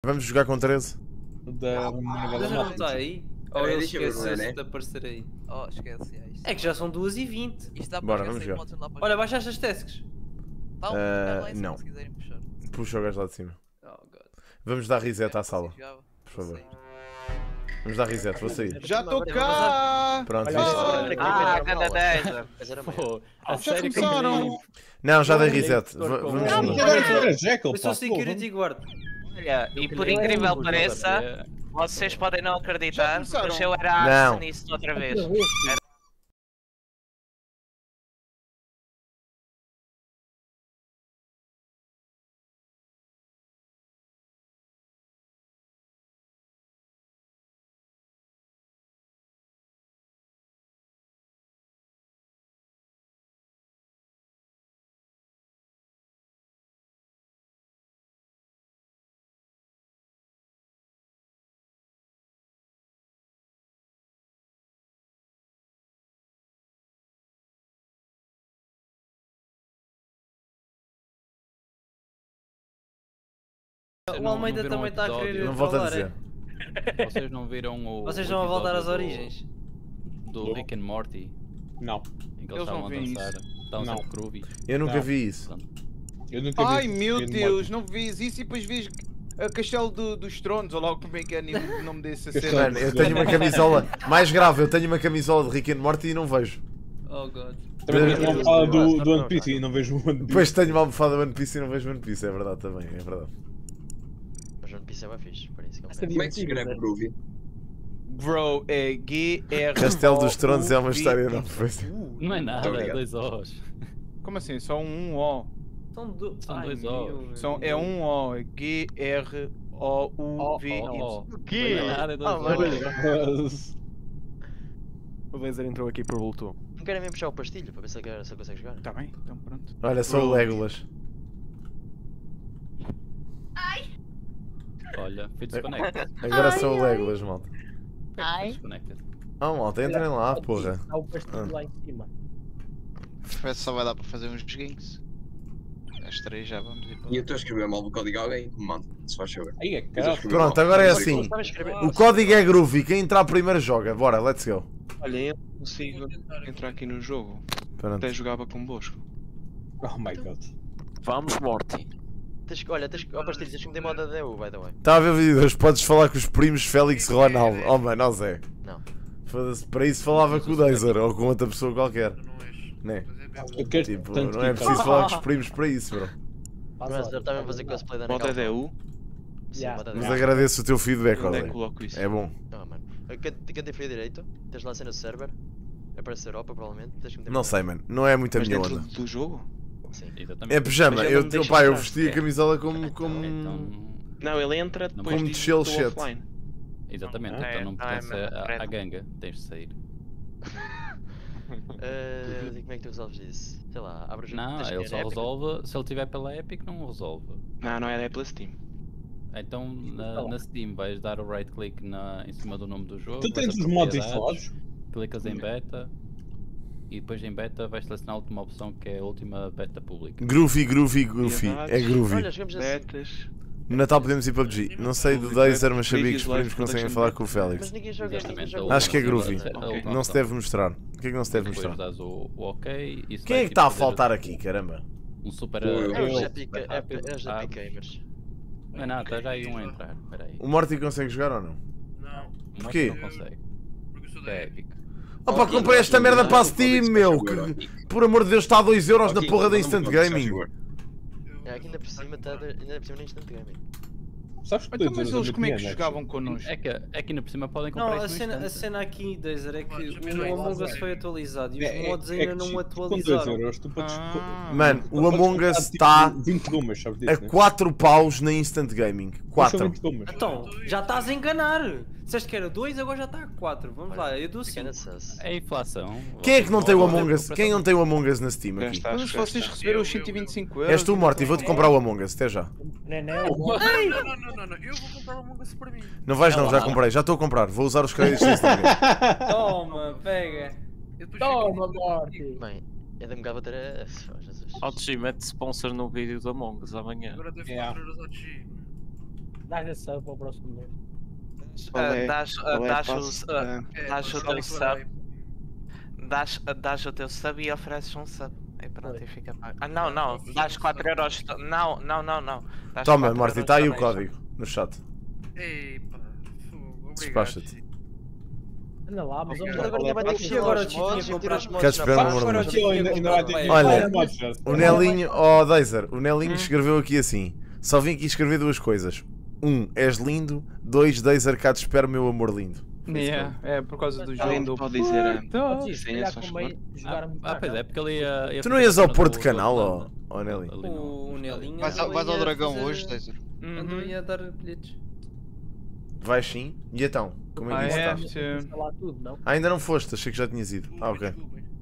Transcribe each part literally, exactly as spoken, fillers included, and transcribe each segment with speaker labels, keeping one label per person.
Speaker 1: Vamos jogar com treze?
Speaker 2: Da
Speaker 3: Mas não está aí? Ou ele esqueceu-se de aparecer aí?
Speaker 4: Oh, esquece, é isto.
Speaker 3: É que já são duas e vinte.
Speaker 4: Isto dá
Speaker 1: Bora,
Speaker 4: para
Speaker 1: vamos
Speaker 4: esquecer,
Speaker 1: jogar.
Speaker 4: mods, não dá para
Speaker 3: Olha,
Speaker 4: jogar.
Speaker 3: baixaste as tasks.
Speaker 4: Tá, um
Speaker 1: Uh,
Speaker 4: lugar lá em cima,
Speaker 1: não.
Speaker 4: se quiserem puxar.
Speaker 1: Puxa o gajo lá de cima.
Speaker 3: Oh god.
Speaker 1: Vamos dar reset à
Speaker 4: Assim
Speaker 1: sala,
Speaker 4: jogava.
Speaker 1: por favor.
Speaker 4: Vou sair.
Speaker 1: Vamos dar reset, vou sair.
Speaker 2: Já estou cá!
Speaker 1: Pronto,
Speaker 2: Olha,
Speaker 1: isto.
Speaker 5: Ah, cada dez.
Speaker 6: Pô, a
Speaker 2: Já
Speaker 6: sério que
Speaker 2: começaram!
Speaker 1: Não, já dei reset. Va- Vamos
Speaker 2: Não,
Speaker 1: lá.
Speaker 2: agora era Jekyll,
Speaker 3: Eu sou
Speaker 2: pá.
Speaker 3: security guard.
Speaker 5: Olha, e por incrível que pareça, vocês podem não acreditar,
Speaker 2: começaram?
Speaker 5: mas eu era
Speaker 1: Não.
Speaker 5: arsonista outra vez.
Speaker 3: O Almeida também está a querer
Speaker 1: Não volto a
Speaker 3: falar,
Speaker 1: dizer.
Speaker 3: é?
Speaker 6: Vocês não viram o.
Speaker 3: Vocês
Speaker 6: o
Speaker 3: vão a voltar às
Speaker 6: episódio
Speaker 3: origens.
Speaker 6: Do, do Rick and Morty,
Speaker 2: Não,
Speaker 6: em que
Speaker 2: Eles
Speaker 6: eles estavam
Speaker 2: não
Speaker 6: a
Speaker 2: veem
Speaker 6: dançar. Estavam
Speaker 2: Não.
Speaker 6: sempre groovy.
Speaker 1: Eu nunca
Speaker 2: Não.
Speaker 1: vi isso.
Speaker 2: eu nunca vi.
Speaker 7: Ai meu
Speaker 2: Rick and
Speaker 7: Deus,
Speaker 2: Morty.
Speaker 7: não vês isso e depois vês a Castelo do- dos Tronos, ou logo como é que é o nome desse
Speaker 2: Castelo-
Speaker 1: Mano, eu tenho uma camisola. Mais grave, eu tenho uma camisola de Rick and Morty e não vejo.
Speaker 3: Oh god.
Speaker 2: Também tens uma almofada do, do One Piece e não vejo o One Piece.
Speaker 1: Depois tenho uma almofada One Piece e não vejo One Piece, é verdade também, é verdade.
Speaker 5: Mas One Piece é bem fixe, por isso que eu me
Speaker 8: Como é que se escreve Groovy?
Speaker 7: Bro, é G R
Speaker 1: Castelo dos Tronos é uma história
Speaker 7: não.
Speaker 1: nova.
Speaker 6: Não é nada, é
Speaker 8: obrigado.
Speaker 6: dois O's.
Speaker 7: Como assim? Só um O.
Speaker 3: São, do...
Speaker 6: São
Speaker 3: Ai,
Speaker 6: dois
Speaker 3: meu
Speaker 6: Os.
Speaker 7: São, é um O. É G R O U V Y.
Speaker 6: Oh,
Speaker 5: O
Speaker 6: Não
Speaker 5: quê?
Speaker 6: é nada, é dois
Speaker 5: Ah,
Speaker 6: O's.
Speaker 9: O laser entrou aqui por voltou.
Speaker 5: Não querem mesmo puxar o pastilho para ver se ele se ele consegue jogar?
Speaker 7: Tá bem, então pronto.
Speaker 1: Olha, sou o Legolas.
Speaker 6: Olha, foi desconnected.
Speaker 1: Agora sou o Legolas, malta.
Speaker 6: Foi desconnected.
Speaker 1: Ah, malta, entrem lá, porra.
Speaker 9: Há o pastilho lá em cima.
Speaker 10: Só vai dar para fazer uns joguinhos. Às três já vamos ir para
Speaker 8: E eu estou a escrever mal o código a alguém? Manda, se faz chover.
Speaker 2: Aí é caralho.
Speaker 1: Pronto, agora é assim. O código é groovy, quem entrar primeiro joga. Bora, let's go.
Speaker 10: Olha, eu não consigo entrar aqui no jogo.
Speaker 1: Pronto.
Speaker 10: Até jogava convosco.
Speaker 2: Oh my god.
Speaker 9: Vamos, Morty.
Speaker 5: Tens que- Olha, tens que. Ó pastilho, tens que meter moda D U, by the way.
Speaker 1: Está a ver o vídeo hoje, podes falar com os primos Félix e Ronaldo. Oh mano, ó Zé.
Speaker 5: Não.
Speaker 1: Foda-se, para isso falava com o Dazer ou com outra pessoa qualquer. Né?
Speaker 2: Eu quero
Speaker 1: Tipo,
Speaker 2: tanto
Speaker 1: não é
Speaker 2: que-
Speaker 1: preciso falar com os primos para isso, bro.
Speaker 5: Mas eu estava a fazer cosplay da Ana
Speaker 10: Moda
Speaker 5: Calma.
Speaker 10: D U?
Speaker 5: Sim,
Speaker 9: Yeah.
Speaker 5: moda D
Speaker 1: Mas
Speaker 5: U.
Speaker 1: agradeço o teu feedback,
Speaker 10: Onde é
Speaker 1: Zé.
Speaker 10: que coloco isso?
Speaker 1: É bom.
Speaker 5: Não, mano. Quem quem tem frio direito? Tens lá a cena do server? Aparece Europa, provavelmente. Tens que meter
Speaker 1: Não
Speaker 5: moda.
Speaker 1: sei, mano. Não é muito a
Speaker 10: Mas
Speaker 1: minha
Speaker 10: dentro
Speaker 1: onda.
Speaker 10: do jogo?
Speaker 5: Sim.
Speaker 6: Exatamente.
Speaker 1: É pijama.
Speaker 10: Mas ele
Speaker 1: Eu,
Speaker 10: não me deixa
Speaker 1: pá, eu
Speaker 10: entrar
Speaker 1: vesti a
Speaker 10: sequer.
Speaker 1: camisola como. como...
Speaker 6: Então,
Speaker 10: Não, ele entra
Speaker 6: Não,
Speaker 10: depois
Speaker 1: como
Speaker 10: diz
Speaker 1: chill
Speaker 10: que
Speaker 1: shit.
Speaker 10: estou offline.
Speaker 6: exatamente,
Speaker 5: É,
Speaker 6: então não
Speaker 5: não, é
Speaker 6: pertence
Speaker 5: mesmo,
Speaker 6: à- à
Speaker 5: credo.
Speaker 6: ganga, tens de sair.
Speaker 5: Uh, como é que tu resolves isso? Sei lá, abres o
Speaker 6: Não,
Speaker 5: tens que
Speaker 6: ele
Speaker 5: ir
Speaker 6: só
Speaker 5: na Epic.
Speaker 6: resolve, se ele tiver pela Epic não resolve.
Speaker 10: Não, não é pela Steam.
Speaker 6: Então na, na Steam vais dar o right click na, em cima do nome do jogo.
Speaker 2: Tu
Speaker 6: vais
Speaker 2: tens
Speaker 6: a
Speaker 2: os mods
Speaker 6: propriedades,
Speaker 2: instalados?
Speaker 6: clicas em beta e depois em beta vais selecionar a última opção que é a última beta pública.
Speaker 1: Groovy, groovy, groovy. É groovy.
Speaker 5: Olha, jogamos assim.
Speaker 10: Betas.
Speaker 1: No Natal podemos ir para P U B G. Não sei do Dazer, mas sabia que os primos conseguem falar com o
Speaker 5: Mas
Speaker 1: Félix.
Speaker 5: ninguém joga, ninguém
Speaker 6: Exatamente,
Speaker 5: joga.
Speaker 1: Acho que é groovy.
Speaker 6: a última
Speaker 1: Não se
Speaker 6: opção.
Speaker 1: deve mostrar. O que é que não se deve
Speaker 6: Depois
Speaker 1: mostrar?
Speaker 6: dás o, o ok e isso
Speaker 1: Quem é
Speaker 6: vai
Speaker 1: que está a
Speaker 6: fazer
Speaker 1: faltar aqui, caramba?
Speaker 6: Um super.
Speaker 8: Sou eu.
Speaker 5: É os
Speaker 6: uh,
Speaker 5: Epic,
Speaker 6: super
Speaker 5: é
Speaker 6: rápido,
Speaker 5: é os
Speaker 6: ah,
Speaker 5: Epic Gamers.
Speaker 6: Não é nada, está já aí um a entrar. Espera aí.
Speaker 1: O Morty consegue jogar ou não?
Speaker 11: Não,
Speaker 6: O
Speaker 1: Porquê?
Speaker 6: Morty não consegue.
Speaker 11: porque eu sou da
Speaker 6: É
Speaker 11: Epic.
Speaker 6: épico.
Speaker 1: Opa, comprei esta merda para a Steam, meu! Que, por amor de Deus, está a dois euros na porra da Instant Gaming.
Speaker 5: É, aqui ainda por cima está ainda por cima na Instant Gaming.
Speaker 2: Sabes que
Speaker 7: Então,
Speaker 2: tu
Speaker 7: mas
Speaker 2: tens
Speaker 7: eles como é que
Speaker 2: a
Speaker 7: jogavam connosco?
Speaker 6: É que aqui na por cima podem comprar
Speaker 3: Não, a
Speaker 6: isso no
Speaker 3: cena, a
Speaker 6: instante.
Speaker 3: cena aqui, Dazer, é que
Speaker 11: Mas, mas
Speaker 3: o
Speaker 11: não é
Speaker 3: Among Us
Speaker 11: Lazer.
Speaker 3: foi atualizado e os
Speaker 2: É,
Speaker 3: mods
Speaker 2: é
Speaker 3: ainda
Speaker 2: que
Speaker 3: não
Speaker 2: com dois
Speaker 3: atualizaram.
Speaker 2: euros tu podes.
Speaker 7: Ah,
Speaker 1: Mano,
Speaker 2: tu
Speaker 1: o
Speaker 2: podes
Speaker 1: Among
Speaker 2: comprar,
Speaker 1: Us
Speaker 2: tipo,
Speaker 1: está
Speaker 2: vinte gomas, sabes disso,
Speaker 1: a
Speaker 2: né?
Speaker 1: quatro paus na Instant Gaming.
Speaker 2: São
Speaker 1: quatro.
Speaker 2: vinte gomas.
Speaker 3: Então, já estás a enganar. Disseste que era dois, agora já está a quatro. Vamos lá, eu dou
Speaker 5: Pequena
Speaker 3: cinco.
Speaker 5: sus.
Speaker 6: É inflação.
Speaker 1: Quem é que não tem o
Speaker 6: Vocês
Speaker 1: Among Us?
Speaker 6: podem
Speaker 1: Quem não tem o Among Us na Steam aqui?
Speaker 10: Gasta,
Speaker 7: Mas
Speaker 10: acho que
Speaker 7: vocês
Speaker 10: gasta.
Speaker 7: receberam os cento e vinte e cinco euros.
Speaker 1: És tu, Morty, vou-te comprar o Among Us, até já.
Speaker 9: Neném,
Speaker 11: Não, não, não, não, não, eu vou comprar o Among Us para mim.
Speaker 1: Não vais não, já comprei, já estou a comprar. Vou usar os créditos da Instant Gaming.
Speaker 3: Toma, pega.
Speaker 11: Eu tô
Speaker 9: toma,
Speaker 11: chegando.
Speaker 9: Morty.
Speaker 5: Bem, é da Megava ter a. Oh, Jesus.
Speaker 9: Autogi mete sponsor no vídeo do Among Us amanhã.
Speaker 11: Agora deve
Speaker 2: Yeah.
Speaker 11: quatro euros ao G.
Speaker 9: Dá-lhe a sub para o próximo mês.
Speaker 10: Qual é-
Speaker 7: Dás
Speaker 10: qual é a
Speaker 7: dás
Speaker 10: passe?
Speaker 7: o
Speaker 10: Ah,
Speaker 7: dás o teu sub. Dás dás o teu sub e ofereces um sub. Aí pronto, e fica pago. Ah, não, não. Dás quatro euros. Não, não, não, não. Dás
Speaker 1: Toma,
Speaker 7: quatro
Speaker 1: Marty,
Speaker 7: euros
Speaker 1: está aí o
Speaker 7: também, já.
Speaker 1: código no chat.
Speaker 11: Epa, fogo, obrigado.
Speaker 1: Despacha-te.
Speaker 9: Anda lá, mas vamos lá.
Speaker 5: Agora vai ter que
Speaker 3: E agora o
Speaker 5: tirar os
Speaker 3: Chico
Speaker 5: mods
Speaker 3: tinha
Speaker 5: e tirar os
Speaker 3: comprado.
Speaker 5: mods
Speaker 1: Queres
Speaker 5: na
Speaker 1: esperar,
Speaker 5: parte.
Speaker 1: amor?
Speaker 3: Agora o Chico tinha
Speaker 2: Ainda ainda
Speaker 3: comprado
Speaker 2: vai ter que
Speaker 3: bem.
Speaker 1: Olha,
Speaker 2: tirar os mods,
Speaker 1: O Nelinho, oh Dazer, o Nelinho escreveu aqui assim: só vim aqui escrever duas coisas. Um, és lindo. Dois, Dazer, cá te espero, meu amor lindo.
Speaker 12: Yeah, é por causa do
Speaker 10: Alguém
Speaker 12: jogo.
Speaker 10: pode dizer a
Speaker 9: Pode ir, se
Speaker 10: senha,
Speaker 9: calhar
Speaker 10: se faz
Speaker 9: convém
Speaker 10: favor?
Speaker 9: jogar
Speaker 6: Ah,
Speaker 9: muito
Speaker 6: ah, pois é, porque ele ia. ia
Speaker 1: Tu não ias ao
Speaker 6: fazer
Speaker 1: Porto
Speaker 6: do-
Speaker 1: de
Speaker 6: do
Speaker 1: Canal,
Speaker 6: outro
Speaker 1: ó, ó Nelly?
Speaker 6: ali no-
Speaker 3: O
Speaker 6: no
Speaker 3: Nelinho.
Speaker 10: Vais, ao- vais ao
Speaker 3: ia
Speaker 10: dragão
Speaker 3: fazer-
Speaker 10: hoje, Taser?
Speaker 3: Andou a dar bilhetes.
Speaker 1: Vais sim? E então? Como é
Speaker 12: Ah,
Speaker 1: que isso
Speaker 12: é?
Speaker 1: está?
Speaker 12: Sim.
Speaker 9: falar tudo, não?
Speaker 1: Ah, ainda não foste, achei que já tinhas ido. Ah, ok.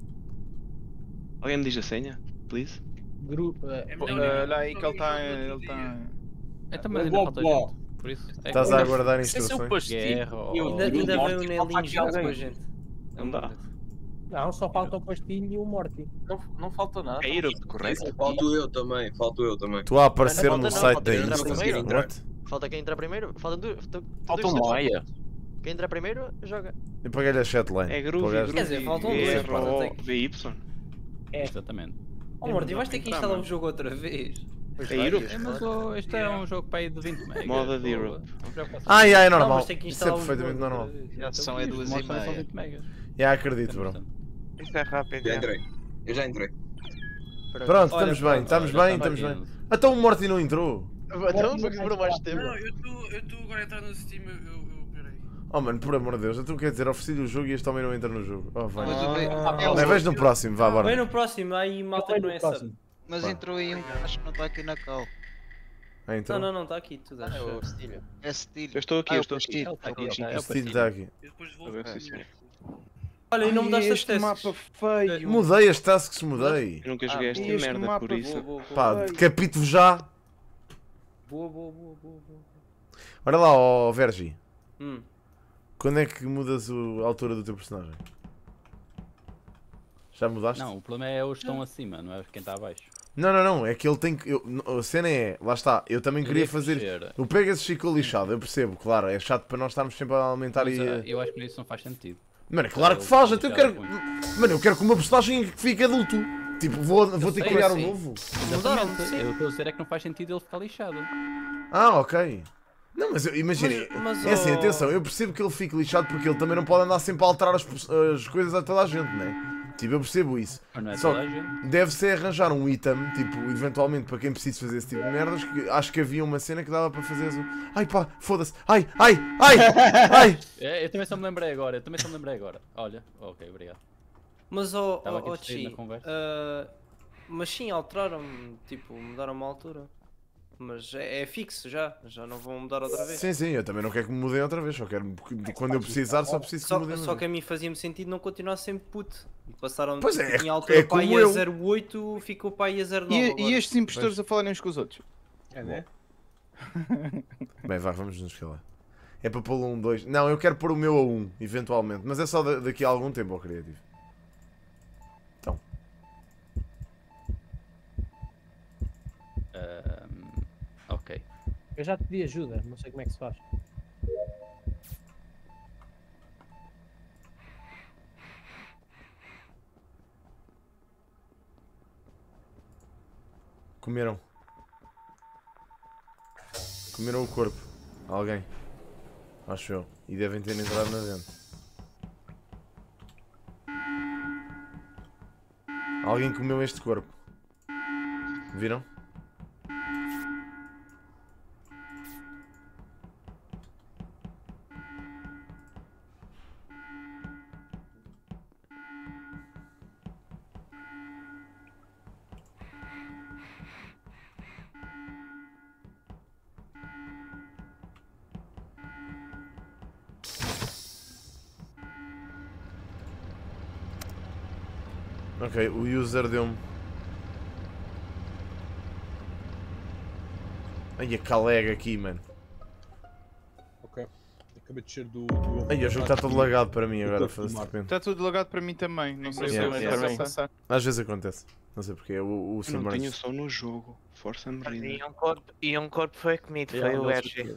Speaker 10: Alguém me diz a senha, please?
Speaker 9: Grupo. eh,
Speaker 11: É
Speaker 12: Pô,
Speaker 11: melhor-
Speaker 12: Olha aí que ele está. Ele tá...
Speaker 6: É também ainda
Speaker 2: Bom,
Speaker 6: falta
Speaker 2: bom.
Speaker 6: gente. Por isso. É
Speaker 1: Estás
Speaker 6: que-
Speaker 1: a aguardar
Speaker 12: Esse é o
Speaker 1: instruções?
Speaker 12: pastilho.
Speaker 6: Guerra ou.
Speaker 3: Ainda, ainda veio o Nelinho junto com a gente.
Speaker 10: Não dá.
Speaker 9: Não, só falta o Pastilho e o Morty.
Speaker 11: Não, não falta nada.
Speaker 10: Caíram, correto?
Speaker 8: Falto eu também, falto eu também.
Speaker 1: Tu a aparecer
Speaker 5: Falta
Speaker 1: no
Speaker 5: não,
Speaker 1: site
Speaker 5: falta
Speaker 1: da
Speaker 5: entrar
Speaker 1: Insta.
Speaker 5: primeiro.
Speaker 1: What?
Speaker 5: Falta quem entrar primeiro. Faltam dois. faltam-
Speaker 9: Falta
Speaker 5: dois
Speaker 9: um
Speaker 5: tempos.
Speaker 9: Maia.
Speaker 5: Quem entrar primeiro, joga.
Speaker 1: Eu paguei-lhe a chatline.
Speaker 10: É groovy,
Speaker 1: Pagaste-
Speaker 10: groovy.
Speaker 3: Quer dizer, faltam dois,
Speaker 10: R
Speaker 3: pá,
Speaker 10: O
Speaker 3: tem que-
Speaker 10: V Y.
Speaker 6: Exatamente.
Speaker 3: Oh, Morty, vais ter que
Speaker 12: Tá,
Speaker 3: instalar o
Speaker 12: mano.
Speaker 3: jogo outra vez.
Speaker 10: Caíram?
Speaker 6: É, mas oh, este é um jogo para aí de vinte megas.
Speaker 10: Moda
Speaker 6: pô.
Speaker 10: Europe.
Speaker 6: Não preocupa-se.
Speaker 1: Ah, yeah, é
Speaker 3: Não,
Speaker 1: normal.
Speaker 3: mas tem que
Speaker 1: Isso é
Speaker 3: instalar o
Speaker 1: perfeitamente
Speaker 3: jogo
Speaker 1: normal.
Speaker 3: outra vez.
Speaker 10: Já são é
Speaker 6: Os
Speaker 10: duas e
Speaker 6: mods são só
Speaker 10: meia.
Speaker 6: vinte megas.
Speaker 1: Já acredito, bro.
Speaker 7: Isto é rápido.
Speaker 8: Já
Speaker 7: é.
Speaker 8: entrei. Eu já entrei.
Speaker 1: Pronto,
Speaker 3: Olha,
Speaker 1: estamos bem,
Speaker 3: pronto,
Speaker 1: estamos
Speaker 6: olha,
Speaker 1: bem,
Speaker 6: já
Speaker 1: estamos
Speaker 6: estava
Speaker 1: bem.
Speaker 6: aqui.
Speaker 1: Então o Morty não entrou.
Speaker 5: Então, porque demorou mais tempo.
Speaker 11: Não, eu estou eu estou agora a entrar no Steam, eu, eu, eu peraí.
Speaker 1: Oh mano, por amor de Deus, então quer dizer, ofereci-lhe o jogo e este homem não entra no jogo. Oh, vai.
Speaker 10: Mas o V-
Speaker 9: Ah,
Speaker 10: é o-
Speaker 1: Não, vejo no próximo, vá,
Speaker 3: Vem
Speaker 1: bora.
Speaker 3: no próximo, aí malta que não é sub.
Speaker 10: Mas
Speaker 1: Pá.
Speaker 10: entrou aí um que acho que não está aqui na cal.
Speaker 1: Ah,
Speaker 3: Não,
Speaker 1: então.
Speaker 3: não, não, está aqui, tu
Speaker 5: Ah,
Speaker 3: deixa.
Speaker 5: é o Stilho.
Speaker 10: É Steel.
Speaker 8: Eu estou aqui,
Speaker 10: Ah,
Speaker 8: eu
Speaker 10: o
Speaker 8: estou aqui.
Speaker 10: Pastilho.
Speaker 6: Está aqui,
Speaker 10: Ok.
Speaker 6: está, é
Speaker 1: O
Speaker 6: o
Speaker 1: Steve
Speaker 6: pastilho.
Speaker 1: está aqui.
Speaker 11: E depois
Speaker 8: A
Speaker 11: vou.
Speaker 8: ver se senhor.
Speaker 3: Olha, e não
Speaker 12: Ai,
Speaker 3: mudaste as
Speaker 12: este
Speaker 3: tasks.
Speaker 12: mapa feio.
Speaker 1: Mudei as tasks, mudei.
Speaker 8: Eu nunca
Speaker 3: Ah,
Speaker 8: joguei esta
Speaker 12: este
Speaker 8: merda,
Speaker 12: mapa
Speaker 8: por isso.
Speaker 3: Boa, boa, boa.
Speaker 1: Pá, decapito-vos já.
Speaker 3: Boa, boa, boa, boa, boa.
Speaker 1: Olha lá, ó Vergi.
Speaker 3: Hum.
Speaker 1: Quando é que mudas o- a altura do teu personagem? Já mudaste?
Speaker 6: Não, o problema é os que estão acima, não é quem está abaixo.
Speaker 1: Não, não, não, é que ele tem que. eu- a cena é, lá está, eu também queria
Speaker 6: Queria
Speaker 1: fazer.
Speaker 6: crescer.
Speaker 1: O Pegasus ficou lixado, eu percebo, claro, é chato para nós estarmos sempre a aumentar
Speaker 6: Mas,
Speaker 1: e.
Speaker 6: ah, eu acho que isso não faz sentido.
Speaker 1: Mano, é claro que
Speaker 6: eu
Speaker 1: faz,
Speaker 6: vou
Speaker 1: até eu
Speaker 6: deixar
Speaker 1: quero.
Speaker 6: muito.
Speaker 1: Mano, eu quero que o meu personagem fique adulto. Tipo, vou, vou ter que
Speaker 6: sei,
Speaker 1: criar
Speaker 6: eu
Speaker 1: um
Speaker 6: sei.
Speaker 1: novo.
Speaker 6: Exatamente. Eu estou a dizer é que não faz sentido ele ficar lixado.
Speaker 1: Ah, ok. Não, mas eu- imaginem,
Speaker 3: Mas- mas,
Speaker 1: é assim,
Speaker 3: oh-
Speaker 1: atenção, eu percebo que ele fique lixado porque ele também não pode andar sempre a alterar as, as coisas a toda a gente, né? Tipo, eu percebo isso.
Speaker 6: Mas não é
Speaker 1: Só
Speaker 6: toda a
Speaker 1: que
Speaker 6: gente.
Speaker 1: deve-se arranjar um item, tipo, eventualmente para quem precisa fazer esse tipo de merdas, que acho que havia uma cena que dava para fazer. o- Ai pá, foda-se, ai, ai, ai, ai!
Speaker 6: É, eu também só me lembrei agora, eu também só me lembrei agora. Olha, ok, obrigado.
Speaker 3: Mas, ó,
Speaker 6: Estava aqui
Speaker 3: ó,
Speaker 6: a distraído
Speaker 3: Chi,
Speaker 6: na conversa.
Speaker 3: ah, mas sim, alteraram-me, tipo, mudaram uma altura. Mas é, é fixo já, já não vão mudar outra vez.
Speaker 1: Sim, sim, eu também não quero que me mudem outra vez, só quero que quando eu precisar, só preciso que
Speaker 3: Só,
Speaker 1: me mudem.
Speaker 3: só que a mim fazia-me sentido não continuar sempre puto. E passaram,
Speaker 1: Pois é,
Speaker 3: tinha a altura
Speaker 1: é
Speaker 3: para aí
Speaker 1: como
Speaker 3: a
Speaker 1: eu.
Speaker 3: zero oito, ficou para aí a zero nove
Speaker 12: E,
Speaker 3: agora.
Speaker 12: e estes impostores a falarem uns com os outros?
Speaker 2: É, né?
Speaker 1: Bem, vá, vamos nos calar. É para pô-lo um dois. Não, eu quero pôr o meu a um, eventualmente, mas é só da- daqui a algum tempo ao criativo. Então,
Speaker 6: Ahm, ok.
Speaker 9: Eu já te pedi ajuda, não sei como é que se faz.
Speaker 1: comeram. Comeram o corpo. Alguém. Acho eu. E devem ter entrado na dentro. Alguém comeu este corpo. Viram? Ok, o user deu-me. Ai, a calega aqui, mano.
Speaker 2: Ok. Acabei de descer do. do
Speaker 1: Ai, o jogo está todo lagado para mim agora, de repente.
Speaker 12: Está tudo lagado para mim também, não sei
Speaker 1: Yeah,
Speaker 12: se
Speaker 1: yeah.
Speaker 12: é para passar.
Speaker 1: Às vezes acontece. Não sei porque, o, o
Speaker 12: Eu não
Speaker 1: Submerge.
Speaker 12: tenho som no jogo. Força-me
Speaker 7: E
Speaker 12: rida.
Speaker 7: um corpo, e um corpo foi comido, foi o Ergi.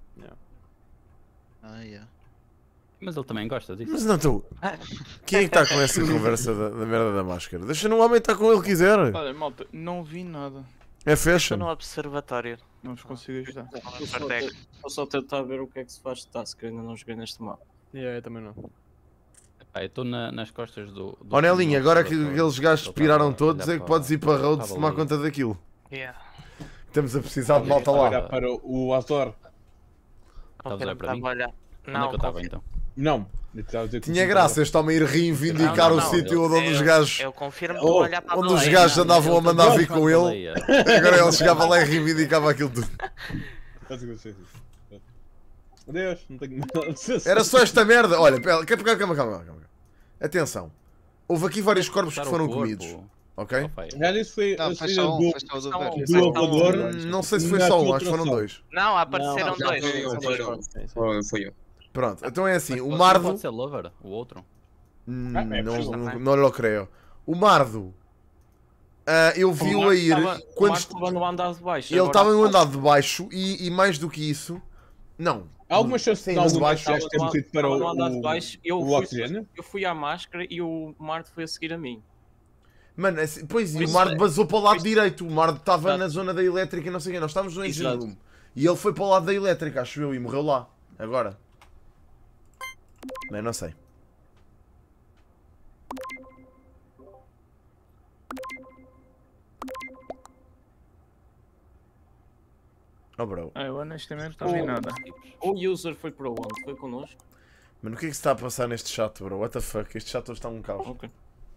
Speaker 10: Ah, yeah.
Speaker 6: Mas ele também gosta disso.
Speaker 1: Mas não estou. Quem é que está com essa conversa da, da merda da máscara? Deixa no homem estar com ele quiser.
Speaker 12: Olha, malta, não vi nada.
Speaker 1: É fashion.
Speaker 7: No observatório.
Speaker 12: Não vos consigo ajudar.
Speaker 3: Eu só te- Vou só tentar ver o que é que se faz de task, que eu ainda não joguei neste mapa.
Speaker 2: Yeah, eu também não.
Speaker 6: Pá, eu estou na- nas costas do. do
Speaker 1: Ó Nelinho, agora que
Speaker 6: observatório.
Speaker 1: aqueles gajos
Speaker 6: Eu
Speaker 1: expiraram
Speaker 6: tava a
Speaker 1: todos,
Speaker 6: olhar
Speaker 1: é que podes ir para Rhodes
Speaker 6: tava
Speaker 1: tomar
Speaker 6: ali.
Speaker 1: conta daquilo.
Speaker 7: Yeah.
Speaker 1: Estamos a precisar de malta
Speaker 2: Olhar
Speaker 1: lá.
Speaker 2: para o Azor.
Speaker 6: Estavas a olhar para mim?
Speaker 7: Estava a olhar.
Speaker 6: Onde é
Speaker 7: Não,
Speaker 6: que eu estava
Speaker 7: confirmo.
Speaker 6: então?
Speaker 2: Não. eu estava a dizer que
Speaker 1: Tinha
Speaker 2: o-
Speaker 1: graça este homem ir reivindicar
Speaker 7: Não,
Speaker 1: o
Speaker 7: não,
Speaker 1: sítio
Speaker 7: eu-
Speaker 1: onde os
Speaker 7: eu-
Speaker 1: gajos.
Speaker 7: Eu confirmo que
Speaker 2: Oh,
Speaker 7: vou olhar para a
Speaker 1: Onde os
Speaker 7: baleia.
Speaker 1: gajos
Speaker 6: não,
Speaker 1: andavam a
Speaker 6: ele
Speaker 1: mandar
Speaker 6: também
Speaker 1: vir com
Speaker 6: faz
Speaker 1: ele.
Speaker 6: baleia.
Speaker 1: Agora ele chegava lá e reivindicava aquilo tudo.
Speaker 2: Estás a gostar disso? Adeus, não tenho nada a dizer.
Speaker 1: Era só esta merda. Olha, pera, calma, calma, calma, calma. Atenção. Houve aqui vários corpos que
Speaker 6: Cortar o
Speaker 1: foram
Speaker 6: corpo.
Speaker 1: comidos. Ok?
Speaker 6: Oh, feio.
Speaker 2: Já disse foi
Speaker 10: Não,
Speaker 2: a
Speaker 10: foi
Speaker 2: saída
Speaker 10: só um,
Speaker 2: do,
Speaker 10: foi só o do
Speaker 7: Só um.
Speaker 10: verde.
Speaker 2: do Equador.
Speaker 1: Hum, Não sei se foi
Speaker 2: na
Speaker 1: só um, acho que foram
Speaker 2: filtração.
Speaker 1: dois.
Speaker 7: Não, apareceram
Speaker 8: Já
Speaker 7: dois.
Speaker 8: foi,
Speaker 3: São
Speaker 8: foi,
Speaker 3: dois corpos,
Speaker 8: foi, foi eu.
Speaker 1: Pronto, então é assim. O
Speaker 6: Não
Speaker 1: Mardo.
Speaker 6: pode ser Lover, o outro.
Speaker 1: Hum,
Speaker 2: Ah, é
Speaker 1: não,
Speaker 2: possível,
Speaker 1: não,
Speaker 7: não é?
Speaker 1: não lo creio. O Mardo. ah, eu vi-o
Speaker 3: Marco
Speaker 1: a ir.
Speaker 3: estava- o
Speaker 1: Quando
Speaker 3: Marco estava no andar de baixo.
Speaker 1: ele
Speaker 3: agora-
Speaker 1: estava no andar de baixo e, e mais do que isso. Não.
Speaker 2: Há algumas chances
Speaker 1: Sim,
Speaker 2: de
Speaker 1: no de
Speaker 2: algumas
Speaker 1: baixo.
Speaker 2: chances de termos ido para
Speaker 3: Estava
Speaker 2: o,
Speaker 3: no andar de baixo, eu
Speaker 2: o
Speaker 3: fui-
Speaker 2: oxigênio.
Speaker 3: Eu fui à máscara e o Marco foi a seguir a mim.
Speaker 1: Mano, assim, pois, e
Speaker 3: Pois
Speaker 1: o Mardo
Speaker 3: é.
Speaker 1: basou para o lado direito. O Mardo estava
Speaker 3: Exato.
Speaker 1: na zona da elétrica e não sei o quê. Nós estávamos no engine
Speaker 3: Exato.
Speaker 1: room. E ele foi para o lado da elétrica, acho eu, e morreu lá. Agora. Bem, não sei. Oh, bro.
Speaker 12: Ah, eu honestamente não vi
Speaker 3: Oh.
Speaker 12: nada.
Speaker 3: O user foi para onde? Foi connosco?
Speaker 1: Mano, o que é que se está a passar neste chat, bro? What the fuck? Este chat hoje está um caos.
Speaker 3: Ok.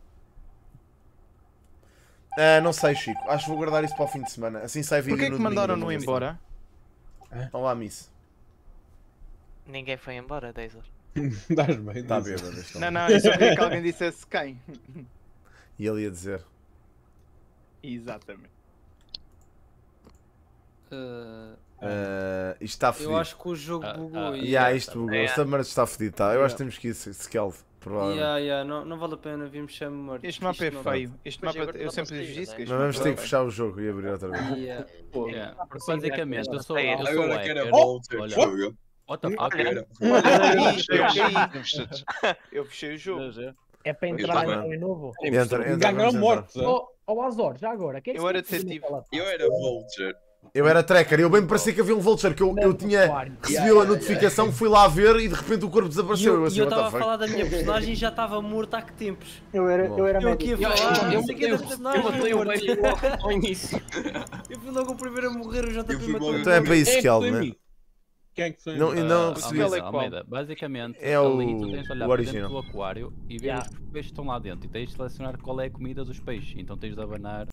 Speaker 1: Ah, não sei, Chico. Acho que vou guardar isso para o fim de semana. Assim sai vídeo
Speaker 12: Porquê que
Speaker 1: no domingo,
Speaker 12: mandaram-no
Speaker 1: não vou ver
Speaker 12: embora?
Speaker 1: se- Olá, Miss.
Speaker 7: Ninguém foi embora, Dazer.
Speaker 2: Dás bem.
Speaker 1: Está
Speaker 2: diz.
Speaker 1: bêbado este
Speaker 12: Não,
Speaker 1: homem.
Speaker 12: não, eu só queria que alguém dissesse quem.
Speaker 1: E ele ia dizer.
Speaker 12: Exatamente.
Speaker 3: Uh,
Speaker 1: ah, isto está fedido.
Speaker 3: eu acho que o jogo
Speaker 6: Ah,
Speaker 3: bugou
Speaker 6: ah,
Speaker 3: e.
Speaker 1: Yeah, isto bugou.
Speaker 7: É.
Speaker 1: Esta merda está fedido, tá? Eu acho que temos que ir Skeld, provavelmente.
Speaker 3: Yeah, yeah, não, não vale a pena virmos sem memória.
Speaker 12: Este mapa é
Speaker 3: Isto não-
Speaker 12: feio. Este
Speaker 5: Pois,
Speaker 12: mapa,
Speaker 5: agora
Speaker 12: eu
Speaker 5: não
Speaker 12: sempre
Speaker 5: posso
Speaker 12: lhes
Speaker 5: ir,
Speaker 12: disse
Speaker 5: né?
Speaker 12: que este
Speaker 1: Mas vamos
Speaker 12: mapa
Speaker 1: ter
Speaker 12: é
Speaker 1: que
Speaker 12: feio.
Speaker 1: fechar o jogo e abrir outra vez.
Speaker 3: Yeah.
Speaker 6: Yeah. Porque
Speaker 3: Sim,
Speaker 6: basicamente eu sou,
Speaker 3: é.
Speaker 6: eu sou
Speaker 8: Agora que era
Speaker 6: hacker.
Speaker 8: Vulture,
Speaker 6: Olha,
Speaker 8: jogo.
Speaker 6: what the fuck?
Speaker 8: Era.
Speaker 12: Eu fechei, eu fechei o jogo.
Speaker 9: É para
Speaker 8: Eu
Speaker 9: entrar
Speaker 8: também.
Speaker 9: em novo.
Speaker 1: Entra, entra,
Speaker 2: Ganharam
Speaker 1: vamos entrar.
Speaker 2: mortos. é?
Speaker 9: Oh, oh Azor, já agora. Quem é que
Speaker 12: Eu
Speaker 9: se
Speaker 12: era
Speaker 9: mete
Speaker 12: detetive.
Speaker 9: naquela
Speaker 8: Eu
Speaker 9: taça?
Speaker 8: era Vulture.
Speaker 1: Eu era tracker, eu bem me parecia que havia um vulture que eu, eu tinha recebido a notificação, fui lá ver e de repente o corpo
Speaker 3: E
Speaker 1: desapareceu.
Speaker 3: eu
Speaker 1: Eu assim,
Speaker 3: eu
Speaker 1: what
Speaker 3: estava a
Speaker 1: the fuck?
Speaker 3: falar da minha personagem e já estava morto há que tempos.
Speaker 9: Eu era, eu era
Speaker 3: Eu aqui a
Speaker 9: médico.
Speaker 3: falar,
Speaker 9: Eu-
Speaker 3: não sei o que é da
Speaker 9: eu-
Speaker 3: personagem.
Speaker 9: eu matei o
Speaker 3: morto.
Speaker 9: médico logo
Speaker 3: ao início. Eu fui logo o primeiro a morrer, o J P
Speaker 8: Eu fui
Speaker 3: matou.
Speaker 8: logo-
Speaker 1: Então é para isso
Speaker 2: Quem é
Speaker 1: que
Speaker 2: que
Speaker 1: ela,
Speaker 2: foi
Speaker 1: né?
Speaker 2: mim? Quem é que foi?
Speaker 1: Não, eu não
Speaker 6: Ah,
Speaker 1: recebi.
Speaker 6: Almeida,
Speaker 12: é qual?
Speaker 6: Almeida, basicamente,
Speaker 1: É
Speaker 6: ali
Speaker 1: o-
Speaker 6: tu tens de olhar
Speaker 1: o
Speaker 6: para
Speaker 1: original.
Speaker 6: dentro do aquário e ver
Speaker 9: Yeah.
Speaker 6: os peixes que estão lá dentro e tens de selecionar qual é a comida dos peixes. Então tens de abanar.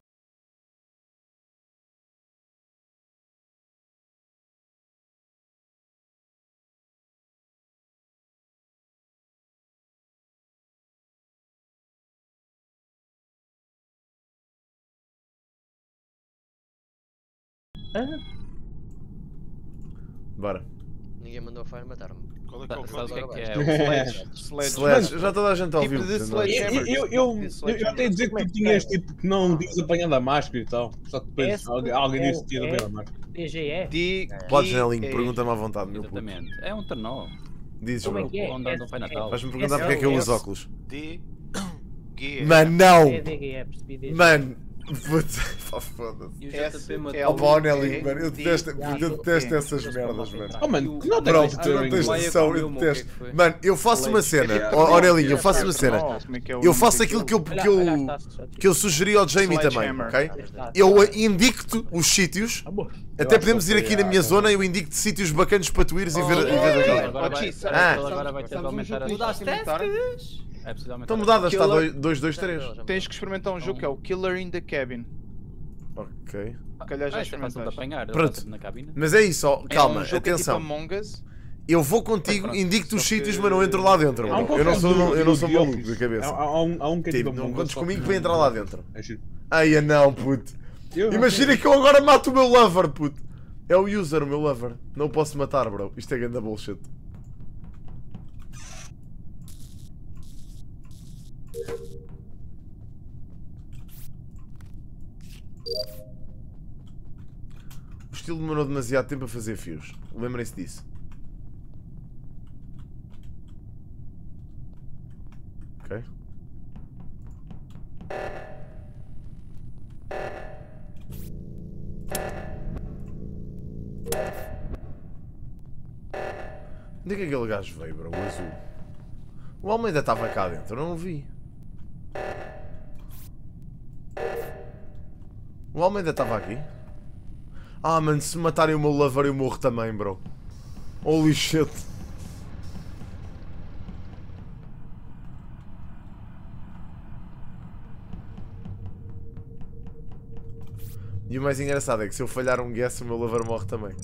Speaker 1: Bora.
Speaker 5: Ninguém mandou a Fire matar-me.
Speaker 10: Qual é que é o
Speaker 6: Sabes o que é que é?
Speaker 10: código?
Speaker 6: O sledge.
Speaker 12: Sledge.
Speaker 1: Sledge, já toda a gente ouviu.
Speaker 12: Tipo de
Speaker 1: portanto,
Speaker 12: sledge.
Speaker 2: Eu, eu, eu, eu, eu, eu até dizer que tu tinhas tipo que não tinhas apanhado a máscara e tal. Só que depois
Speaker 9: Esse
Speaker 2: alguém, alguém
Speaker 9: é
Speaker 2: disse que tinha
Speaker 9: o-
Speaker 2: apanhado a máscara.
Speaker 9: D G E?
Speaker 12: D
Speaker 1: Podes,
Speaker 12: G
Speaker 1: Nelinho,
Speaker 12: E.
Speaker 1: pergunta-me à vontade, meu puto.
Speaker 6: Exatamente. É um tornó.
Speaker 1: Dizes,
Speaker 9: Como é
Speaker 1: bro.
Speaker 9: que é?
Speaker 6: Onde anda o Pai Natal.
Speaker 1: Vais-me perguntar
Speaker 9: Esse
Speaker 1: porque é que eu
Speaker 9: é o-
Speaker 1: uso óculos.
Speaker 10: D G E.
Speaker 1: Mano, não!
Speaker 9: É D G E, percebi D G E.
Speaker 1: Mano! Putz, pá, foda-se.
Speaker 3: E o
Speaker 12: S,
Speaker 3: J P matou.
Speaker 12: L,
Speaker 1: Opa, ó Nelinho, mano, eu
Speaker 12: D,
Speaker 1: detesto,
Speaker 9: D,
Speaker 1: eu detesto
Speaker 9: D.
Speaker 1: essas merdas, mano.
Speaker 2: Oh mano, que não
Speaker 1: Bro,
Speaker 2: tens
Speaker 1: tu não tens
Speaker 3: Maia
Speaker 1: noção,
Speaker 3: comeu,
Speaker 1: eu
Speaker 3: meu, o que é
Speaker 1: detesto.
Speaker 3: que foi?
Speaker 1: Mano, eu faço uma cena,
Speaker 8: Yeah.
Speaker 1: ó ó, Nelinho, eu faço uma
Speaker 12: Não,
Speaker 1: cena.
Speaker 12: como é que é o
Speaker 1: Eu
Speaker 12: nome
Speaker 1: faço
Speaker 12: daquilo?
Speaker 1: aquilo que eu,
Speaker 9: Olha,
Speaker 1: que eu,
Speaker 9: olha as taças, já te-
Speaker 1: que eu sugeri ao Jamie também,
Speaker 12: Sledgehammer.
Speaker 1: ok?
Speaker 9: As taças.
Speaker 1: Eu eh, indico-te os sítios,
Speaker 9: Amor.
Speaker 1: até podemos ir aqui na minha zona, eu indico-te sítios bacanas para tu ires e ver, e ver
Speaker 6: Ele
Speaker 1: aquilo.
Speaker 6: agora vai,
Speaker 12: Otis,
Speaker 1: ah.
Speaker 6: ele agora vai ter de
Speaker 12: Sabes um
Speaker 6: aumentar
Speaker 12: jogo
Speaker 6: as.
Speaker 12: que
Speaker 3: Mudaste
Speaker 12: experimentar?
Speaker 3: tasks?
Speaker 6: É preciso aumentar
Speaker 1: Estão
Speaker 6: as-
Speaker 1: mudadas, está
Speaker 12: Killer-
Speaker 1: dois, dois, três.
Speaker 12: Tens que experimentar um jogo que é o Killer in the Cabin.
Speaker 1: Ok.
Speaker 12: Se calhar já
Speaker 6: Ah, isto é fácil de
Speaker 12: experimentaste.
Speaker 6: apanhar. ele
Speaker 1: Pronto.
Speaker 6: está na cabine.
Speaker 1: Mas é isso, ó, calma,
Speaker 12: É um jogo
Speaker 1: atenção.
Speaker 12: Que é tipo Among Us.
Speaker 1: Eu vou contigo,
Speaker 12: Pronto,
Speaker 1: indico-te os
Speaker 12: só que-
Speaker 1: sítios, mas não entro lá dentro,
Speaker 2: Há um
Speaker 1: bro. Eu não
Speaker 2: qualquer
Speaker 1: sou,
Speaker 2: do-
Speaker 1: eu não
Speaker 2: do
Speaker 1: sou
Speaker 2: The
Speaker 1: maluco
Speaker 2: Office.
Speaker 1: da cabeça.
Speaker 2: Há, há um, há um que é
Speaker 1: Tipo,
Speaker 2: tipo
Speaker 1: não
Speaker 2: Among
Speaker 1: contes
Speaker 2: Us, só
Speaker 1: comigo
Speaker 2: que-
Speaker 1: para entrar lá dentro.
Speaker 2: É giro.
Speaker 1: Ai, não, puto.
Speaker 2: Eu-
Speaker 1: Imagina que eu agora mato o meu lover, puto. É o user, o meu lover. Não o posso matar, bro. Isto é ganda bullshit. estilo demorou demasiado tempo a fazer fios. Lembrem-se disso. Ok. Onde é que aquele gajo veio, bro? O azul. O Almeida estava cá dentro, eu não o vi. O Almeida estava aqui? Ah, mano, se matarem o meu lover eu morro também, bro. Holy shit. E o mais engraçado é que se eu falhar um guess o meu lover morre também.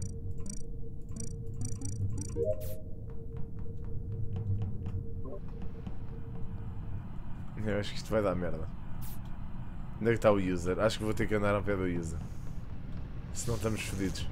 Speaker 1: Eu acho que isto vai dar merda. Onde é que está o user? Acho que vou ter que andar ao pé do user. Senão estamos fodidos.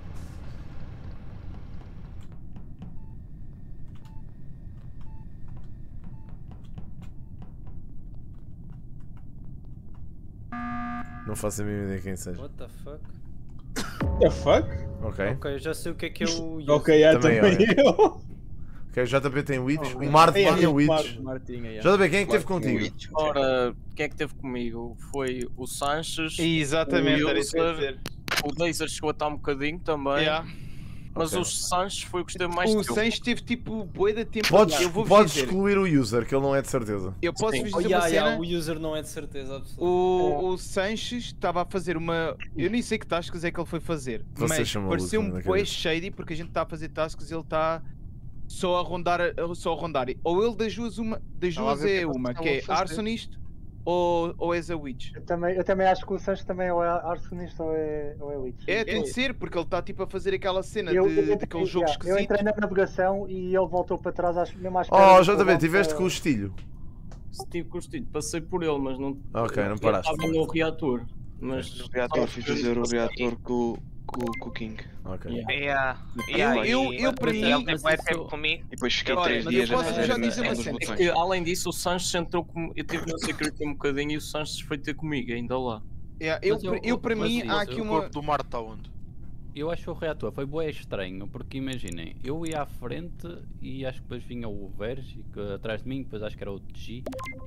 Speaker 1: Não faço a mínima ideia quem seja.
Speaker 3: What the fuck?
Speaker 2: What the fuck?
Speaker 1: Ok.
Speaker 3: Ok, eu já sei o que é que é o user.
Speaker 2: Ok, é também,
Speaker 1: Também
Speaker 2: eu.
Speaker 1: Ok, o J P tem Witch. O Marte
Speaker 2: É,
Speaker 1: tinha
Speaker 2: o
Speaker 1: Witch.
Speaker 2: Marte,
Speaker 1: J P, quem é que teve contigo?
Speaker 11: Ora, quem é que teve comigo? Foi o Sanches.
Speaker 12: Exatamente,
Speaker 11: o
Speaker 12: era isso que eu ia
Speaker 11: User,
Speaker 12: dizer.
Speaker 11: o Laser chegou a estar um bocadinho também.
Speaker 12: Yeah.
Speaker 11: Mas
Speaker 1: Ok.
Speaker 11: o Sanches foi o que esteve mais
Speaker 12: O
Speaker 11: tempo.
Speaker 12: Sanches teve tipo bué de tempo.
Speaker 1: Podes,
Speaker 12: eu vou
Speaker 1: podes
Speaker 12: dizer.
Speaker 1: excluir o user, que ele não é de certeza.
Speaker 12: Eu posso
Speaker 11: Sim.
Speaker 12: vos
Speaker 3: Oh,
Speaker 12: dizer
Speaker 3: yeah,
Speaker 12: uma
Speaker 3: yeah,
Speaker 12: cena.
Speaker 3: o user não é de certeza absoluta.
Speaker 12: O, o Sanches estava a fazer uma. Eu nem sei que tasks é que ele foi fazer.
Speaker 1: Vocês
Speaker 12: mas
Speaker 1: são malucos,
Speaker 12: pareceu-me
Speaker 1: mano, na
Speaker 12: bué
Speaker 1: cabeça.
Speaker 12: shady porque a gente está a fazer tasks e ele está só a rondar. a- Só a rondar. Ou ele das duas, uma, das
Speaker 10: Estava a
Speaker 12: duas
Speaker 10: ver o que
Speaker 12: é
Speaker 10: é que
Speaker 12: uma,
Speaker 10: vocês
Speaker 12: que é
Speaker 10: estavam a fazer.
Speaker 12: Arsonist ou, ou és a Witch.
Speaker 9: Eu também, eu também acho que o Sancho também ou é arsonista ou é, ou é Witch.
Speaker 12: É, tem de ser, porque ele está tipo a fazer aquela cena
Speaker 9: Eu,
Speaker 12: de,
Speaker 9: eu,
Speaker 12: daquele jogo
Speaker 9: yeah, eu
Speaker 12: esquisito.
Speaker 9: entrei na navegação e ele voltou para trás, acho, mesmo à espera
Speaker 1: Oh,
Speaker 9: do
Speaker 1: J P,
Speaker 9: cooldown
Speaker 1: tiveste
Speaker 9: para-
Speaker 1: com o estilho.
Speaker 11: Estive com o Steve, passei por ele, mas não.
Speaker 1: Ok, não
Speaker 11: eu
Speaker 1: paraste.
Speaker 11: Estava no reator. Mas.
Speaker 13: O reator, fui fazer o reator com, com, com o King.
Speaker 1: Ok.
Speaker 11: Yeah.
Speaker 7: Yeah, yeah,
Speaker 12: eu-
Speaker 7: e-
Speaker 12: eu, para
Speaker 7: e
Speaker 12: mim-
Speaker 7: ele teve bué
Speaker 6: mas
Speaker 7: tempo
Speaker 6: isso-
Speaker 7: comigo.
Speaker 13: E depois fiquei
Speaker 12: Olha,
Speaker 13: três
Speaker 12: mas eu
Speaker 13: dias a
Speaker 12: posso
Speaker 13: fazer
Speaker 12: já
Speaker 13: a
Speaker 12: dizer uma
Speaker 13: merda dos
Speaker 12: cena.
Speaker 11: É
Speaker 13: botões.
Speaker 11: que além disso o Sanches entrou com. Eu tive no security um bocadinho e o Sanches foi ter comigo ainda lá.
Speaker 12: Yeah, eu,
Speaker 6: Mas eu-
Speaker 12: eu, eu, para
Speaker 6: mas
Speaker 12: mim,
Speaker 6: isso,
Speaker 12: há
Speaker 6: eu-
Speaker 12: aqui
Speaker 6: o
Speaker 12: uma.
Speaker 14: do Marte está onde?
Speaker 6: Eu acho que o reator foi bué estranho, porque imaginem, eu ia à frente e acho que depois vinha o Verge que, atrás de mim, depois acho que era o G.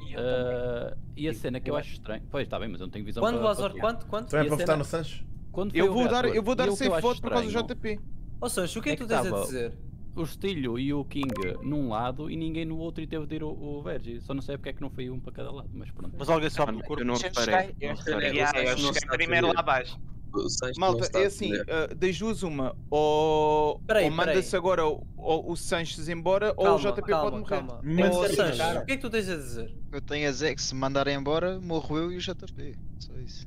Speaker 6: Uh, e a cena que eu acho estranho. Pois está bem, mas eu não tenho visão
Speaker 3: Quando,
Speaker 6: para.
Speaker 3: Azor?
Speaker 6: para-
Speaker 3: Quanto? Quanto?
Speaker 1: Então é
Speaker 6: E a
Speaker 1: para votar
Speaker 6: cena-
Speaker 1: no Sancho?
Speaker 6: Quando foi
Speaker 12: Eu
Speaker 6: o
Speaker 12: vou dar,
Speaker 6: reator,
Speaker 12: eu vou dar
Speaker 6: e o que eu
Speaker 12: safe
Speaker 6: acho
Speaker 12: vote por causa do
Speaker 6: estranho
Speaker 12: J P.
Speaker 3: Ô Sancho, o que é
Speaker 6: é
Speaker 3: que tu
Speaker 6: que
Speaker 3: tens a
Speaker 6: tava-
Speaker 3: dizer?
Speaker 6: O Estilho e o King num lado e ninguém no outro e teve de ir o, o Verge. Só não sei porque é que não foi um para cada lado, mas pronto.
Speaker 14: Mas alguém sabe do
Speaker 13: Eu
Speaker 14: corpo?
Speaker 13: não
Speaker 7: Eu
Speaker 13: reparei.
Speaker 7: cheguei,
Speaker 13: Não
Speaker 7: eu
Speaker 13: reparei.
Speaker 7: cheguei, yeah, eu
Speaker 8: não
Speaker 7: cheguei
Speaker 8: está a
Speaker 7: primeiro
Speaker 8: fazer.
Speaker 7: lá abaixo.
Speaker 8: O Sancho não
Speaker 12: Malta,
Speaker 8: está
Speaker 12: é
Speaker 8: a
Speaker 12: assim,
Speaker 8: fazer.
Speaker 12: uh, das duas uma, ou,
Speaker 3: Peraí,
Speaker 12: ou manda-se
Speaker 3: peraí.
Speaker 12: agora o, o, o Sanches embora ou o
Speaker 3: Calma,
Speaker 12: J P
Speaker 3: calma,
Speaker 12: pode morrer.
Speaker 3: calma.
Speaker 2: Mas-
Speaker 3: Ô,
Speaker 2: Sim,
Speaker 3: Sancho,
Speaker 2: cara.
Speaker 3: o que é que tu tens a dizer?
Speaker 10: Eu tenho a dizer que se mandarem embora, morro eu e o J P. Só isso.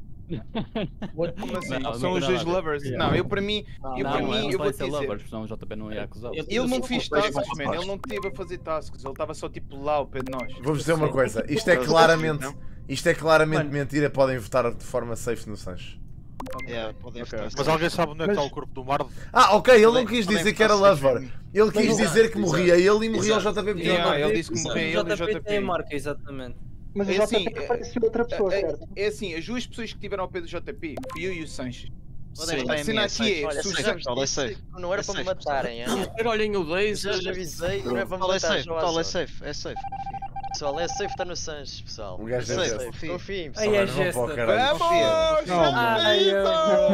Speaker 12: Como assim?
Speaker 6: Não,
Speaker 12: São
Speaker 6: não
Speaker 12: os
Speaker 6: tem
Speaker 12: dois
Speaker 6: nada a ver.
Speaker 12: lovers? Não, eu para mim, eu
Speaker 6: não,
Speaker 12: para
Speaker 6: não,
Speaker 12: mim,
Speaker 6: não
Speaker 12: eu vou
Speaker 6: pode ser
Speaker 12: dizer.
Speaker 6: lovers, senão o J P não ia acusar.
Speaker 11: Eu-
Speaker 12: Ele não fez
Speaker 11: Mas-
Speaker 12: tasks, man. Ele não esteve a fazer tasks. Ele estava só tipo lá ao pé de nós.
Speaker 1: Vou-vos dizer uma coisa. Isto é claramente, isto é claramente mentira. Podem votar de forma safe no Sancho.
Speaker 10: Yeah, podem
Speaker 14: Ok.
Speaker 10: votar.
Speaker 14: Mas alguém sabe onde é que está o corpo do Mardo?
Speaker 1: Ah, ok. Ele não
Speaker 10: Podem-
Speaker 1: quis
Speaker 10: podem
Speaker 1: dizer que era
Speaker 10: votar safe
Speaker 1: lover.
Speaker 10: em mim.
Speaker 1: Ele quis
Speaker 8: Exato,
Speaker 1: dizer que
Speaker 8: exato.
Speaker 1: morria ele e morria o
Speaker 8: Exato.
Speaker 1: J P. porque
Speaker 12: Yeah,
Speaker 1: ele não-
Speaker 12: ele disse que morria ele e o
Speaker 3: J P
Speaker 12: J
Speaker 3: tem a
Speaker 12: P.
Speaker 3: marca, exatamente.
Speaker 9: Mas o
Speaker 12: É
Speaker 9: J
Speaker 12: assim,
Speaker 9: P parecia outra pessoa,
Speaker 12: É,
Speaker 9: certo?
Speaker 12: é assim, as duas pessoas que estiveram ao pé do J P, fui eu e o Sanches.
Speaker 10: Podem
Speaker 12: Sim.
Speaker 10: votar
Speaker 12: A
Speaker 10: em
Speaker 12: cena
Speaker 10: mim, é
Speaker 12: aqui
Speaker 10: safe.
Speaker 12: é,
Speaker 10: Olha,
Speaker 12: se os
Speaker 10: safe, pessoal, é safe.
Speaker 7: Não era
Speaker 10: É
Speaker 7: para me
Speaker 10: safe,
Speaker 7: matarem, é?
Speaker 11: Primeiro olhem o
Speaker 7: Já
Speaker 11: laser.
Speaker 7: já avisei, não é para me
Speaker 10: Pessoal, é
Speaker 7: matar.
Speaker 10: safe,
Speaker 7: João
Speaker 10: pessoal, é
Speaker 7: Azor.
Speaker 10: safe, é safe, confia.
Speaker 7: Pessoal, é safe, está no Sanches, pessoal.
Speaker 1: O gajo
Speaker 7: É
Speaker 1: é
Speaker 7: safe,
Speaker 10: safe.
Speaker 7: confiem,
Speaker 3: Aí
Speaker 7: pessoal.
Speaker 3: é
Speaker 1: Não vão para o
Speaker 3: Jester.
Speaker 1: caralho.
Speaker 12: Vamos!
Speaker 3: Ai, eu-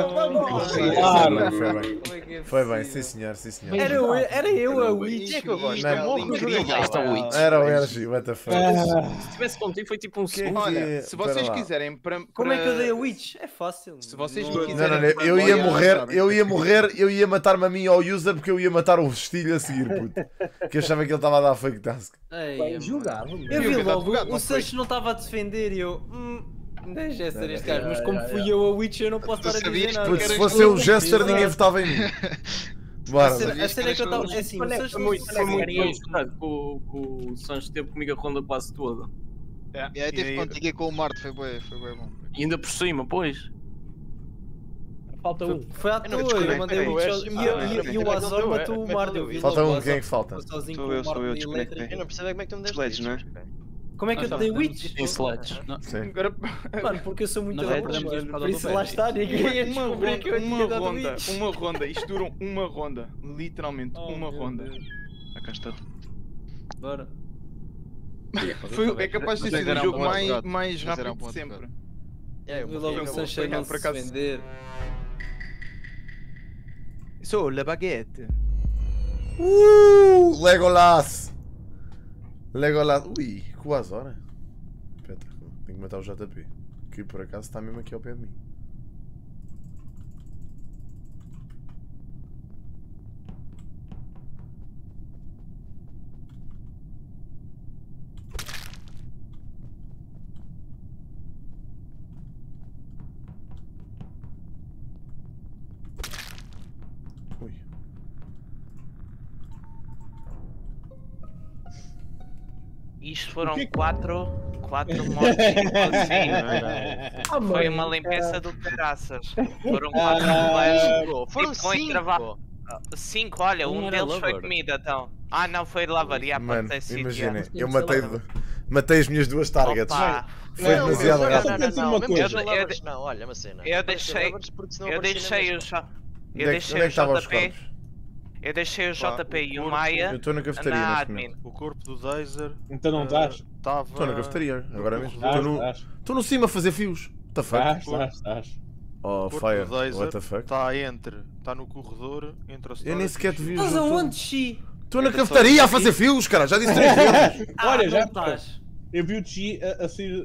Speaker 12: Claro.
Speaker 1: Foi bem.
Speaker 3: Como é que é
Speaker 1: Foi bem,
Speaker 3: possível?
Speaker 1: sim senhor, sim senhor.
Speaker 3: Era eu, era eu a Witch.
Speaker 7: Quem é que eu gosto?
Speaker 1: Não é
Speaker 7: Morro,
Speaker 10: incrível.
Speaker 7: joguei
Speaker 10: Esta
Speaker 7: lá.
Speaker 10: Witch.
Speaker 1: Era o Ergi, what the fuck.
Speaker 11: Se tivesse contigo foi tipo um
Speaker 1: Que é
Speaker 11: segundo.
Speaker 1: que-
Speaker 12: Olha, se vocês
Speaker 1: Espera lá.
Speaker 12: quiserem para,
Speaker 3: Como é que eu
Speaker 12: para-
Speaker 3: dei a Witch? É fácil.
Speaker 12: Se vocês
Speaker 3: Não-
Speaker 1: Não,
Speaker 12: quiserem-
Speaker 1: não, não, eu ia
Speaker 12: Olha,
Speaker 1: morrer,
Speaker 12: sabem.
Speaker 1: eu ia morrer, eu ia matar-me a mim ao user porque eu ia matar o vestilho a seguir, puto. Que eu achava que ele estava a dar fake task.
Speaker 3: Ei,
Speaker 9: Bem
Speaker 3: mano.
Speaker 9: jogado.
Speaker 3: Eu
Speaker 12: Devia
Speaker 3: vi
Speaker 12: ter dado
Speaker 3: logo,
Speaker 12: bugado,
Speaker 3: o
Speaker 12: não foi?
Speaker 3: Sancho não estava a defender e eu. Hum, deixa ser este gajo, mas como fui eu a Witch eu não posso
Speaker 10: Tu
Speaker 3: estar a dizer
Speaker 10: sabias
Speaker 3: nada.
Speaker 1: Puto, se
Speaker 10: eras
Speaker 1: fosse
Speaker 10: tu.
Speaker 1: eu o Jester,
Speaker 3: Exato.
Speaker 1: ninguém votava em mim.
Speaker 3: A
Speaker 1: Bora.
Speaker 3: cena, a
Speaker 10: Sabias
Speaker 3: cena é que eu
Speaker 10: que eras
Speaker 3: estava. É assim, o
Speaker 11: Foi
Speaker 3: Sancho
Speaker 11: muito,
Speaker 3: não
Speaker 11: foi muito
Speaker 3: queria-
Speaker 11: bem jogado que o, que o Sanches teve comigo a ronda quase toda.
Speaker 12: Yeah,
Speaker 10: E aí teve
Speaker 12: e-
Speaker 10: contigo e com o Marte, foi bué, foi bué bom.
Speaker 11: E ainda por cima, pois.
Speaker 9: Falta um.
Speaker 3: Foi à
Speaker 13: Eu não
Speaker 3: toa,
Speaker 13: descobri,
Speaker 3: eu mandei
Speaker 13: peraí.
Speaker 3: o Witch ao- e,
Speaker 13: Ah,
Speaker 3: e-
Speaker 13: peraí,
Speaker 3: e o
Speaker 13: peraí.
Speaker 3: Azor matou o Mardo. Eu vi
Speaker 1: Falta
Speaker 3: logo o
Speaker 1: um, quem é que
Speaker 3: Azor
Speaker 1: falta?
Speaker 3: ficou sozinho
Speaker 13: Sou
Speaker 3: com
Speaker 13: eu,
Speaker 3: o
Speaker 13: sou
Speaker 3: Mardo
Speaker 13: eu,
Speaker 3: e
Speaker 13: desconectei.
Speaker 3: elétrico.
Speaker 7: Eu não percebo é como é que tu me deste
Speaker 13: Sledge,
Speaker 7: isso.
Speaker 13: não é?
Speaker 3: Como é que eu te dei witch?
Speaker 11: Em sleds.
Speaker 1: Sim.
Speaker 12: Agora,
Speaker 3: Mano, porque eu sou muito
Speaker 6: Nós
Speaker 3: bom,
Speaker 6: já perdemos isto por
Speaker 3: mano.
Speaker 6: causa
Speaker 3: Por isso
Speaker 6: do
Speaker 3: lá
Speaker 6: Veggie.
Speaker 3: está, ninguém ia
Speaker 12: uma
Speaker 3: descobrir que eu
Speaker 12: ronda,
Speaker 3: tinha
Speaker 12: uma
Speaker 3: dado
Speaker 12: ronda,
Speaker 3: witch.
Speaker 12: uma ronda. Isto durou uma ronda. Literalmente,
Speaker 3: Oh,
Speaker 12: uma
Speaker 3: meu
Speaker 12: ronda.
Speaker 3: Deus.
Speaker 13: Cá está.
Speaker 3: Bora.
Speaker 12: Foi, é capaz de ter
Speaker 10: Mas
Speaker 12: sido o
Speaker 10: era um
Speaker 12: jogo
Speaker 10: bom
Speaker 12: mais,
Speaker 10: advogado.
Speaker 12: mais
Speaker 10: Mas era um
Speaker 12: rápido
Speaker 10: bom
Speaker 12: de sempre.
Speaker 10: advogado.
Speaker 5: É, eu
Speaker 3: Eu
Speaker 5: morri.
Speaker 3: logo o
Speaker 12: Foi-
Speaker 3: Sunshine
Speaker 12: foi-
Speaker 3: não
Speaker 12: por
Speaker 3: se
Speaker 12: acaso-
Speaker 3: vender.
Speaker 12: Sou la baguette.
Speaker 1: Uh, Legolas! Legolas. Ui, quase hora. Espera, tenho que matar o J P. Que por acaso está mesmo aqui ao pé de mim. Ui.
Speaker 7: Isto foram
Speaker 12: O que é que-
Speaker 7: quatro, quatro mortes inclusivos.
Speaker 3: Ah,
Speaker 7: Foi
Speaker 3: mano,
Speaker 7: uma limpeza do caraças. Foram quatro
Speaker 12: Ah,
Speaker 7: colegas.
Speaker 5: Bro, foram
Speaker 7: com intervalo-
Speaker 5: cinco.
Speaker 7: Cinco, olha,
Speaker 6: Um
Speaker 7: um
Speaker 6: era
Speaker 7: deles foi
Speaker 6: lover.
Speaker 7: comida, então. Ah, não, foi lover, já pode
Speaker 1: Mano,
Speaker 7: ter sido.
Speaker 1: imaginem,
Speaker 7: já.
Speaker 1: eu matei, de- matei as minhas duas targets.
Speaker 7: Opa,
Speaker 1: Foi
Speaker 12: Não,
Speaker 1: demasiado
Speaker 12: mas-
Speaker 1: rápido.
Speaker 12: Só quero dizer uma
Speaker 5: mesmo
Speaker 12: coisa.
Speaker 5: que sejam lovers, não, olha uma cena.
Speaker 7: eu
Speaker 5: Pode ser
Speaker 7: deixei-
Speaker 5: lovers porque senão
Speaker 7: eu
Speaker 5: aparecia na
Speaker 7: deixei o
Speaker 5: mesma.
Speaker 7: J.
Speaker 1: Onde
Speaker 7: Eu
Speaker 1: é que,
Speaker 7: deixei
Speaker 1: onde é
Speaker 7: o
Speaker 1: que estavam os
Speaker 7: J P.
Speaker 1: corpos?
Speaker 7: Eu deixei o J P e o
Speaker 14: corpo-
Speaker 7: Maia
Speaker 1: Eu estou na cafetaria
Speaker 7: na
Speaker 1: neste
Speaker 7: admin.
Speaker 1: momento.
Speaker 14: O corpo do Dazer.
Speaker 2: Então não estás?
Speaker 14: Estava.
Speaker 1: Estou na cafetaria, agora mesmo.
Speaker 14: corredor.
Speaker 1: Estou no,
Speaker 2: Estás,
Speaker 1: estou no cima a fazer fios. What the fuck?
Speaker 2: estás, estás, estás.
Speaker 1: Oh,
Speaker 14: O corpo
Speaker 1: fire.
Speaker 14: do Dazer
Speaker 1: What the fuck?
Speaker 14: está entre. Está no corredor entre a
Speaker 1: Eu nem sequer te vi.
Speaker 3: Estás aonde, Xi?
Speaker 1: Estou na cafetaria a fazer fios, cara. Já disse três vezes.
Speaker 3: Ah,
Speaker 2: Olha,
Speaker 3: não
Speaker 2: já
Speaker 3: estás.
Speaker 2: Eu vi o Chi a, a sair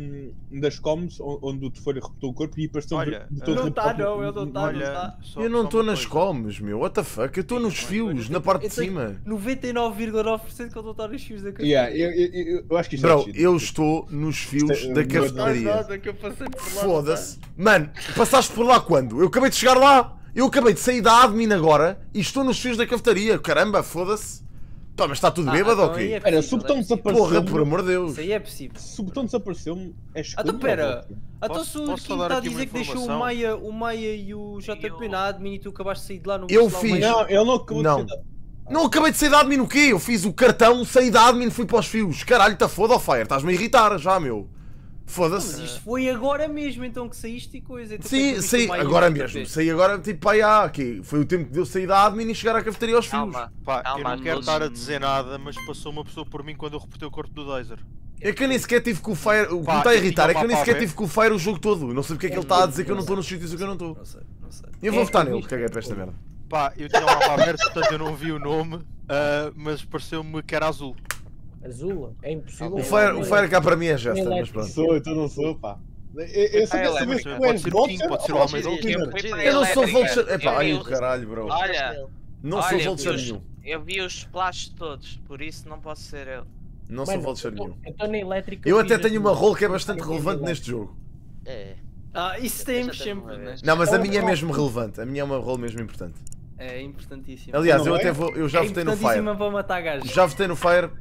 Speaker 2: um, das comms on- onde o Tefeiro repetiu o corpo e apareceu
Speaker 14: Olha,
Speaker 2: um botão de
Speaker 3: Não
Speaker 2: repetir
Speaker 3: está,
Speaker 2: o-
Speaker 3: não, ele não está, não
Speaker 14: Olha,
Speaker 3: está.
Speaker 14: só-
Speaker 1: Eu não
Speaker 14: só
Speaker 1: estou
Speaker 14: uma
Speaker 1: nas
Speaker 14: coisa.
Speaker 1: comes, meu. What the fuck? Eu estou nos fios, na parte de
Speaker 3: Eu tenho
Speaker 1: cima.
Speaker 3: noventa e nove vírgula nove por cento que eu estou a estar nos fios da cafetaria.
Speaker 2: Yeah, eu, eu, eu, eu acho que isto é
Speaker 1: Bro,
Speaker 2: Chi.
Speaker 1: eu estou nos fios
Speaker 2: Isto é-
Speaker 1: da
Speaker 2: não é
Speaker 1: cafetaria.
Speaker 3: Nada, que eu passei por lá.
Speaker 1: Foda-se. Mano, passaste por lá quando? Eu acabei de chegar lá. Eu acabei de sair da admin agora e estou nos fios da cafetaria. Caramba, foda-se. Pá, mas está tudo
Speaker 3: Ah,
Speaker 1: bêbado ou
Speaker 3: então aí
Speaker 1: quê?
Speaker 3: é
Speaker 2: Espera, se o
Speaker 3: possível,
Speaker 2: botão
Speaker 3: é possível.
Speaker 2: desapareceu.
Speaker 1: Porra, por amor de Deus.
Speaker 3: Isso aí é possível.
Speaker 2: Se o botão desapareceu, é escuro.
Speaker 3: Então pera, então
Speaker 14: Posso-
Speaker 3: se o
Speaker 14: posso
Speaker 3: Kim
Speaker 14: dar
Speaker 3: está a
Speaker 14: aqui uma
Speaker 3: dizer que deixou o
Speaker 14: informação?
Speaker 3: Maia, o Maia e o J P na admin e tu acabaste de sair de lá no
Speaker 1: Eu
Speaker 3: viste lá o
Speaker 1: fiz.
Speaker 3: Maia?
Speaker 2: Não, ele não acabou
Speaker 1: Não.
Speaker 2: de ser.
Speaker 1: Não acabei de sair da admin o quê? Eu fiz o cartão, saí da admin e fui para os fios. Caralho, tá foda, oh Fire. Estás-me a irritar já, meu.
Speaker 3: Mas
Speaker 1: Foda-se.
Speaker 3: isto foi agora mesmo então que saíste e coisa. Então,
Speaker 1: Sim,
Speaker 3: foi que eu vi
Speaker 1: saí
Speaker 3: o Maia e o
Speaker 1: agora
Speaker 3: J P.
Speaker 1: mesmo. Saí agora, tipo, pá, já, aqui. Foi o tempo de eu sair da admin e chegar à cafetaria aos fios.
Speaker 7: Calma,
Speaker 14: Pá, eu
Speaker 7: calma,
Speaker 14: não quero
Speaker 7: todos-
Speaker 14: estar a dizer nada, mas passou uma pessoa por mim quando eu reportei o corpo do Dazer.
Speaker 1: É que eu nem sequer tive com o Fire. O que
Speaker 14: Pá,
Speaker 1: me está a
Speaker 14: eu
Speaker 1: irritar
Speaker 14: tinha
Speaker 1: é que eu nem
Speaker 14: uma
Speaker 1: sequer
Speaker 14: pá,
Speaker 1: tive com o Fire o jogo todo. Eu não sei porque é que ele está a dizer que eu não estou nos sítios que eu não estou.
Speaker 3: Não sei, não sei.
Speaker 1: Eu vou
Speaker 2: É,
Speaker 1: votar
Speaker 2: eu
Speaker 1: nele,
Speaker 2: vi-
Speaker 1: caguei para esta merda.
Speaker 14: Pá, eu tinha o mapa aberto, portanto eu não vi o nome, ah, mas pareceu-me que era azul.
Speaker 9: Azul, é impossível.
Speaker 1: O Fire, o Fire cá para mim é Jester, mas pronto.
Speaker 2: Sou, então não sou, pá. Eu, eu só quero saber se tu
Speaker 14: Pode
Speaker 2: és
Speaker 14: ser o King,
Speaker 2: Boxer
Speaker 14: pode ser o
Speaker 2: ou
Speaker 14: Homem da
Speaker 2: Vulture.
Speaker 14: Ultimate.
Speaker 1: Eu não sou
Speaker 7: Elétrica.
Speaker 1: Vulture. Epá,
Speaker 7: Eu
Speaker 1: ai
Speaker 7: vi
Speaker 1: o
Speaker 7: os-
Speaker 1: caralho, bro.
Speaker 7: Olha,
Speaker 1: Não
Speaker 7: olha,
Speaker 1: sou
Speaker 7: eu
Speaker 1: Vulture
Speaker 7: vi os-
Speaker 1: nenhum.
Speaker 7: Eu vi os splashes todos, por isso não posso ser eu.
Speaker 1: Não sou Vulture nenhum.
Speaker 9: Eu estou na elétrica.
Speaker 1: Eu até
Speaker 9: fiz
Speaker 1: tenho
Speaker 9: aqui-
Speaker 1: uma role que é bastante relevante neste jogo.
Speaker 5: É.
Speaker 3: Ah, isso temos
Speaker 5: Já tenho
Speaker 3: sempre,
Speaker 5: uma
Speaker 3: né?
Speaker 5: vez.
Speaker 1: Não, mas a minha é mesmo relevante. A minha é uma role mesmo importante.
Speaker 3: É importantíssimo.
Speaker 1: Aliás, eu
Speaker 2: Não é?
Speaker 1: até vou. Eu já
Speaker 3: é
Speaker 1: votei no Fire.
Speaker 3: importantíssima para matar gajos.
Speaker 1: Já votei no Fire.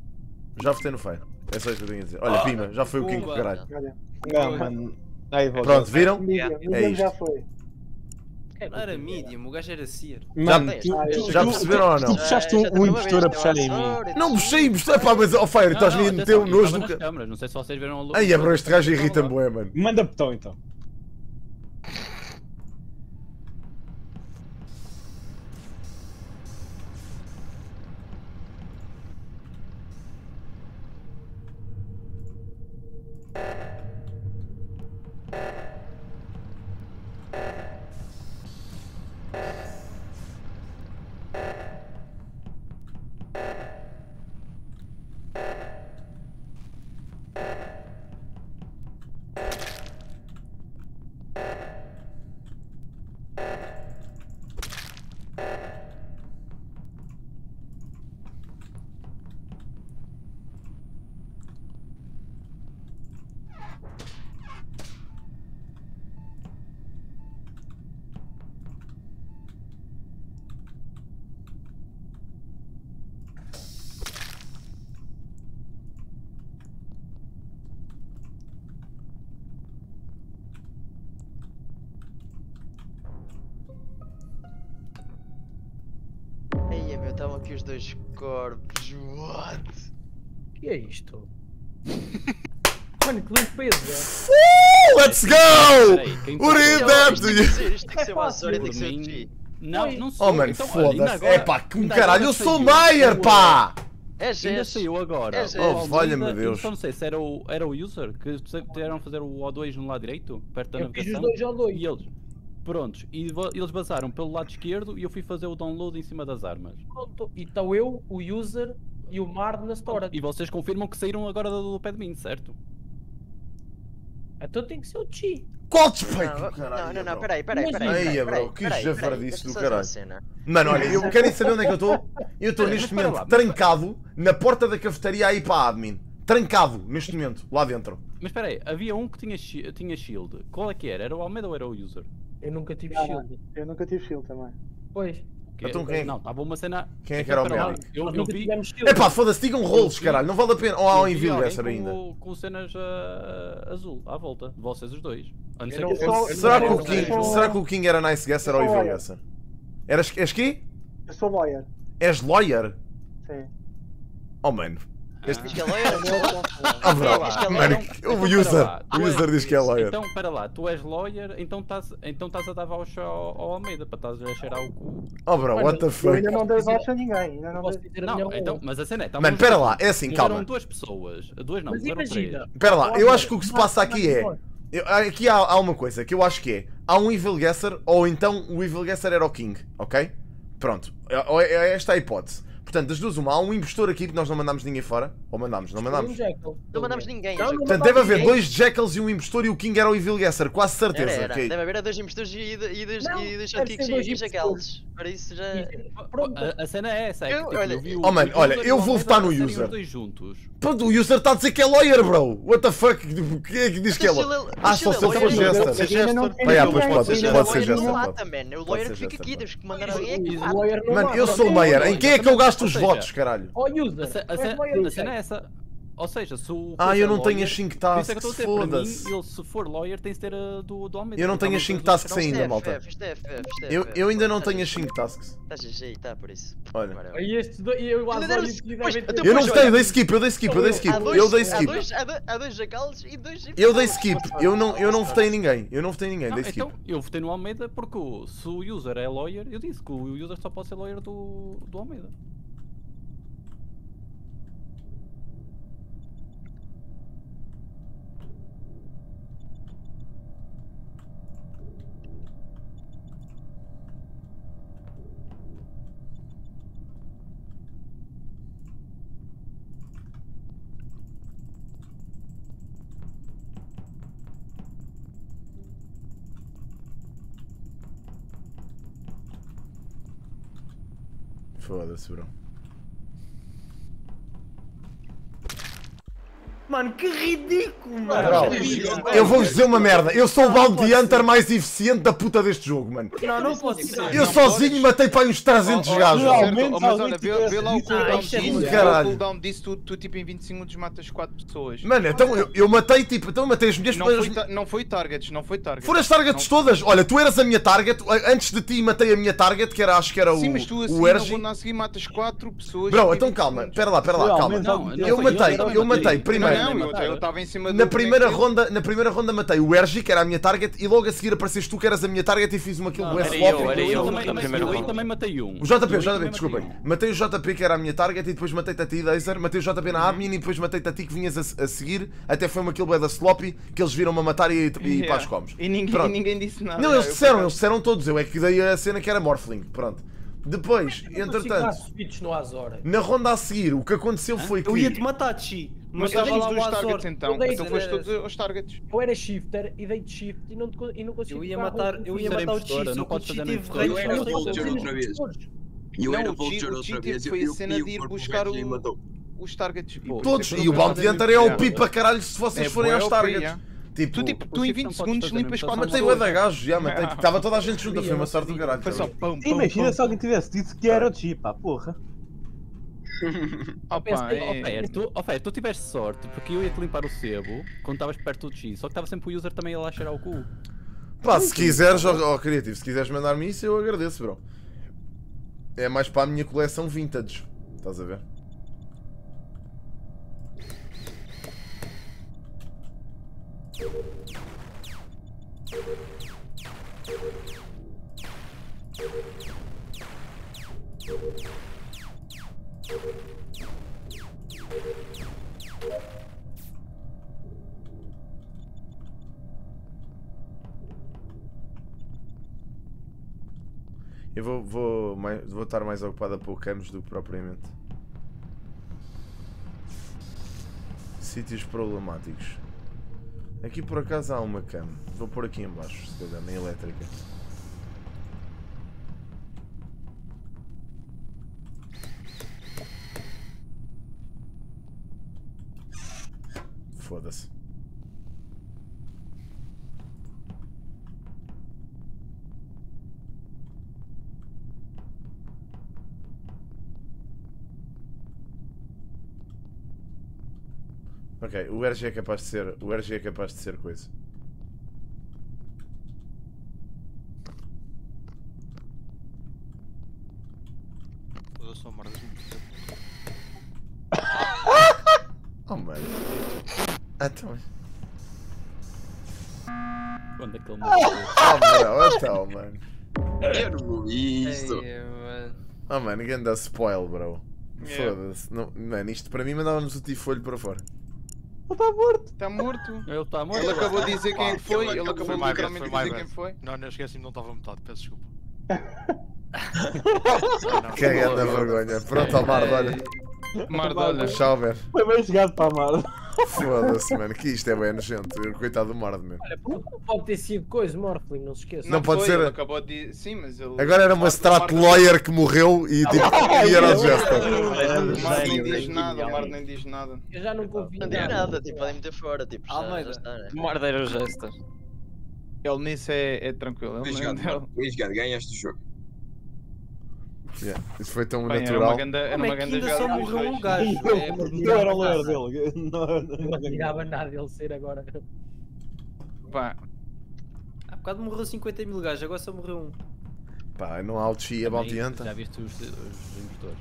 Speaker 1: Já votei no Fire. É só isso que eu tenho a dizer. Olha,
Speaker 3: Oh,
Speaker 1: Pima, já foi o King,
Speaker 3: Pumba.
Speaker 1: caralho.
Speaker 9: Olha,
Speaker 2: Não, mano. Aí, volta.
Speaker 1: Pronto, viram?
Speaker 9: Medium,
Speaker 1: É
Speaker 9: Medium já
Speaker 1: isto.
Speaker 9: foi.
Speaker 3: Não era medium, o gajo era seer.
Speaker 2: Mano,
Speaker 5: Já-
Speaker 2: tu, tu,
Speaker 1: Já
Speaker 2: tu-
Speaker 1: perceberam ou não?
Speaker 2: Tu puxaste um,
Speaker 5: Já
Speaker 2: um
Speaker 5: uma
Speaker 2: impostor
Speaker 5: vez,
Speaker 2: a puxar em
Speaker 5: eu
Speaker 2: mim.
Speaker 5: adoro,
Speaker 1: Não puxei, puxei. Pá, mas, ó Fire, estás me a meter o nojo do.
Speaker 6: nas
Speaker 1: ca-
Speaker 6: câmaras, não sei se vocês viram a luz.
Speaker 1: Ai, é bro, este gajo irrita-me, bué, mano.
Speaker 2: Manda botão então.
Speaker 5: Ai, meu, estavam aqui os dois corpos. What?
Speaker 9: que é isto?
Speaker 15: Mano, que limpeza.
Speaker 1: Uh, let's go! What is that?
Speaker 5: Isto tem que ser o Azor e tem que ser o G.
Speaker 6: Não, não sou.
Speaker 1: Oh, mano,
Speaker 6: então, olha, ainda
Speaker 1: foda-se.
Speaker 6: agora-
Speaker 1: É pá, que
Speaker 6: ainda
Speaker 1: caralho,
Speaker 6: agora
Speaker 1: eu sou
Speaker 6: saiu
Speaker 1: Maier,
Speaker 6: o-
Speaker 1: pá!
Speaker 5: És,
Speaker 6: Ainda
Speaker 5: és.
Speaker 6: saiu agora.
Speaker 5: És,
Speaker 6: o
Speaker 5: és.
Speaker 1: Oh, valha-me
Speaker 6: Almeida,
Speaker 1: Deus.
Speaker 6: Então não sei se era o, era o user que tiveram fazer o O dois no lado direito, perto da
Speaker 15: Eu fiz os
Speaker 6: navegação.
Speaker 15: dois ao dois.
Speaker 6: E eles, prontos, e vo- eles basaram pelo lado esquerdo e eu fui fazer o download em cima das armas.
Speaker 15: Pronto. E estou eu, o user e o Mard na storage.
Speaker 6: E vocês confirmam que saíram agora do, do pé de mim, certo?
Speaker 15: Então tem que ser o Chi.
Speaker 1: Qual despeito,
Speaker 5: Não,
Speaker 1: caralho?
Speaker 5: não, não, não,
Speaker 1: bro?
Speaker 5: peraí, peraí,
Speaker 15: Mas
Speaker 5: peraí.
Speaker 1: Aí,
Speaker 5: peraí,
Speaker 1: bro,
Speaker 5: peraí,
Speaker 1: que
Speaker 5: peraí,
Speaker 1: javardice
Speaker 5: peraí,
Speaker 1: do
Speaker 5: deixa-me só
Speaker 1: caralho.
Speaker 5: dizer uma cena.
Speaker 1: Mano, olha, eu quero saber onde é que eu estou. Eu estou neste
Speaker 6: Mas espera
Speaker 1: momento
Speaker 6: lá, mas-
Speaker 1: trancado na porta da cafetaria aí para a admin. Trancado, neste momento, lá dentro.
Speaker 6: Mas espera aí, havia um que tinha, shi- tinha shield. Qual é que era? Era o Almeida ou era o user?
Speaker 15: Eu nunca tive
Speaker 9: Ah,
Speaker 15: shield.
Speaker 9: Eu nunca tive shield também.
Speaker 15: Pois.
Speaker 6: Que-
Speaker 1: Então quem é que-
Speaker 6: Não, estava uma cena.
Speaker 1: Quem é que era o
Speaker 6: Espera lá,
Speaker 1: médico?
Speaker 6: Eu,
Speaker 15: Nós
Speaker 6: eu
Speaker 15: nunca
Speaker 6: vi.
Speaker 15: tivemos shield.
Speaker 1: É pá, foda-se, digam rolos, caralho, não vale a pena. Ou há um
Speaker 6: eu vi
Speaker 1: envio
Speaker 6: alguém
Speaker 1: dessa ainda.
Speaker 6: com, com cenas ah, azul à volta, vocês os dois. A não ser
Speaker 15: Eu
Speaker 6: que
Speaker 15: não-
Speaker 6: eu-
Speaker 15: eu
Speaker 1: Será que
Speaker 15: não-
Speaker 1: o King,
Speaker 9: eu-
Speaker 1: será que o King era nice guesser ou
Speaker 9: eu-
Speaker 1: evil guesser? Eras, és quê?
Speaker 9: Eu sou lawyer.
Speaker 1: És lawyer?
Speaker 9: Sim.
Speaker 1: Oh, mano. Este...
Speaker 5: Diz que é lawyer?
Speaker 1: Ah, bro,
Speaker 5: Diz que é
Speaker 1: mano,
Speaker 5: lawyer.
Speaker 6: Então,
Speaker 1: o
Speaker 6: espera
Speaker 1: user,
Speaker 6: lá,
Speaker 1: o
Speaker 6: tu
Speaker 1: user
Speaker 6: és-
Speaker 1: diz que é lawyer.
Speaker 6: Então, espera lá, tu és lawyer, então estás então estás a dar voucher ao, ao Almeida para estás a cheirar o cu.
Speaker 1: Oh, bro, what the
Speaker 9: Eu
Speaker 1: fuck?
Speaker 9: ainda não dei voz a ninguém. Ainda não
Speaker 15: Posso
Speaker 9: dei...
Speaker 15: dizer a minha
Speaker 6: Não, então,
Speaker 15: rola.
Speaker 6: mas a cena é.
Speaker 1: Mano, espera lá, é assim,
Speaker 6: Morreram
Speaker 1: calma.
Speaker 6: duas pessoas, duas não,
Speaker 15: Mas
Speaker 6: morreram
Speaker 15: imagina.
Speaker 6: três.
Speaker 1: Espera lá, eu acho que o que se
Speaker 15: Mas-
Speaker 1: passa aqui é... eu- aqui há, há uma coisa que eu acho que é... Há um evil guesser, ou então o evil guesser era o King, ok? Pronto, é, é esta a hipótese. Portanto, das duas uma, há um impostor aqui que nós não mandámos ninguém fora. Ou mandámos, não mandámos.
Speaker 5: Não mandamos ninguém.
Speaker 15: Não, não
Speaker 1: Portanto, deve haver dois Jackals e um impostor e o King era o evil guesser, quase certeza.
Speaker 5: Era, era.
Speaker 1: ok?
Speaker 5: Deve haver dois impostores e dois e dois
Speaker 15: Não,
Speaker 5: e dois
Speaker 15: deve ser
Speaker 5: shotguns
Speaker 15: dois
Speaker 5: e jacals. Para isso já.
Speaker 6: A, a cena é essa, é que
Speaker 5: Eu-
Speaker 6: tipo,
Speaker 5: olha,
Speaker 6: eu vi o
Speaker 1: Oh, mano,
Speaker 6: o
Speaker 1: olha,
Speaker 6: user e
Speaker 1: eu
Speaker 6: o
Speaker 1: vou
Speaker 6: Almeida
Speaker 1: votar no
Speaker 6: serem
Speaker 1: user.
Speaker 6: os dois juntos.
Speaker 1: Pronto, o user está a dizer que é lawyer, bro. What the fuck? Tipo, quem é que diz que é
Speaker 5: Mas se
Speaker 1: lawyer?
Speaker 5: ele-
Speaker 1: Ah,
Speaker 5: mas
Speaker 1: só
Speaker 5: se
Speaker 1: se ele
Speaker 5: ele é
Speaker 1: for
Speaker 5: lawyer,
Speaker 1: jester.
Speaker 9: Mas ainda não tem
Speaker 1: Ah, yeah,
Speaker 9: ninguém.
Speaker 1: pois pode,
Speaker 9: Ainda
Speaker 1: pode
Speaker 9: não
Speaker 1: ser
Speaker 9: tem
Speaker 1: jester.
Speaker 5: não
Speaker 9: ninguém.
Speaker 5: mata, man. O
Speaker 1: Pode
Speaker 5: lawyer
Speaker 1: ser
Speaker 5: fica
Speaker 1: jester,
Speaker 5: aqui,
Speaker 1: pode.
Speaker 5: temos que mandar alguém
Speaker 15: O
Speaker 5: aqui.
Speaker 15: lawyer não
Speaker 1: Mano,
Speaker 15: mata,
Speaker 1: eu
Speaker 15: não
Speaker 1: sou
Speaker 15: tem
Speaker 1: lawyer.
Speaker 15: lawyer.
Speaker 1: Em quem é que eu gasto
Speaker 6: Ou
Speaker 1: os
Speaker 6: seja,
Speaker 1: votos, caralho?
Speaker 15: Ó,
Speaker 6: A,
Speaker 15: user.
Speaker 6: ce- a,
Speaker 15: tu és
Speaker 6: ce-
Speaker 15: lawyer,
Speaker 6: a cena é
Speaker 15: ok?
Speaker 6: essa. Ou seja, se o.
Speaker 1: Ah,
Speaker 6: coisa
Speaker 1: eu
Speaker 6: é
Speaker 1: não tenho
Speaker 6: lawyer,
Speaker 1: as cinco
Speaker 6: por isso é que eu
Speaker 1: tasks,
Speaker 6: estou a dizer, para mim,
Speaker 1: foda-se.
Speaker 6: ele se for lawyer tem de ter a do, do Almeida.
Speaker 1: Eu não tenho
Speaker 6: Então,
Speaker 1: as cinco
Speaker 6: os dois
Speaker 1: tasks
Speaker 6: serão-
Speaker 1: ainda,
Speaker 5: F,
Speaker 1: malta.
Speaker 5: F, F, F, F,
Speaker 1: Eu,
Speaker 5: F.
Speaker 1: eu ainda não
Speaker 5: Tá
Speaker 1: tenho as
Speaker 5: G G.
Speaker 1: cinco tasks.
Speaker 5: Tá G G, tá por isso.
Speaker 1: Olha.
Speaker 15: Aí estes dois. E eu
Speaker 5: Ainda
Speaker 15: Azor
Speaker 5: deram-
Speaker 15: e o Chi
Speaker 5: Pois,
Speaker 15: devem ter-
Speaker 5: então,
Speaker 1: Eu não
Speaker 5: pois,
Speaker 1: votei, eu
Speaker 5: olha,
Speaker 1: dei skip, eu dei skip, eu dei skip.
Speaker 5: Há dois-
Speaker 1: Eu dei
Speaker 5: há
Speaker 1: skip.
Speaker 5: dois- há dois- Há dois jacals e dois.
Speaker 1: Eu dei skip. Eu não, eu não votei em ninguém. Eu não votei em ninguém,
Speaker 6: Não,
Speaker 1: dei skip.
Speaker 6: então, eu votei no Almeida porque o- se o user é lawyer, eu disse que o user só pode ser lawyer do, do Almeida.
Speaker 1: Foda-se, bro.
Speaker 3: Mano, que ridículo, mano.
Speaker 1: Bro, eu vou-vos dizer uma merda. Eu sou o Bounty Hunter mais eficiente da puta deste jogo, mano.
Speaker 3: Não, não pode ser.
Speaker 1: Eu sozinho matei para aí uns trezentos gajos.
Speaker 12: Certo, mas olha, vê, vê lá o cooldown
Speaker 3: isto é
Speaker 12: disso.
Speaker 3: ruim.
Speaker 12: Vê o
Speaker 1: Caralho.
Speaker 12: cooldown disso, tu, tu tipo em vinte segundos matas quatro pessoas.
Speaker 1: Mano, então eu, eu matei tipo, então eu matei as minhas
Speaker 12: Não foi, ta- não foi targets, não foi targets.
Speaker 1: Foram as targets todas. Olha, tu eras a minha target. Antes de ti matei a minha target, que era, acho que era o,
Speaker 12: Sim, mas tu assim,
Speaker 1: o
Speaker 12: na
Speaker 1: Ergi.
Speaker 12: ronda a seguir matas quatro pessoas.
Speaker 1: Bro,
Speaker 12: tipo, em
Speaker 1: então
Speaker 12: vinte
Speaker 1: calma,
Speaker 12: segundos.
Speaker 1: pera lá, pera lá, calma.
Speaker 6: Não,
Speaker 1: Eu
Speaker 6: não,
Speaker 1: matei,
Speaker 6: eu
Speaker 1: eu matei
Speaker 6: matei.
Speaker 1: primeiro.
Speaker 12: Não, eu- eu estava em cima do
Speaker 1: Na primeira
Speaker 12: boneco dele.
Speaker 1: ronda, na primeira ronda matei o Ergi, que era a minha target, e logo a seguir apareceste tu, que eras a minha target, e fiz uma kill
Speaker 6: Não,
Speaker 1: do
Speaker 6: era
Speaker 1: S-Flop.
Speaker 11: eu, era eu.
Speaker 6: também,
Speaker 11: na primeira
Speaker 6: eu aí
Speaker 11: ronda.
Speaker 6: também matei um.
Speaker 1: O J P,
Speaker 6: Eu
Speaker 1: o J P,
Speaker 6: também
Speaker 1: desculpem.
Speaker 6: matei um.
Speaker 1: Matei o J P, que era a minha target, e depois matei-te a ti, Dazer. Matei o J P na admin, e depois matei-te a ti, que vinhas a, a seguir. Até foi uma kill bué da Sloppy, que eles viram-me a matar e, e
Speaker 12: Yeah.
Speaker 1: para os comes.
Speaker 12: E ninguém,
Speaker 1: Pronto.
Speaker 12: ninguém disse nada.
Speaker 1: Não, eles
Speaker 12: eu
Speaker 1: disseram,
Speaker 12: por
Speaker 1: eles disseram todos. Eu é que dei a cena que era Morphling. Pronto. Depois,
Speaker 15: Eu não consigo dar
Speaker 1: entretanto,
Speaker 15: subites no Azor.
Speaker 1: na ronda a seguir, o que aconteceu foi
Speaker 3: Eu ia-te
Speaker 1: que.
Speaker 3: matar, Chi.
Speaker 12: Mas
Speaker 3: Mas
Speaker 12: eu
Speaker 3: estava lá
Speaker 12: dos
Speaker 3: o
Speaker 12: targets
Speaker 3: Azor.
Speaker 12: então.
Speaker 15: Eu dei-
Speaker 12: Então foste todos aos targets.
Speaker 15: Eu era shifter e dei de shift e não, te co- e não consigo
Speaker 3: Eu ia
Speaker 15: tocar
Speaker 3: matar,
Speaker 15: com-
Speaker 3: eu ia
Speaker 6: Ser
Speaker 3: matar o
Speaker 6: impostora,
Speaker 3: Chi,
Speaker 6: não
Speaker 3: só que o
Speaker 6: podes
Speaker 3: Chi
Speaker 6: fazer
Speaker 3: teve
Speaker 6: impostora.
Speaker 3: rage.
Speaker 8: Eu era
Speaker 3: não sei
Speaker 8: Vulture
Speaker 3: como.
Speaker 8: outra vez. E eu
Speaker 12: Não,
Speaker 8: era
Speaker 12: o G-
Speaker 8: Vulture
Speaker 12: o
Speaker 8: outra
Speaker 12: G
Speaker 8: vez.
Speaker 12: foi a
Speaker 8: Eu
Speaker 12: cena
Speaker 8: vi
Speaker 12: de ir
Speaker 8: o corpo
Speaker 12: buscar
Speaker 8: verde e
Speaker 12: o-
Speaker 8: matou.
Speaker 12: os targets. Pô,
Speaker 1: Todos.
Speaker 12: isso é
Speaker 1: E o
Speaker 12: para
Speaker 1: Bounty
Speaker 12: fazer
Speaker 1: Hunter é o
Speaker 12: muito
Speaker 1: pipa, caralho, se vocês
Speaker 12: É
Speaker 1: forem
Speaker 12: bué
Speaker 1: aos
Speaker 12: O P,
Speaker 1: targets.
Speaker 12: yeah.
Speaker 1: Tipo,
Speaker 12: Tu, tipo, tu
Speaker 6: o
Speaker 12: em
Speaker 6: Shift
Speaker 12: vinte
Speaker 6: não podes
Speaker 12: segundos
Speaker 6: fazer
Speaker 12: limpas
Speaker 6: mesmo,
Speaker 12: quatro
Speaker 1: matei o
Speaker 12: pessoas.
Speaker 1: da gajo, já matei. Estava toda a gente junta, foi uma sorte do caralho.
Speaker 12: Foi só
Speaker 1: cara.
Speaker 12: pão, pão,
Speaker 16: Imagina
Speaker 12: pão.
Speaker 16: se alguém tivesse dito que era o Chi, pá, porra.
Speaker 12: Opa,
Speaker 15: Pensei,
Speaker 12: é-
Speaker 6: Ó Fer, tu, ó Fer, tu tiveste sorte porque eu ia-te limpar o sebo quando estavas perto do X, só que estava sempre o user também a lá cheirar o cu.
Speaker 1: Pá, se quiseres, ó ó, Criativo, se quiseres mandar-me isso, eu agradeço, bro. É mais para a minha coleção vintage. Estás a ver? Eu vou, vou, mais, vou estar mais ocupado a pôr camos do que propriamente. Sítios problemáticos. Aqui por acaso há uma cam. Vou pôr aqui em baixo, se calhar, na elétrica. Foda-se. Ok, o R G é capaz de ser. O R G é capaz de ser coisa.
Speaker 10: Eu sou merda.
Speaker 1: Oh mano. Então.
Speaker 6: Quando aquele
Speaker 1: Ah, bro, então, mano.
Speaker 8: Eu não vi isto.
Speaker 1: Oh mano, ninguém dá spoil, bro.
Speaker 12: Yeah.
Speaker 1: Foda-se. Não- Mano, isto para mim mandava-nos o tifolho para fora.
Speaker 12: Ele está morto. Está morto.
Speaker 6: Ele está morto.
Speaker 12: Ele acabou de dizer quem é que foi.
Speaker 14: Ele
Speaker 12: Ele acabou
Speaker 14: Foi
Speaker 12: de
Speaker 14: my bad,
Speaker 12: literalmente
Speaker 14: foi my
Speaker 12: dizer
Speaker 14: bad.
Speaker 12: quem foi.
Speaker 14: Não, não esqueci-me, não estava metade, peço desculpa.
Speaker 1: Cagando a vergonha. Pronto, ó Mardo, olha.
Speaker 12: Mardo, olha.
Speaker 1: Tchau, velho.
Speaker 16: Foi bem jogado para a Mardo.
Speaker 1: Foda-se, mano, que isto é bem nojento. Coitado do Mardo, mano.
Speaker 15: Olha, pode ter sido coisa, Morphling, não se esqueça.
Speaker 1: Não pode
Speaker 12: foi,
Speaker 1: ser-
Speaker 12: Ele acabou de... Sim, mas ele...
Speaker 1: Agora era uma strat lawyer que morreu e tipo, e era o Jester.
Speaker 12: O Mardo nem diz nada, o Mardo nem diz nada.
Speaker 15: Eu já não confio
Speaker 5: Não digo nada, tipo, podem meter fora, tipo, já, já está, né?
Speaker 11: Mordeiro Jester.
Speaker 12: Ele nisso é, é tranquilo.
Speaker 8: Bem
Speaker 12: Ele
Speaker 8: jogado,
Speaker 12: não...
Speaker 8: Mardo. Bem jogado, ganhaste o jogo.
Speaker 1: Yeah, isso foi tão
Speaker 12: Bem, era
Speaker 1: natural.
Speaker 12: uma ganda, era
Speaker 3: Como
Speaker 12: uma
Speaker 3: é que
Speaker 12: ganda
Speaker 3: ainda só
Speaker 12: jogada dos
Speaker 3: morreu um
Speaker 12: dois.
Speaker 3: gajo?
Speaker 16: Eu era o layer dele. Não,
Speaker 15: Não admirava nada ele ser agora.
Speaker 12: Pá,
Speaker 3: Há bocado morreu cinquenta mil gajos, agora só morreu um.
Speaker 1: Pá, não há auto-chi a
Speaker 6: Também,
Speaker 1: balteanta.
Speaker 6: Já viste os, os impostores?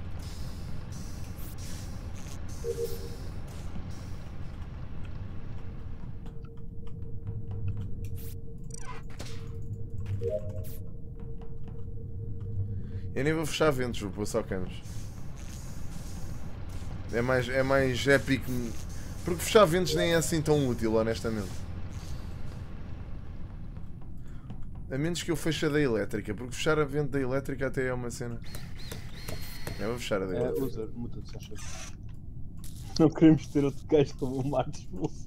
Speaker 1: Eu nem vou fechar ventos, vou pôr só canos. É mais, é mais épico. Porque fechar ventos nem é assim tão útil, honestamente. A menos que eu feche a da elétrica, porque fechar a vento da elétrica até é uma cena. Eu vou fechar a da
Speaker 16: É,
Speaker 1: elétrica.
Speaker 16: usa, muda-te, acho. Não queremos ter outro gajo como o Marcos expulso.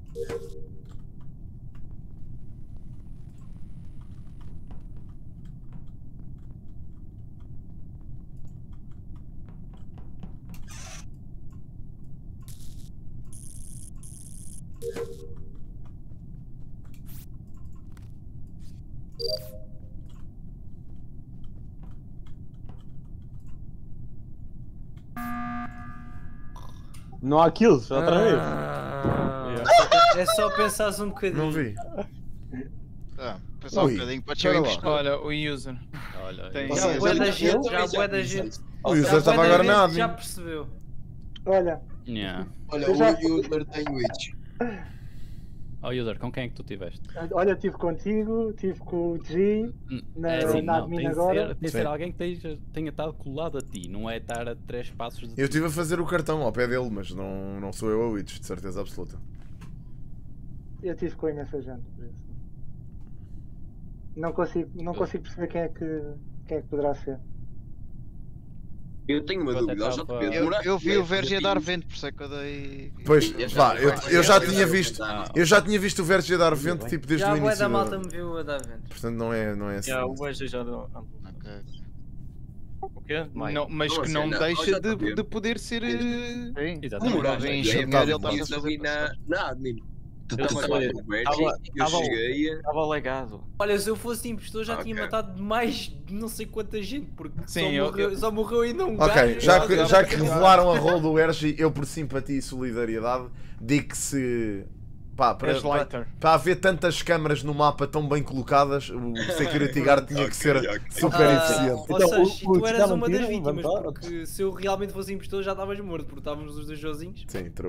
Speaker 16: Não há kills, outra vez.
Speaker 3: É só pensares um bocadinho.
Speaker 1: Não vi.
Speaker 10: Ah, pensar um
Speaker 1: Ui,
Speaker 10: bocadinho para
Speaker 1: espera
Speaker 10: te
Speaker 1: lá.
Speaker 12: olha, o user.
Speaker 6: Olha,
Speaker 12: Tem-
Speaker 3: Já
Speaker 12: Sim,
Speaker 3: bué da
Speaker 12: já-
Speaker 3: gente, já bué da gente.
Speaker 1: O user
Speaker 3: Já
Speaker 1: estava
Speaker 3: bué da
Speaker 1: agora
Speaker 3: gente
Speaker 1: na
Speaker 3: já
Speaker 1: admin.
Speaker 3: percebeu.
Speaker 9: Olha,
Speaker 6: yeah.
Speaker 8: Olha,
Speaker 9: Eu já-
Speaker 8: o user tem witch.
Speaker 6: Oh, user, com quem é que tu tiveste?
Speaker 9: olha, estive contigo, estive com o G, na,
Speaker 6: É assim,
Speaker 9: na
Speaker 6: não,
Speaker 9: admin
Speaker 6: tem de
Speaker 9: agora.
Speaker 6: ser, tem de
Speaker 1: Sim.
Speaker 6: ser alguém que tenha, tenha estado colado a ti, não é estar a três passos de ti.
Speaker 1: Eu estive a fazer o cartão ao pé dele, mas não, não sou eu a Witch, de certeza absoluta.
Speaker 9: Eu estive com imensa gente, por isso. Não consigo, não consigo perceber quem é que, quem é que poderá ser.
Speaker 8: Eu tenho uma
Speaker 6: Eu até
Speaker 8: dúvida, ó,
Speaker 6: tava-
Speaker 8: J P.
Speaker 10: Eu,
Speaker 8: demoraste
Speaker 10: eu vi
Speaker 8: bué
Speaker 10: o
Speaker 8: a fazer
Speaker 10: Verge a dar
Speaker 8: isso?
Speaker 10: vento, por isso é que eu dei.
Speaker 1: Pois,
Speaker 8: Eu já-
Speaker 1: vá, eu, eu já
Speaker 8: eu
Speaker 1: tinha
Speaker 8: já-
Speaker 1: visto.
Speaker 8: Ah,
Speaker 1: Eu já tinha visto o Verge a dar vento tipo desde
Speaker 3: Já
Speaker 1: o
Speaker 3: a bué
Speaker 1: início.
Speaker 3: da
Speaker 1: do-
Speaker 3: malta me viu a dar vento.
Speaker 1: Portanto não é, não é assim.
Speaker 11: Já, o Wesley já deu.
Speaker 10: Ok.
Speaker 11: O quê? Mãe.
Speaker 12: Não, mas
Speaker 8: Não,
Speaker 12: que
Speaker 8: assim,
Speaker 12: não
Speaker 8: não,
Speaker 12: deixa
Speaker 8: já
Speaker 12: de,
Speaker 8: sabia.
Speaker 12: de poder ser. eh,
Speaker 10: Sim,
Speaker 6: Exatamente.
Speaker 8: Demoraste
Speaker 10: Alguém
Speaker 8: bué a
Speaker 10: enxergar,
Speaker 8: fazer
Speaker 10: ele tá a
Speaker 8: isso
Speaker 10: fazer
Speaker 8: ali na, na admin. Tu
Speaker 11: Eu
Speaker 8: estás a
Speaker 11: também-
Speaker 8: falar com o Verge,
Speaker 11: tava-
Speaker 8: eu
Speaker 11: tava-
Speaker 8: cheguei a...
Speaker 11: Estava legado.
Speaker 3: Olha, se eu fosse impostor já
Speaker 8: Ah,
Speaker 3: tinha
Speaker 8: ok.
Speaker 3: matado mais de não sei quanta gente, porque
Speaker 12: Sim,
Speaker 3: só,
Speaker 12: eu-
Speaker 3: morreu, só morreu ainda um
Speaker 1: Ok,
Speaker 3: gajo.
Speaker 1: já
Speaker 3: e
Speaker 1: que,
Speaker 3: eu-
Speaker 1: já que revelaram a role do Ergi, eu por simpatia e solidariedade digo que se. Pá, para,
Speaker 12: És
Speaker 1: para,
Speaker 12: lighter.
Speaker 1: para haver tantas câmaras no mapa tão bem colocadas, o Security Guard tinha que ser
Speaker 8: Ok, ok.
Speaker 1: super
Speaker 3: Ah,
Speaker 1: eficiente.
Speaker 3: Ou
Speaker 9: Então,
Speaker 3: seja,
Speaker 9: o-
Speaker 3: e
Speaker 9: o
Speaker 3: tu
Speaker 9: que
Speaker 3: eras
Speaker 9: está
Speaker 3: uma das
Speaker 9: mentira,
Speaker 3: vítimas,
Speaker 9: vamos lá.
Speaker 3: porque se eu realmente fosse impostor já estavas morto, porque estávamos os dois sozinhos.
Speaker 1: Sim, true.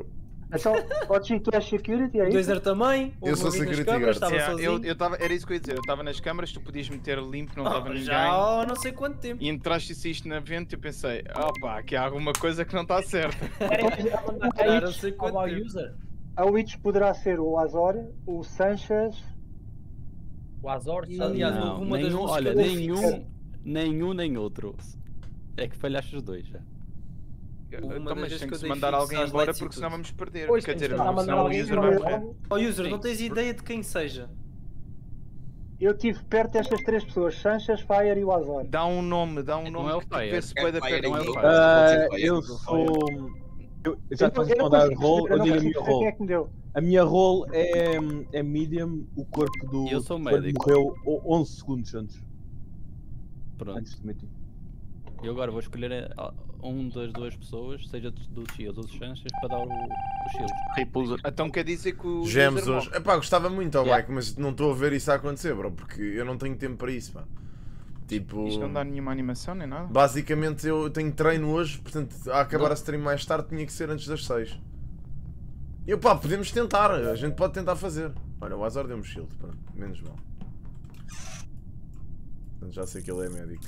Speaker 9: Então, podes dizer que tu és security, é
Speaker 3: O
Speaker 9: isso?
Speaker 3: Dozer também.
Speaker 1: Eu sou
Speaker 3: Houve um vídeo nas
Speaker 1: security
Speaker 3: câmaras,
Speaker 1: guard.
Speaker 3: estava
Speaker 12: Yeah, eu,
Speaker 3: sozinho.
Speaker 12: eu tava, era isso que eu ia dizer, eu estava nas câmaras, tu podias meter limpo, não estava
Speaker 3: Oh,
Speaker 12: ninguém.
Speaker 3: já há não sei quanto tempo.
Speaker 12: E entraste e saíste na vento e eu pensei, opa, aqui há alguma coisa que não está certa.
Speaker 3: Já não sei quanto tempo.
Speaker 15: user.
Speaker 9: A Witch poderá ser o Azor, o Sanchez.
Speaker 15: O Azor,
Speaker 3: E, aliás,
Speaker 6: Não,
Speaker 3: houve uma das
Speaker 6: nenhum,
Speaker 3: luzes
Speaker 6: olha,
Speaker 3: que eu
Speaker 6: nenhum, nenhum nem outro. É que falhaste os dois já.
Speaker 3: Uma
Speaker 12: Então,
Speaker 3: das
Speaker 12: mas
Speaker 3: vezes
Speaker 12: tem
Speaker 3: que
Speaker 12: que
Speaker 3: eu
Speaker 12: se
Speaker 3: dei
Speaker 12: mandar
Speaker 3: fixo
Speaker 12: alguém
Speaker 3: às
Speaker 12: embora
Speaker 3: lights e
Speaker 12: porque senão
Speaker 3: tudo.
Speaker 12: vamos perder.
Speaker 15: Pois,
Speaker 12: Quer
Speaker 15: tem que
Speaker 12: dizer,
Speaker 15: se mandar
Speaker 12: senão o
Speaker 15: alguém
Speaker 12: user
Speaker 15: embora.
Speaker 12: vai morrer.
Speaker 3: Ó user,
Speaker 12: Sim.
Speaker 3: não tens ideia de quem seja.
Speaker 9: Eu estive perto destas três pessoas, Sanchez, Fire e o Azor.
Speaker 12: Dá um nome, dá um
Speaker 6: Não
Speaker 12: nome
Speaker 6: é o
Speaker 12: que tipo,
Speaker 6: Fire.
Speaker 12: vê-se bué da
Speaker 8: Fire
Speaker 12: perto.
Speaker 8: é
Speaker 12: Não é o
Speaker 8: eu.
Speaker 12: Fire.
Speaker 16: Ah,
Speaker 8: Pode ser
Speaker 16: eu
Speaker 8: Fire.
Speaker 16: sou. Eu, eu já
Speaker 9: Eu não,
Speaker 16: estou
Speaker 9: eu
Speaker 16: a
Speaker 9: não
Speaker 16: mandar
Speaker 9: consigo
Speaker 16: roll,
Speaker 9: perceber, eu
Speaker 16: eu
Speaker 9: não
Speaker 16: digo a
Speaker 9: consigo
Speaker 16: minha
Speaker 9: perceber
Speaker 16: roll.
Speaker 9: quem é que me deu.
Speaker 16: A minha roll é, é medium, o corpo do.
Speaker 6: Eu sou
Speaker 16: do Fire
Speaker 6: médico.
Speaker 16: morreu o- onze segundos antes.
Speaker 6: Pronto.
Speaker 16: Antes de meter.
Speaker 6: Eu agora vou escolher eh, um das duas pessoas, seja do Shield ou do Chances, para dar o, o Shield.
Speaker 11: Repulsa.
Speaker 12: Então quer dizer que o
Speaker 1: Gemos
Speaker 12: user
Speaker 1: hoje.
Speaker 12: morre.
Speaker 1: Epá, gostava muito, ó
Speaker 6: Yeah.
Speaker 1: Mike, mas não estou a ver isso a acontecer, bro, porque eu não tenho tempo para isso, pá. Tipo.
Speaker 12: Isto não dá nenhuma animação nem nada.
Speaker 1: Basicamente eu tenho treino hoje, portanto, a acabar a stream mais tarde tinha que ser antes das seis. E pá, podemos tentar, a gente pode tentar fazer. Olha, o Azor deu-me shield, pronto, menos mal. Portanto, já sei que ele é médico.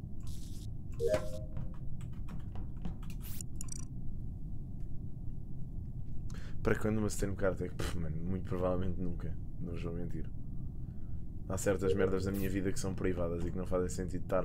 Speaker 1: Para quando uma stream Cartec? Pff, mano, muito provavelmente nunca. Não vos vou mentir. Há certas merdas da minha vida que são privadas e que não fazem sentido estar.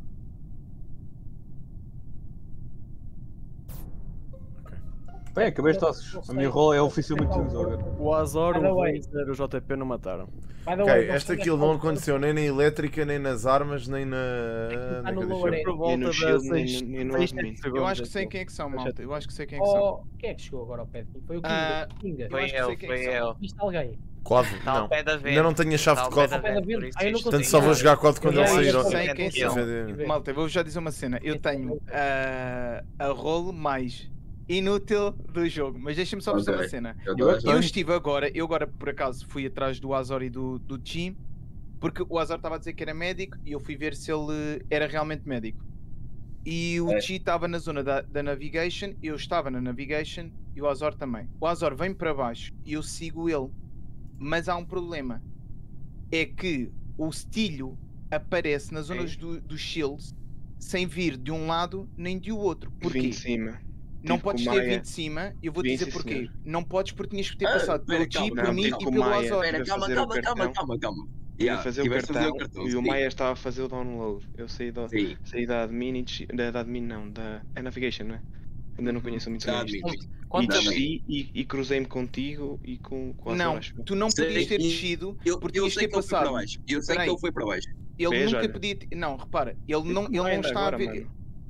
Speaker 16: Bem, acabei de tosses. A minha roll é oficialmente user.
Speaker 17: O Azor,
Speaker 15: By the
Speaker 17: o
Speaker 15: way.
Speaker 17: Razer, o J P não mataram.
Speaker 15: By the
Speaker 1: Ok,
Speaker 15: way,
Speaker 1: esta kill não aconteceu nem na elétrica, nem nas armas, nem na.
Speaker 15: Está
Speaker 1: onde é
Speaker 15: no
Speaker 1: que eu
Speaker 15: lower
Speaker 1: deixei?
Speaker 15: end.
Speaker 17: Por volta
Speaker 13: no
Speaker 17: da
Speaker 13: shield, nem
Speaker 17: seis-
Speaker 13: no- nem no
Speaker 17: seis,
Speaker 13: admin.
Speaker 17: sete
Speaker 12: Eu
Speaker 17: segundos
Speaker 12: acho que sei
Speaker 17: aquilo.
Speaker 12: quem é que são, malta. Eu acho que sei quem é que são.
Speaker 15: Oh, quem é que chegou agora ao pé de mim? Foi o Kinga.
Speaker 12: Ah,
Speaker 15: Kinga.
Speaker 7: Foi
Speaker 12: acho que
Speaker 7: eu,
Speaker 12: sei quem é
Speaker 7: foi
Speaker 12: que são.
Speaker 7: eu.
Speaker 15: Viste alguém?
Speaker 1: Code?
Speaker 7: Está ao
Speaker 1: Não.
Speaker 7: pé da venda.
Speaker 1: Ainda não tenho a chave
Speaker 7: Está
Speaker 1: de
Speaker 7: ao pé
Speaker 1: code.
Speaker 7: da venda, por isso
Speaker 15: Ah, eu não
Speaker 7: isto
Speaker 15: consigo.
Speaker 1: Portanto, só vou jogar code quando ele
Speaker 15: Eu
Speaker 1: sair.
Speaker 15: já
Speaker 1: ó.
Speaker 12: sei quem são.
Speaker 1: Efetivamente.
Speaker 12: Malta, eu vou já dizer uma cena. Eu tenho ah, a roll mais inútil do jogo. Mas deixa-me só dizer
Speaker 8: Ok.
Speaker 12: uma cena.
Speaker 8: Eu
Speaker 16: Eu é
Speaker 8: tô-
Speaker 12: Eu estive agora, eu agora por acaso fui atrás do Azor e do, do Chi, porque o Azor estava a dizer que era médico e eu fui ver se ele era realmente médico. E o
Speaker 8: É.
Speaker 12: Chi estava na zona da, da navigation, eu estava na navigation e o Azor também. O Azor vem para baixo e eu sigo ele. Mas há um problema. É que o estilho aparece nas zonas do, dos shields sem vir de um lado nem de outro. Porquê?
Speaker 13: Vim de cima.
Speaker 12: Não
Speaker 13: Tive
Speaker 12: podes
Speaker 13: com
Speaker 12: ter
Speaker 13: Maia.
Speaker 12: vindo de cima, e eu vou
Speaker 13: Vim,
Speaker 12: dizer
Speaker 13: sim,
Speaker 12: porquê.
Speaker 13: senhor.
Speaker 12: Não podes porque tinhas que ter
Speaker 8: Ah,
Speaker 12: passado pelo
Speaker 8: espera,
Speaker 12: G,
Speaker 8: calma,
Speaker 12: por
Speaker 13: não,
Speaker 12: mim
Speaker 13: tive
Speaker 12: e
Speaker 13: com
Speaker 12: pelo
Speaker 13: Maia.
Speaker 12: Azor.
Speaker 8: Espera,
Speaker 13: Tive a
Speaker 8: calma,
Speaker 13: fazer o
Speaker 8: calma, calma,
Speaker 13: cartão.
Speaker 8: calma, calma.
Speaker 13: Ia
Speaker 8: Yeah,
Speaker 13: fazer o
Speaker 8: tiveste a
Speaker 13: cartão,
Speaker 8: fazer o cartão,
Speaker 13: e o
Speaker 8: sim.
Speaker 13: Maia estava a fazer o download. Eu saí, do,
Speaker 8: Sim.
Speaker 13: saí da admin e desci, da, da admin não, da é navigation, não é? Ainda não conheço muito
Speaker 8: Da
Speaker 13: bem
Speaker 8: admin.
Speaker 13: isto. E
Speaker 11: Quantas-
Speaker 13: desci e, e cruzei-me contigo e com, com a
Speaker 12: Não,
Speaker 13: Azor, acho eu.
Speaker 12: tu não
Speaker 8: Sei
Speaker 12: podias ter
Speaker 8: que-
Speaker 12: descido
Speaker 8: Eu,
Speaker 12: porque
Speaker 8: eu
Speaker 12: tinhas
Speaker 8: sei
Speaker 12: ter
Speaker 8: que ele foi para
Speaker 12: passado.
Speaker 8: baixo. Eu sei que
Speaker 12: Peraí.
Speaker 8: ele foi para baixo.
Speaker 12: Ele
Speaker 13: Vês,
Speaker 12: nunca
Speaker 13: olha.
Speaker 12: podia. te- Não, repara, ele não, ele não
Speaker 13: ainda
Speaker 12: está a
Speaker 13: agora,
Speaker 12: ver.
Speaker 13: mano.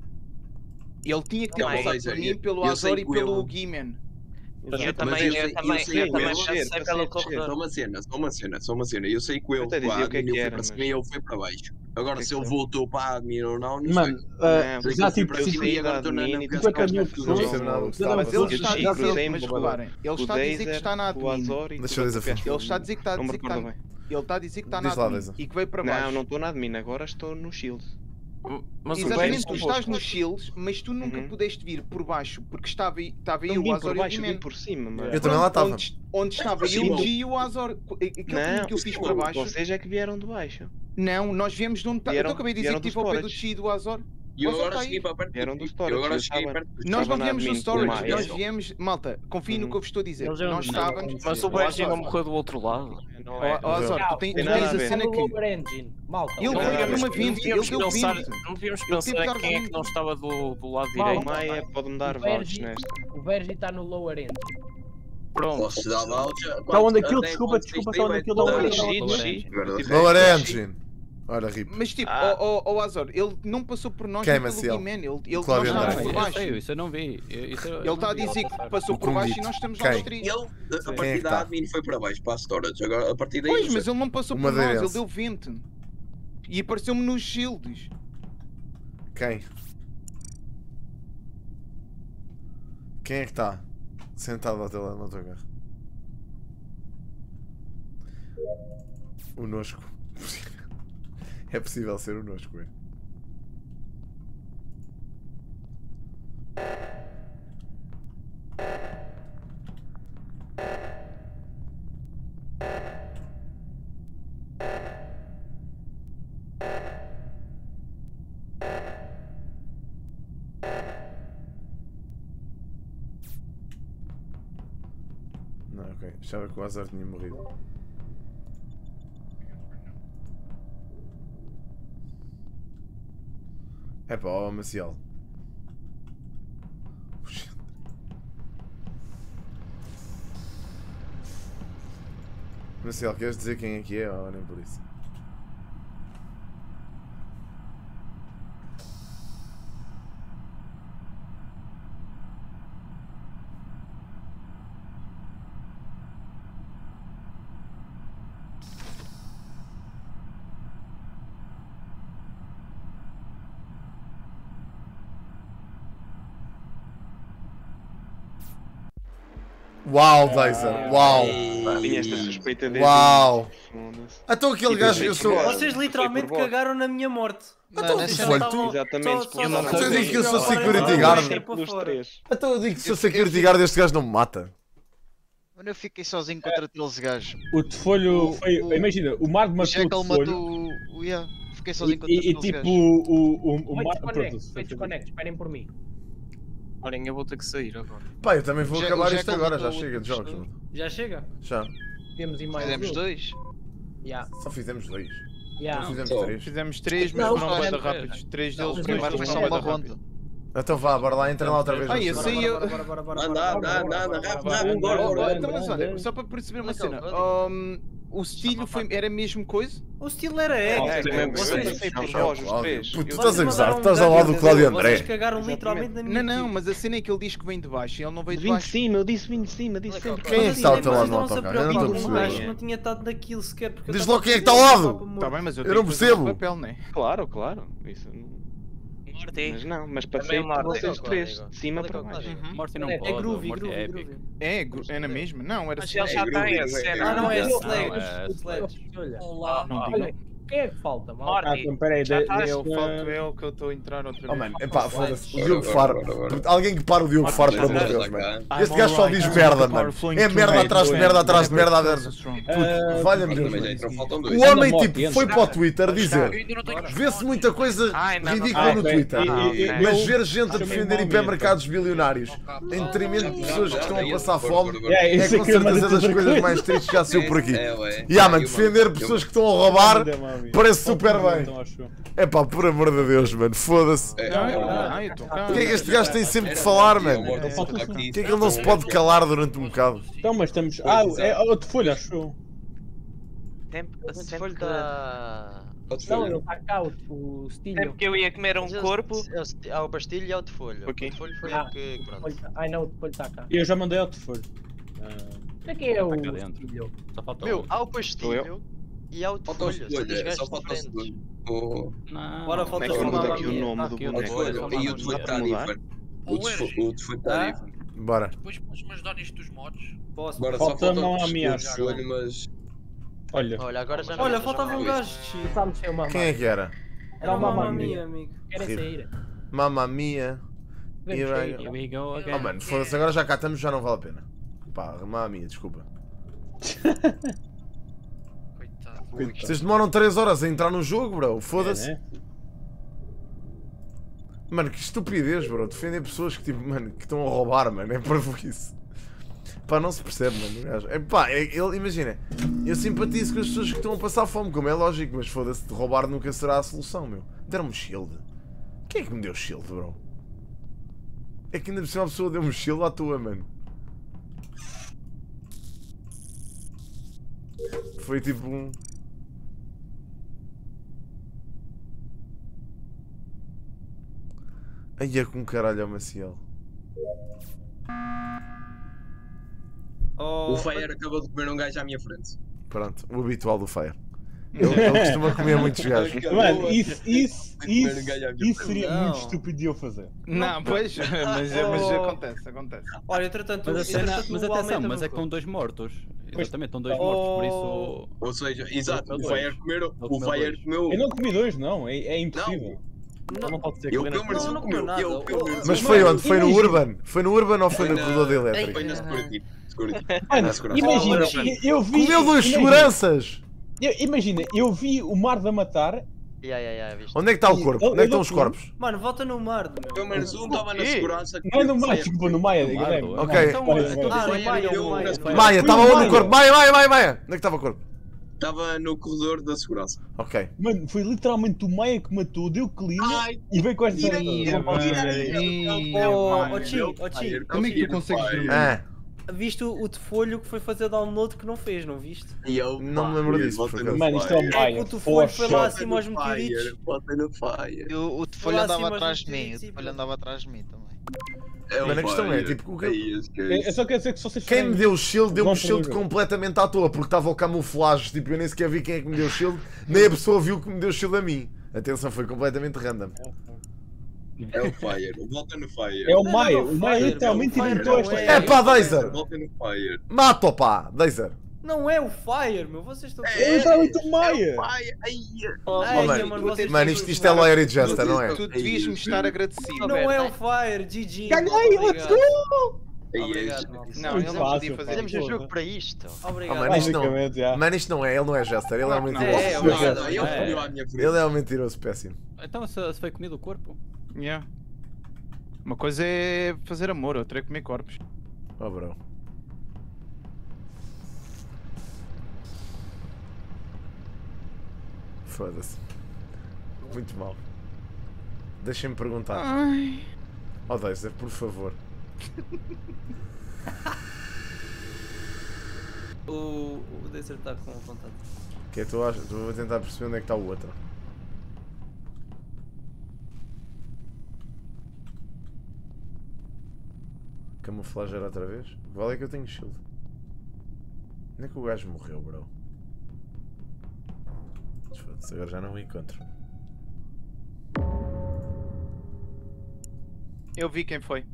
Speaker 12: Ele tinha que ter
Speaker 8: Calma,
Speaker 12: passado
Speaker 8: Laser,
Speaker 12: por mim,
Speaker 8: eu-
Speaker 12: pelo
Speaker 8: eu sei
Speaker 12: Azor e
Speaker 8: que
Speaker 12: pelo
Speaker 8: eu-
Speaker 12: Guiman.
Speaker 7: Eu
Speaker 8: Mas
Speaker 7: também,
Speaker 8: eu
Speaker 7: eu
Speaker 8: sei-
Speaker 7: também,
Speaker 8: eu sei
Speaker 7: eu
Speaker 8: que
Speaker 7: também
Speaker 8: ele-
Speaker 7: passei
Speaker 13: descer,
Speaker 7: pelo
Speaker 13: passei a
Speaker 7: corredor.
Speaker 8: Só uma cena, só uma cena, só uma cena. Eu sei que
Speaker 13: Eu
Speaker 8: ele
Speaker 13: até
Speaker 8: com a
Speaker 13: dizia o que é
Speaker 8: admin
Speaker 13: que
Speaker 8: ele foi
Speaker 13: era,
Speaker 8: para cima
Speaker 13: mas-
Speaker 8: e ele foi para baixo. Agora,
Speaker 13: que é
Speaker 8: se
Speaker 13: que
Speaker 8: ele
Speaker 13: foi?
Speaker 8: voltou para a admin ou não, não
Speaker 16: Mano,
Speaker 8: sei.
Speaker 16: ah,
Speaker 8: Sei que
Speaker 16: já
Speaker 8: ele foi
Speaker 16: tipo
Speaker 8: para cima e agora estou na
Speaker 13: admin e
Speaker 8: navegação.
Speaker 16: cinquenta mil pessoas.
Speaker 1: Não percebo nada do que estava a
Speaker 12: Mas
Speaker 1: dizer.
Speaker 12: ele está a
Speaker 13: desci,
Speaker 12: dizer,
Speaker 13: cruzei-me
Speaker 12: mas
Speaker 13: com o-
Speaker 12: reparem, ele
Speaker 13: com o
Speaker 12: está a dizer que
Speaker 13: Dazer,
Speaker 12: está na
Speaker 13: com o
Speaker 12: admin.
Speaker 13: Azor e
Speaker 1: Deixa
Speaker 13: com
Speaker 1: eu
Speaker 13: o
Speaker 1: dizer,
Speaker 13: Peste.
Speaker 12: Ele está a dizer que está a
Speaker 13: Não me
Speaker 12: dizer que
Speaker 13: recordo
Speaker 12: está.
Speaker 13: bem.
Speaker 12: Ele está a dizer que está
Speaker 1: Diz
Speaker 12: na
Speaker 1: lá,
Speaker 12: admin
Speaker 1: Dazer.
Speaker 12: e que veio para
Speaker 13: Não,
Speaker 12: baixo.
Speaker 13: não estou na admin, agora estou no shield.
Speaker 11: Mas o
Speaker 12: Exatamente,
Speaker 11: Vênus
Speaker 12: tu estás nos shields, mas tu nunca
Speaker 13: Uhum.
Speaker 12: pudeste vir por baixo, porque estava aí, estava aí
Speaker 13: Não
Speaker 12: o
Speaker 13: vim
Speaker 12: Azor
Speaker 13: por
Speaker 12: e o
Speaker 13: baixo, vim
Speaker 12: Guiman.
Speaker 13: por cima, mano.
Speaker 1: Eu também lá estava.
Speaker 12: Onde, onde estava
Speaker 8: Mas,
Speaker 12: eu, o
Speaker 8: Simão.
Speaker 12: G e o Azor. Aquele caminho que eu fiz para baixo.
Speaker 13: Vocês é que vieram de baixo.
Speaker 12: Não, nós viemos de onde está. Eu
Speaker 13: Vieram-
Speaker 12: então acabei de dizer
Speaker 13: vieram
Speaker 12: que
Speaker 13: do
Speaker 12: estive ao pé do
Speaker 13: storage.
Speaker 12: G e do Azor.
Speaker 8: E eu
Speaker 12: O Azor
Speaker 8: agora
Speaker 12: está
Speaker 8: cheguei
Speaker 12: aí.
Speaker 8: para perto
Speaker 13: Vieram
Speaker 8: do
Speaker 13: do
Speaker 8: Eu
Speaker 13: storage,
Speaker 8: agora
Speaker 13: eu
Speaker 8: cheguei
Speaker 13: estava-
Speaker 8: perto do
Speaker 12: Nós
Speaker 13: Estava
Speaker 12: não
Speaker 13: na
Speaker 12: viemos do
Speaker 13: admin com o
Speaker 12: storage,
Speaker 13: Maia.
Speaker 12: nós viemos. Malta, confiem no que eu vos estou a dizer.
Speaker 15: Eles eram
Speaker 12: Nós
Speaker 15: dos-
Speaker 12: estávamos.
Speaker 11: Mas o Bergie não morreu do outro lado.
Speaker 13: Não
Speaker 12: Ó,
Speaker 13: é.
Speaker 12: ó, Azor, tu tens tu
Speaker 13: Tem nada
Speaker 12: tens
Speaker 13: a
Speaker 12: a
Speaker 13: ver.
Speaker 12: cena
Speaker 15: no
Speaker 12: que.
Speaker 15: lower engine, malta.
Speaker 12: Ele
Speaker 13: Não,
Speaker 12: veio
Speaker 13: não,
Speaker 12: numa
Speaker 13: não
Speaker 12: vinte, ele
Speaker 11: devíamos
Speaker 12: deu
Speaker 11: pensar,
Speaker 12: vinte.
Speaker 11: não devíamos
Speaker 12: Ele teve
Speaker 11: pensar
Speaker 12: que
Speaker 11: em
Speaker 12: dar
Speaker 11: quem é que
Speaker 12: vinte.
Speaker 11: não estava do, do lado
Speaker 15: Mal,
Speaker 13: O
Speaker 11: direito.
Speaker 13: Maia pode-me dar
Speaker 15: O
Speaker 13: vouchers
Speaker 15: Vergi-
Speaker 13: nesta.
Speaker 15: O Vergi está no lower engine.
Speaker 11: Pronto.
Speaker 8: Posso dar voucher?
Speaker 16: Está onde aquilo?
Speaker 8: Até
Speaker 16: Desculpa,
Speaker 8: quando
Speaker 16: desculpa,
Speaker 8: vocês
Speaker 16: está onde
Speaker 8: têm,
Speaker 16: aquilo?
Speaker 8: vai
Speaker 16: Está onde
Speaker 8: dar.
Speaker 16: aquilo?
Speaker 13: Desci, desci.
Speaker 8: Verdade.
Speaker 13: Tive
Speaker 1: Lower
Speaker 13: dez,
Speaker 1: Engine. Ora, rip.
Speaker 12: Mas tipo,
Speaker 13: Ah.
Speaker 12: ó ó, ó, Azor, ele não passou por nós
Speaker 1: Quem,
Speaker 12: nem pelo
Speaker 1: Maciel?
Speaker 12: Guiman, ele, ele nós
Speaker 1: Cláudio
Speaker 12: estávamos
Speaker 1: Andrade.
Speaker 12: por
Speaker 6: Eu
Speaker 12: baixo.
Speaker 6: sei, isso eu não vi. Eu- isso eu
Speaker 12: Ele
Speaker 6: não
Speaker 12: está a
Speaker 6: vi
Speaker 12: dizer
Speaker 6: passar.
Speaker 12: que passou
Speaker 1: O
Speaker 12: por baixo e
Speaker 1: convite.
Speaker 12: nós estamos
Speaker 1: Quem?
Speaker 12: nós três.
Speaker 8: Ele, a
Speaker 1: Quem é
Speaker 8: partir
Speaker 1: que
Speaker 8: da
Speaker 1: tá?
Speaker 8: admin foi para baixo, para a storage. Agora, a partir daí.
Speaker 12: Pois,
Speaker 8: não sei.
Speaker 12: mas ele não passou
Speaker 1: O
Speaker 12: por nós, ele
Speaker 1: Madeirense.
Speaker 12: deu vinte. E apareceu-me nos shields.
Speaker 1: Quem? Quem é que está sentado ao teu lado no teu carro? O Nosco. É possível ser o Nosco, é? Achava que o Azar tinha morrido. É pá, ó Maciel. Maciel, queres dizer quem é que é ou nem por isso? Uau, Dyson, uau!
Speaker 13: Tinha esta suspeita dele.
Speaker 1: Uau! Então aquele gajo, eu sou.
Speaker 3: Vocês literalmente cagaram na minha morte.
Speaker 1: Então o Folho, tu.
Speaker 13: Exatamente.
Speaker 1: Então eu digo que eu sou security guard. Então eu digo que sou security guard e este gajo não me mata.
Speaker 10: Mano, eu fiquei sozinho contra aqueles gajos.
Speaker 2: O Tefolho foi. Imagina, o Mardo matou o
Speaker 10: Tefolho. matou o. Yeah, fiquei sozinho contra aqueles
Speaker 2: gajos. E tipo, o. o, o
Speaker 15: Mardo. Desconecte, esperem por mim.
Speaker 11: Olhem, eu vou ter que sair agora.
Speaker 1: Pá, eu também vou já, acabar isto agora, já chega de jogos. Mano.
Speaker 3: Já chega?
Speaker 1: Já.
Speaker 15: Temos e mais
Speaker 10: Fizemos dois?
Speaker 15: Yeah.
Speaker 1: Só fizemos dois.
Speaker 15: Yeah.
Speaker 1: Não fizemos
Speaker 12: Não.
Speaker 1: três.
Speaker 12: Fizemos três, mas não, foram bastante rápidos. Três deles
Speaker 10: primeiro foi só uma ronda.
Speaker 1: Então vá, bora lá, entra lá outra vez.
Speaker 12: Ah, eu sei, eu...
Speaker 8: Anda, anda, anda, anda, rápido, bora, bora.
Speaker 12: Então, mas olha, só para perceber uma cena. O estilo foi, era a mesma coisa?
Speaker 3: O estilo era é.
Speaker 1: Tu estás a gozar, tu estás ao lado do Cláudio André.
Speaker 3: Vocês cagaram literalmente na minha.
Speaker 12: Não, não, mas a cena é que ele diz que vem de baixo e ele não veio de
Speaker 13: Vim de
Speaker 12: baixo.
Speaker 13: cima, eu disse vim de cima, disse sempre.
Speaker 1: Quem é que está ao teu lado no autocarro? Eu não estou a perceber.
Speaker 3: Não tinha estado naquilo sequer.
Speaker 1: Diz logo quem é que está ao lado!
Speaker 12: Está bem, mas eu,
Speaker 1: eu não percebo.
Speaker 12: Papel, né?
Speaker 13: Claro, claro. Isso Mas não, mas passei por vocês três, de cima para baixo.
Speaker 6: Morty não
Speaker 3: É
Speaker 6: pode,
Speaker 3: groovy,
Speaker 6: Morty é
Speaker 3: groovy,
Speaker 6: épico.
Speaker 12: É, é na mesma? Não, era
Speaker 7: Mas ele já tem a cena.
Speaker 3: Ah, não, é
Speaker 6: Não,
Speaker 3: Sledge.
Speaker 15: Olha,
Speaker 12: Olá, não
Speaker 15: olha, quem é que falta?
Speaker 2: Ah, então peraí, eu
Speaker 12: falto eu que eu estou a entrar outra vez.
Speaker 1: Oh mano, epá, foda-se, o Diogo Faro. Alguém que para o Diogo Faro, pelo amor de Deus, mano. Este gajo só diz merda, mano. É merda atrás de merda atrás de merda atrás de merda. Valha-me Deus. O homem, tipo, foi para o Twitter dizer: vê-se muita coisa ridícula no Twitter, mas ver gente a defender hipermercados bilionários em detrimento de pessoas que estão a passar fome é com certeza das coisas mais tristes que já saiu por aqui. E ah, mano, defender pessoas que estão a roubar parece super bem. É pá, por amor de Deus, mano, foda-se. Porquê é que este gajo tem sempre de falar, mano? Porquê é que ele não se pode calar durante um bocado?
Speaker 2: Então, mas estamos. Ah, é outro folha, achou.
Speaker 7: Sempre
Speaker 5: Folho está.
Speaker 15: Não, ele está cá, o Stilho.
Speaker 7: Sempre que eu ia comer um corpo.
Speaker 5: Há o pastilho e há o de folho.
Speaker 13: Ok.
Speaker 5: O folho foi
Speaker 15: Ah,
Speaker 5: o que. Pronto.
Speaker 15: Ai não, o Folho está cá.
Speaker 2: Eu já mandei outro folha.
Speaker 15: Onde é que é o
Speaker 6: Tá cá dentro.
Speaker 15: Stilho?
Speaker 6: Só falta
Speaker 5: Meu,
Speaker 6: um.
Speaker 5: há o pastilho e há o de
Speaker 8: Falta o
Speaker 5: folho. São dois
Speaker 8: folha, só
Speaker 5: gajos
Speaker 8: falta o
Speaker 5: diferentes.
Speaker 8: segundo.
Speaker 6: Não.
Speaker 3: Bora,
Speaker 13: Como
Speaker 3: falta
Speaker 13: é que eu
Speaker 3: uma
Speaker 13: mudo
Speaker 3: mamma
Speaker 13: aqui o
Speaker 3: mia.
Speaker 13: nome
Speaker 6: Ah,
Speaker 13: do
Speaker 6: aqui o
Speaker 13: boneco?
Speaker 6: folha,
Speaker 8: E o de folho está diferente. O de folho está diferente.
Speaker 1: Bora.
Speaker 17: Depois podes-me ajudar nisto dos mods?
Speaker 3: Posso?
Speaker 8: Bora, só
Speaker 2: Falta
Speaker 8: falta
Speaker 2: não
Speaker 8: o
Speaker 2: a minha,
Speaker 8: de folho, mas.
Speaker 2: Olha.
Speaker 6: Ah,
Speaker 5: Olha, agora já não.
Speaker 3: Olha,
Speaker 5: já
Speaker 3: faltava
Speaker 5: não
Speaker 3: um
Speaker 5: é
Speaker 3: gajo.
Speaker 15: Começámos sem uma
Speaker 1: Quem é que era?
Speaker 3: Era uma mamma mia, amigo.
Speaker 15: Querem sair?
Speaker 1: Mamma mia.
Speaker 15: Vamos sair.
Speaker 6: Here we go again.
Speaker 1: Oh mano, foda-se, agora já cá estamos, já não vale a pena. Pá, mamma mia, desculpa.
Speaker 17: Coitado.
Speaker 1: Vocês demoram três horas a entrar no jogo, bro, foda-se.
Speaker 2: É, né?
Speaker 1: Mano, que estupidez, bro. Defender pessoas que, tipo, mano, que estão a roubar, mano. É para isso. Pá, não se percebe, mano. Gajo. É, pá, é, ele, imagina. Eu simpatizo com as pessoas que estão a passar fome, como é lógico, mas foda-se, de roubar nunca será a solução, meu. Deram-me shield. Quem é que me deu shield, bro? É que ainda por cima a pessoa deu-me shield à tua, mano. Foi tipo um. Ai, é com caralho é o Maciel.
Speaker 3: Oh,
Speaker 8: O Fire acabou de comer um gajo à minha frente.
Speaker 1: Pronto, o habitual do Fire. Ele, ele costuma comer muitos gajos.
Speaker 2: Mano, isso, isso, isso, isso seria
Speaker 3: Não.
Speaker 2: muito estúpido de eu fazer.
Speaker 12: Não, pois, mas, mas acontece, acontece.
Speaker 3: Olha, entretanto,
Speaker 6: Mas, a cena,
Speaker 3: entretanto,
Speaker 6: mas
Speaker 3: o
Speaker 6: atenção,
Speaker 3: Almeida
Speaker 6: mas é
Speaker 3: marcou.
Speaker 6: com dois mortos.
Speaker 2: Pois.
Speaker 6: Exatamente, estão dois
Speaker 3: Oh.
Speaker 6: mortos, por isso.
Speaker 8: Ou seja, exato, o
Speaker 6: Dois.
Speaker 8: Fire comeu. O
Speaker 6: comeu
Speaker 8: Fire
Speaker 6: dois.
Speaker 8: comeu.
Speaker 2: Eu não comi dois, não, é, é impossível.
Speaker 11: Não, não pode ser
Speaker 8: Eu
Speaker 11: que
Speaker 8: pelo menos
Speaker 3: Não,
Speaker 8: um
Speaker 3: não comeu
Speaker 8: comeu.
Speaker 3: nada.
Speaker 8: Eu pelo menos
Speaker 1: Mas
Speaker 8: um
Speaker 1: foi
Speaker 8: comeu.
Speaker 1: onde? Foi no Urban? Foi no Urban ou foi no
Speaker 8: na-
Speaker 1: corredor da elétrica?
Speaker 8: Foi na Security. Security.
Speaker 2: Mano,
Speaker 8: Na segurança.
Speaker 2: imagina, eu vi.
Speaker 1: Comeu duas
Speaker 2: imagina,
Speaker 1: seguranças!
Speaker 2: eu- Imagina, eu vi o Marda matar
Speaker 5: Yeah, yeah, yeah, viste.
Speaker 1: Onde é que está o corpo? Onde é que estão os corpos?
Speaker 3: Mano, vota no Mardo, meu.
Speaker 8: Pelo menos um estava na segurança.
Speaker 16: Não é no Maia, desculpa, no Maia.
Speaker 1: Ok.
Speaker 3: Então, ah, no Maia, no Maia.
Speaker 1: Maia, estava onde o corpo? Maia, Maia, Maia, Maia. Onde é que estava o corpo?
Speaker 8: Estava no corredor da segurança.
Speaker 1: Ok.
Speaker 16: Mano, foi literalmente o Maia que matou, deu clean e veio com esta...
Speaker 3: Ô, Chi, ô Chi.
Speaker 18: Como é que tu consegues dormir?
Speaker 1: Ah.
Speaker 3: Viste o de folho que foi fazer download que não fez, não viste?
Speaker 8: Eu,
Speaker 1: não me lembro disso.
Speaker 16: Mano, isto é o Maia.
Speaker 3: É que o de folho foi lá acima aos meteoritos.
Speaker 8: Bota no fire.
Speaker 10: O, o de folha andava atrás de mim, o de folha andava atrás de mim também.
Speaker 8: É
Speaker 1: Mano, a questão é, tipo, o que...
Speaker 16: Eu só quero dizer que se vocês
Speaker 1: quem me deu o shield, deu-me o shield completamente à toa, porque estava o camuflagem, tipo, eu nem sequer vi quem é que me deu o shield, nem a pessoa viu que me deu o shield a mim. Atenção, foi completamente random.
Speaker 8: É o Fire, volta no Fire.
Speaker 16: É o Maia, o Maia literalmente inventou esta...
Speaker 1: É pá, Dazer!
Speaker 8: Volta no Fire.
Speaker 1: Mata-o pá, Dazer!
Speaker 3: Não é o Fire, meu, vocês estão...
Speaker 16: É literalmente o Maia!
Speaker 1: Oh, mano, mano, isto, isto é lawyer e jester, não é?
Speaker 12: Tu devias me estar agradecido.
Speaker 3: Não é o Fire, G G.
Speaker 16: Ganhei, let's go!
Speaker 3: Obrigado, malta.
Speaker 12: Não, ele não podia fazer.
Speaker 5: Fizemos um jogo para isto.
Speaker 3: Obrigado.
Speaker 1: Oh, mano, isto não, mano, isto não é, ele não é jester, ele é um mentiroso.
Speaker 3: É, é,
Speaker 1: ele é um mentiroso péssimo.
Speaker 6: Então se, se foi comido o corpo?
Speaker 12: Yeah. Uma coisa é fazer amor, outra é comer corpos.
Speaker 1: Oh, bro. Foda-se. Muito mal. Deixem-me perguntar.
Speaker 12: Ai.
Speaker 1: Oh, Dazer, por favor.
Speaker 3: O, o Dazer está com vontade.
Speaker 1: Que é, estou a tentar perceber onde é que está o outro. Camuflagem era outra vez? Vale é que eu tenho shield. Onde é que o gajo morreu, bro? Foda-se, agora já não o encontro.
Speaker 12: Eu vi quem foi.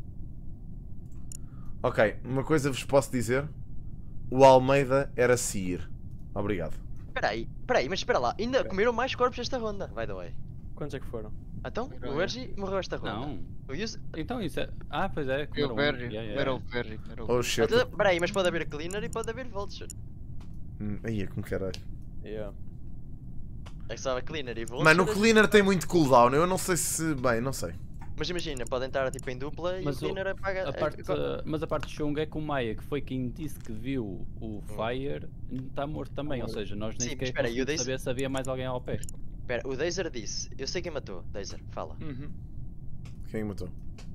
Speaker 1: Ok, uma coisa vos posso dizer. O Almeida era Seer. Obrigado.
Speaker 5: Espera aí, espera aí, mas espera lá. Ainda comeram mais corpos esta ronda, by the way.
Speaker 3: Quantos é que foram?
Speaker 5: Então, o Vergi morreu esta ronda.
Speaker 6: Não.
Speaker 5: O Use...
Speaker 6: Então isso é... Ah, pois é.
Speaker 10: Foi o Vergi, era o Vergi.
Speaker 1: Oh shit.
Speaker 5: Espera aí, mas pode haver Cleaner e pode haver Vulture.
Speaker 1: Hum, aí é com caralho.
Speaker 3: Yeah.
Speaker 5: É que estava Cleaner e Vulture.
Speaker 1: Mano, o Cleaner tem muito cooldown, eu não sei se... Bem, não sei.
Speaker 5: Mas imagina, podem estar tipo em dupla
Speaker 6: mas
Speaker 5: e o Cleaner
Speaker 6: o,
Speaker 5: apaga...
Speaker 6: A parte, é... Mas a parte chunga é que o Maia, que foi quem disse que viu o Fire, está morto também, ou seja, nós nem
Speaker 5: Sim,
Speaker 6: sequer
Speaker 5: espera,
Speaker 6: conseguimos
Speaker 5: Dazer...
Speaker 6: saber se havia mais alguém ao pé.
Speaker 5: Espera, o Dazer disse, eu sei quem matou, Dazer, fala.
Speaker 12: Uhum.
Speaker 1: Quem matou?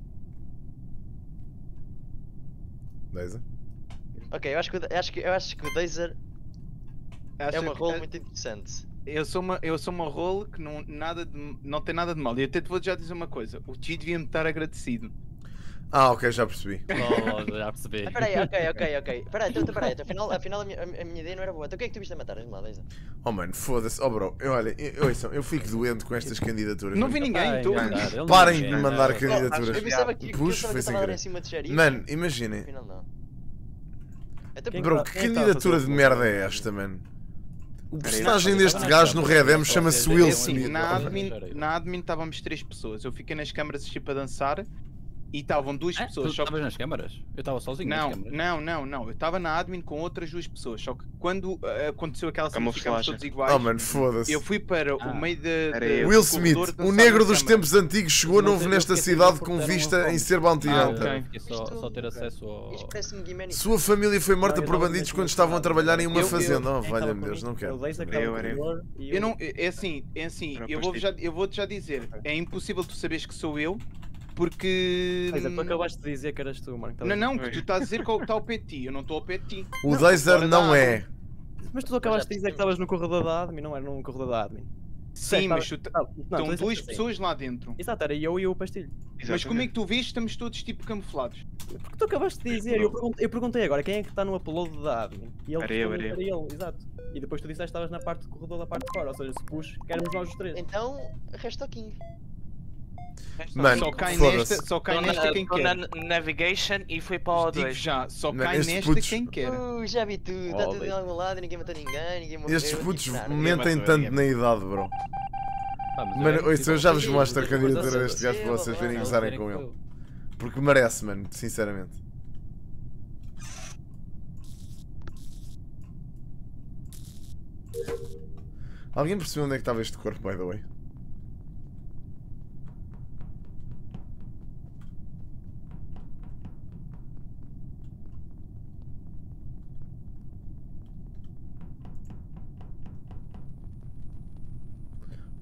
Speaker 1: Dazer?
Speaker 5: Ok, eu acho que, acho que, eu acho que o Dazer
Speaker 12: Acho
Speaker 5: é uma
Speaker 12: que-
Speaker 5: role muito interessante.
Speaker 12: Eu sou uma, eu sou uma role que não, nada de, não tem nada de mal. E até te vou já dizer uma coisa: o G devia-me estar agradecido.
Speaker 1: Ah, ok, já percebi.
Speaker 6: Oh, já percebi.
Speaker 5: Ah, peraí, ok, ok, ok. Peraí, então, peraí, então, afinal, afinal a, minha, a minha ideia não era boa. Então o que é que tu viste a matar? Diz-me lá, Dazer.
Speaker 1: Oh mano, foda-se. Oh bro, eu, olha, eu, ouçam, eu fico doente com estas candidaturas.
Speaker 12: Não vi ninguém, tu.
Speaker 1: Parem de me mandar candidaturas.
Speaker 5: Eu pensava que, que eu
Speaker 1: Puxo,
Speaker 5: pensava
Speaker 1: foi
Speaker 5: que eu
Speaker 1: sem
Speaker 5: estava a dar
Speaker 1: querer.
Speaker 5: em cima de xerife.
Speaker 1: Mano, imaginem.
Speaker 5: Afinal não. Então,
Speaker 1: Bro, que candidatura de merda é esta, mano? O personagem deste gajo no Redem chama-se Will
Speaker 12: Assim,
Speaker 1: Smith.
Speaker 12: na admin, na admin estávamos três pessoas. Eu fiquei nas câmaras assistir para dançar e estavam duas
Speaker 6: Ah,
Speaker 12: pessoas.
Speaker 6: tu
Speaker 12: só que...
Speaker 6: estavas nas câmaras? Eu estava sozinho
Speaker 12: não,
Speaker 6: nas câmaras.
Speaker 12: Não, não, não. Eu estava na admin com outras duas pessoas. Só que quando uh, aconteceu aquela cena que ficámos todos iguais,
Speaker 1: Oh mano, foda-se.
Speaker 12: eu fui para
Speaker 6: Ah.
Speaker 12: o meio de.
Speaker 1: Will Smith, o negro dos tempos antigos, chegou novo nesta cidade com vista em ser bounty
Speaker 6: Ah,
Speaker 1: hunter.
Speaker 6: ok. Só, só ter acesso ao...
Speaker 5: Isto parece-me Guimeni.
Speaker 1: Sua família foi morta
Speaker 3: Não, eu
Speaker 1: por
Speaker 3: tava
Speaker 1: bandidos
Speaker 3: com-
Speaker 1: quando estavam a trabalhar em uma
Speaker 12: eu-
Speaker 1: fazenda. Oh,
Speaker 3: Quem
Speaker 1: valha-me
Speaker 3: estava
Speaker 1: Deus, não
Speaker 3: comigo?
Speaker 1: quero.
Speaker 3: O Dazer que
Speaker 12: Eu,
Speaker 3: estava
Speaker 12: eu,
Speaker 3: com o Igor e
Speaker 12: Eu não, é assim, é assim,
Speaker 3: Era
Speaker 12: eu vou já, eu vou-te já dizer, é impossível tu saberes que sou eu, porque...
Speaker 3: Dazer, tu acabaste de dizer que eras tu, mano.
Speaker 12: Não, não, que tu estás a dizer que está ao pé de ti, eu não estou ao pé de ti.
Speaker 1: O Dazer
Speaker 12: fora
Speaker 1: não
Speaker 12: da
Speaker 1: é.
Speaker 12: admin.
Speaker 3: Mas tu acabaste de dizer que estavas no corredor da admin, não era no corredor da admin.
Speaker 12: Sim, mas tu,
Speaker 3: Não,
Speaker 12: estão
Speaker 3: tu disseste
Speaker 12: duas
Speaker 3: assim.
Speaker 12: pessoas lá dentro.
Speaker 3: Exato, era eu e o Pastilho.
Speaker 12: Mas como é que tu viste, estamos todos tipo camuflados.
Speaker 3: Porque tu acabaste de dizer, eu perguntei, eu perguntei agora quem é que está no upload da admin. E ele
Speaker 12: Era eu,
Speaker 3: respondeu
Speaker 12: era
Speaker 3: que era ele, exato. E depois tu disseste que estavas na parte do corredor da parte de fora, ou seja, se pus, que éramos nós os três.
Speaker 5: Então, resta o King.
Speaker 1: Mano,
Speaker 12: só cai
Speaker 1: foda-se.
Speaker 12: nesta, só cai
Speaker 7: Estou
Speaker 12: nesta
Speaker 7: na,
Speaker 12: quem
Speaker 7: estou
Speaker 12: quer.
Speaker 7: na navigation e fui para o
Speaker 12: Digo
Speaker 7: dois.
Speaker 12: já, só
Speaker 1: Mano,
Speaker 12: cai
Speaker 1: estes
Speaker 12: nesta
Speaker 1: putos-
Speaker 12: quem quer.
Speaker 5: Uh, já vi tudo, está
Speaker 6: Oh,
Speaker 5: tudo em algum lado e ninguém matou ninguém, ninguém morreu.
Speaker 1: Estes putos
Speaker 5: tipo, nada.
Speaker 1: mentem tanto na idade, bro.
Speaker 6: Pá, mas
Speaker 1: Mano,
Speaker 6: é
Speaker 1: ouça, eu já vos
Speaker 5: Sim,
Speaker 1: mostro a
Speaker 5: mas
Speaker 1: candidatura
Speaker 5: eu-
Speaker 1: deste gajo para
Speaker 5: eu-
Speaker 1: vocês
Speaker 5: eu-
Speaker 1: verem
Speaker 5: eu-
Speaker 1: gozarem
Speaker 6: eu-
Speaker 1: com
Speaker 6: eu-
Speaker 1: ele. Porque merece, mano, sinceramente. Alguém percebeu onde é que estava este corpo, by the way?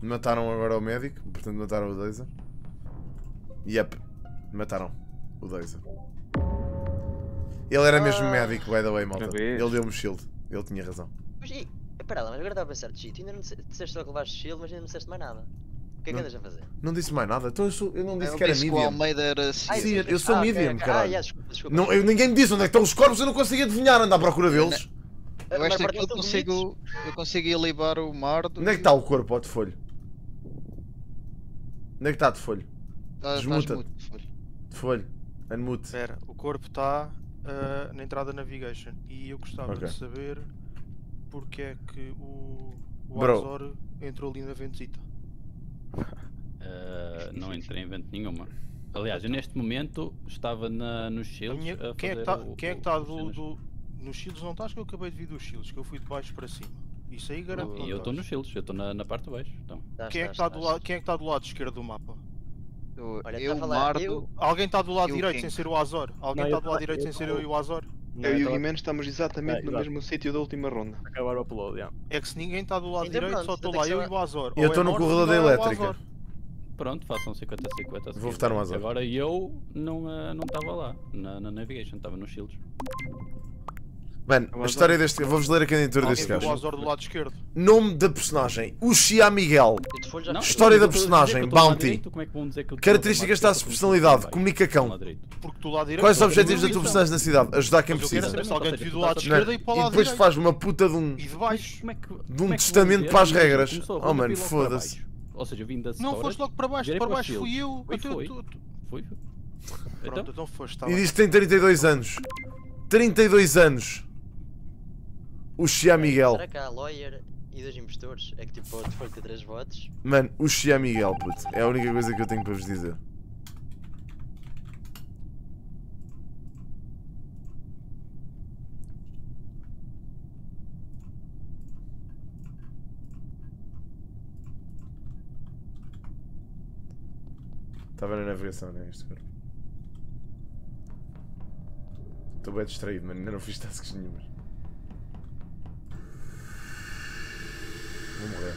Speaker 1: Mataram agora o médico, portanto mataram o Dazer. Yep, mataram o Dazer. Ele era mesmo médico, by the way, malta. Ele deu-me shield, ele tinha razão.
Speaker 5: Mas e, espera lá, mas agora estava a pensar, G, tu ainda não disseste só que levaste shield, mas ainda não disseste mais nada. O que é que andas a fazer?
Speaker 1: Não disse mais nada, então eu, sou, eu não disse
Speaker 10: Eu
Speaker 1: que era
Speaker 10: disse que o
Speaker 1: medium.
Speaker 10: Almeida era assim.
Speaker 1: Sim, eu sou
Speaker 5: Ah, ok,
Speaker 1: medium,
Speaker 5: ok. Ah,
Speaker 1: caralho.
Speaker 5: yeah, desculpa, desculpa,
Speaker 1: Não, eu, ninguém me disse onde é que estão os corpos, eu não consigo adivinhar, ando à procura deles.
Speaker 10: Eu
Speaker 5: Mas
Speaker 10: acho que
Speaker 5: parte
Speaker 10: eu
Speaker 5: estão
Speaker 10: consigo, eu consigo ilibar o Mardo.
Speaker 1: Onde é que está o corpo, ó de folho? Onde é que está de folho?
Speaker 10: Tá-
Speaker 1: Desmuta.
Speaker 10: estás mudo, de folho.
Speaker 1: De folho. Unmute.
Speaker 14: Espera, o corpo está uh, na entrada navigation e eu gostava
Speaker 1: Ok.
Speaker 14: de saber porque é que o, o
Speaker 1: Bro.
Speaker 14: Azor entrou ali na ventosita.
Speaker 6: Uh, não entrei em vento nenhuma. Aliás, eu neste momento estava na, nos
Speaker 14: A
Speaker 6: shields
Speaker 14: minha-
Speaker 6: a
Speaker 14: quem é que
Speaker 6: fazer
Speaker 14: está
Speaker 6: o-
Speaker 14: quem é que
Speaker 6: o-
Speaker 14: tá
Speaker 6: os
Speaker 14: do,
Speaker 6: cenas.
Speaker 14: do, nos shields? Não estás que eu acabei de vir dos shields, que eu fui de baixo para cima. Isso aí garanto.
Speaker 6: E eu estou nos shields, eu estou na, na parte de baixo. Então.
Speaker 14: Quem é que está do lado, quem é que está do lado esquerdo do mapa?
Speaker 10: Eu,
Speaker 5: Olha,
Speaker 10: eu,
Speaker 5: tava lá,
Speaker 10: Mardo.
Speaker 5: eu-
Speaker 14: Alguém está do lado
Speaker 10: Eu,
Speaker 14: direito
Speaker 10: King.
Speaker 14: sem ser o Azor? Alguém
Speaker 16: Não,
Speaker 14: está
Speaker 16: eu
Speaker 14: do lado
Speaker 16: tava-
Speaker 14: direito
Speaker 16: eu
Speaker 14: sem ser
Speaker 16: tava-
Speaker 14: eu e o Azor?
Speaker 13: Eu e o
Speaker 16: tava-
Speaker 13: Guimenos estamos exatamente
Speaker 16: É,
Speaker 13: no
Speaker 16: exato.
Speaker 13: mesmo sítio da última ronda.
Speaker 16: Acabar o upload, já.
Speaker 14: É que se ninguém está do lado
Speaker 5: Então
Speaker 14: direito,
Speaker 5: pronto,
Speaker 14: só estou
Speaker 5: então
Speaker 14: lá
Speaker 5: tem que
Speaker 14: eu
Speaker 5: ser
Speaker 14: e o Azor.
Speaker 1: Eu
Speaker 14: Ou
Speaker 1: estou
Speaker 14: é
Speaker 1: no
Speaker 14: Mordo
Speaker 1: corredor
Speaker 14: ou
Speaker 1: da
Speaker 14: é o
Speaker 1: elétrica.
Speaker 14: Azor.
Speaker 6: Pronto, façam cinquenta a cinquenta. se
Speaker 1: Vou votar no
Speaker 6: quiserem.
Speaker 1: Azor.
Speaker 6: Agora eu não uh, não estava lá na, na navigation, estava nos shields.
Speaker 1: Mano, a história deste. Vou-vos ler a candidatura
Speaker 14: Alguém
Speaker 1: deste
Speaker 14: viu o
Speaker 1: gajo.
Speaker 14: Azor do lado esquerdo.
Speaker 1: Nome da personagem: Uxia Miguel.
Speaker 6: Não,
Speaker 1: História
Speaker 6: eu
Speaker 1: da
Speaker 6: estou a dizer que
Speaker 1: personagem:
Speaker 6: eu estou do lado
Speaker 1: Bounty.
Speaker 6: direito, como é que vão dizer que eu estou do
Speaker 1: Características
Speaker 6: lado
Speaker 1: da
Speaker 6: esquerdo,
Speaker 1: personalidade:
Speaker 6: como
Speaker 1: comunicacão.
Speaker 6: do lado direito?
Speaker 14: Porque do lado direito.
Speaker 1: Quais os
Speaker 14: eu
Speaker 1: objetivos da
Speaker 14: quero
Speaker 1: tua
Speaker 14: saber.
Speaker 1: personagem na cidade? Ajudar quem
Speaker 14: Mas eu quero
Speaker 1: precisa.
Speaker 14: saber se alguém
Speaker 6: Ou seja,
Speaker 14: viu do
Speaker 6: tu
Speaker 14: lado
Speaker 6: estás a-
Speaker 14: esquerdo e para o
Speaker 1: E
Speaker 14: lado
Speaker 1: depois
Speaker 14: direito.
Speaker 1: faz uma puta de um.
Speaker 14: E de baixo.
Speaker 6: Como é que,
Speaker 1: De um
Speaker 6: como é que vão
Speaker 1: testamento
Speaker 6: dizer?
Speaker 1: para as
Speaker 6: Imagina,
Speaker 1: regras.
Speaker 6: começou a
Speaker 1: Oh,
Speaker 6: ronda,
Speaker 1: mano,
Speaker 6: fui logo para
Speaker 1: foda-se.
Speaker 6: baixo. Ou seja, eu vim da
Speaker 14: Não
Speaker 6: storage,
Speaker 14: foste logo para baixo,
Speaker 6: virei
Speaker 14: para
Speaker 6: os
Speaker 14: baixo
Speaker 6: shields.
Speaker 14: fui eu.
Speaker 6: Foi,
Speaker 14: Então,
Speaker 6: foi.
Speaker 14: tu- tu-
Speaker 6: Fui, fui.
Speaker 14: Pronto,
Speaker 6: Então,
Speaker 14: então foste. tá
Speaker 1: E
Speaker 14: bem.
Speaker 1: diz que tem trinta e dois anos. trinta e dois anos. Uxia Miguel.
Speaker 5: Será que há lawyer e dois impostores? É que tipo, o foi ter três votos.
Speaker 1: Mano, Uxia Miguel, puto. É a única coisa que eu tenho para vos dizer. Estava na navegação, não é isto, cara? Estou bem distraído, mano. Ainda não fiz tasks nenhumas. Vou morrer.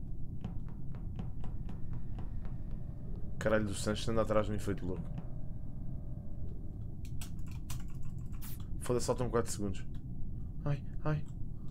Speaker 1: Caralho do Sanches anda atrás de mim feito louco. Foda-se, faltam quatro segundos. Ai, ai.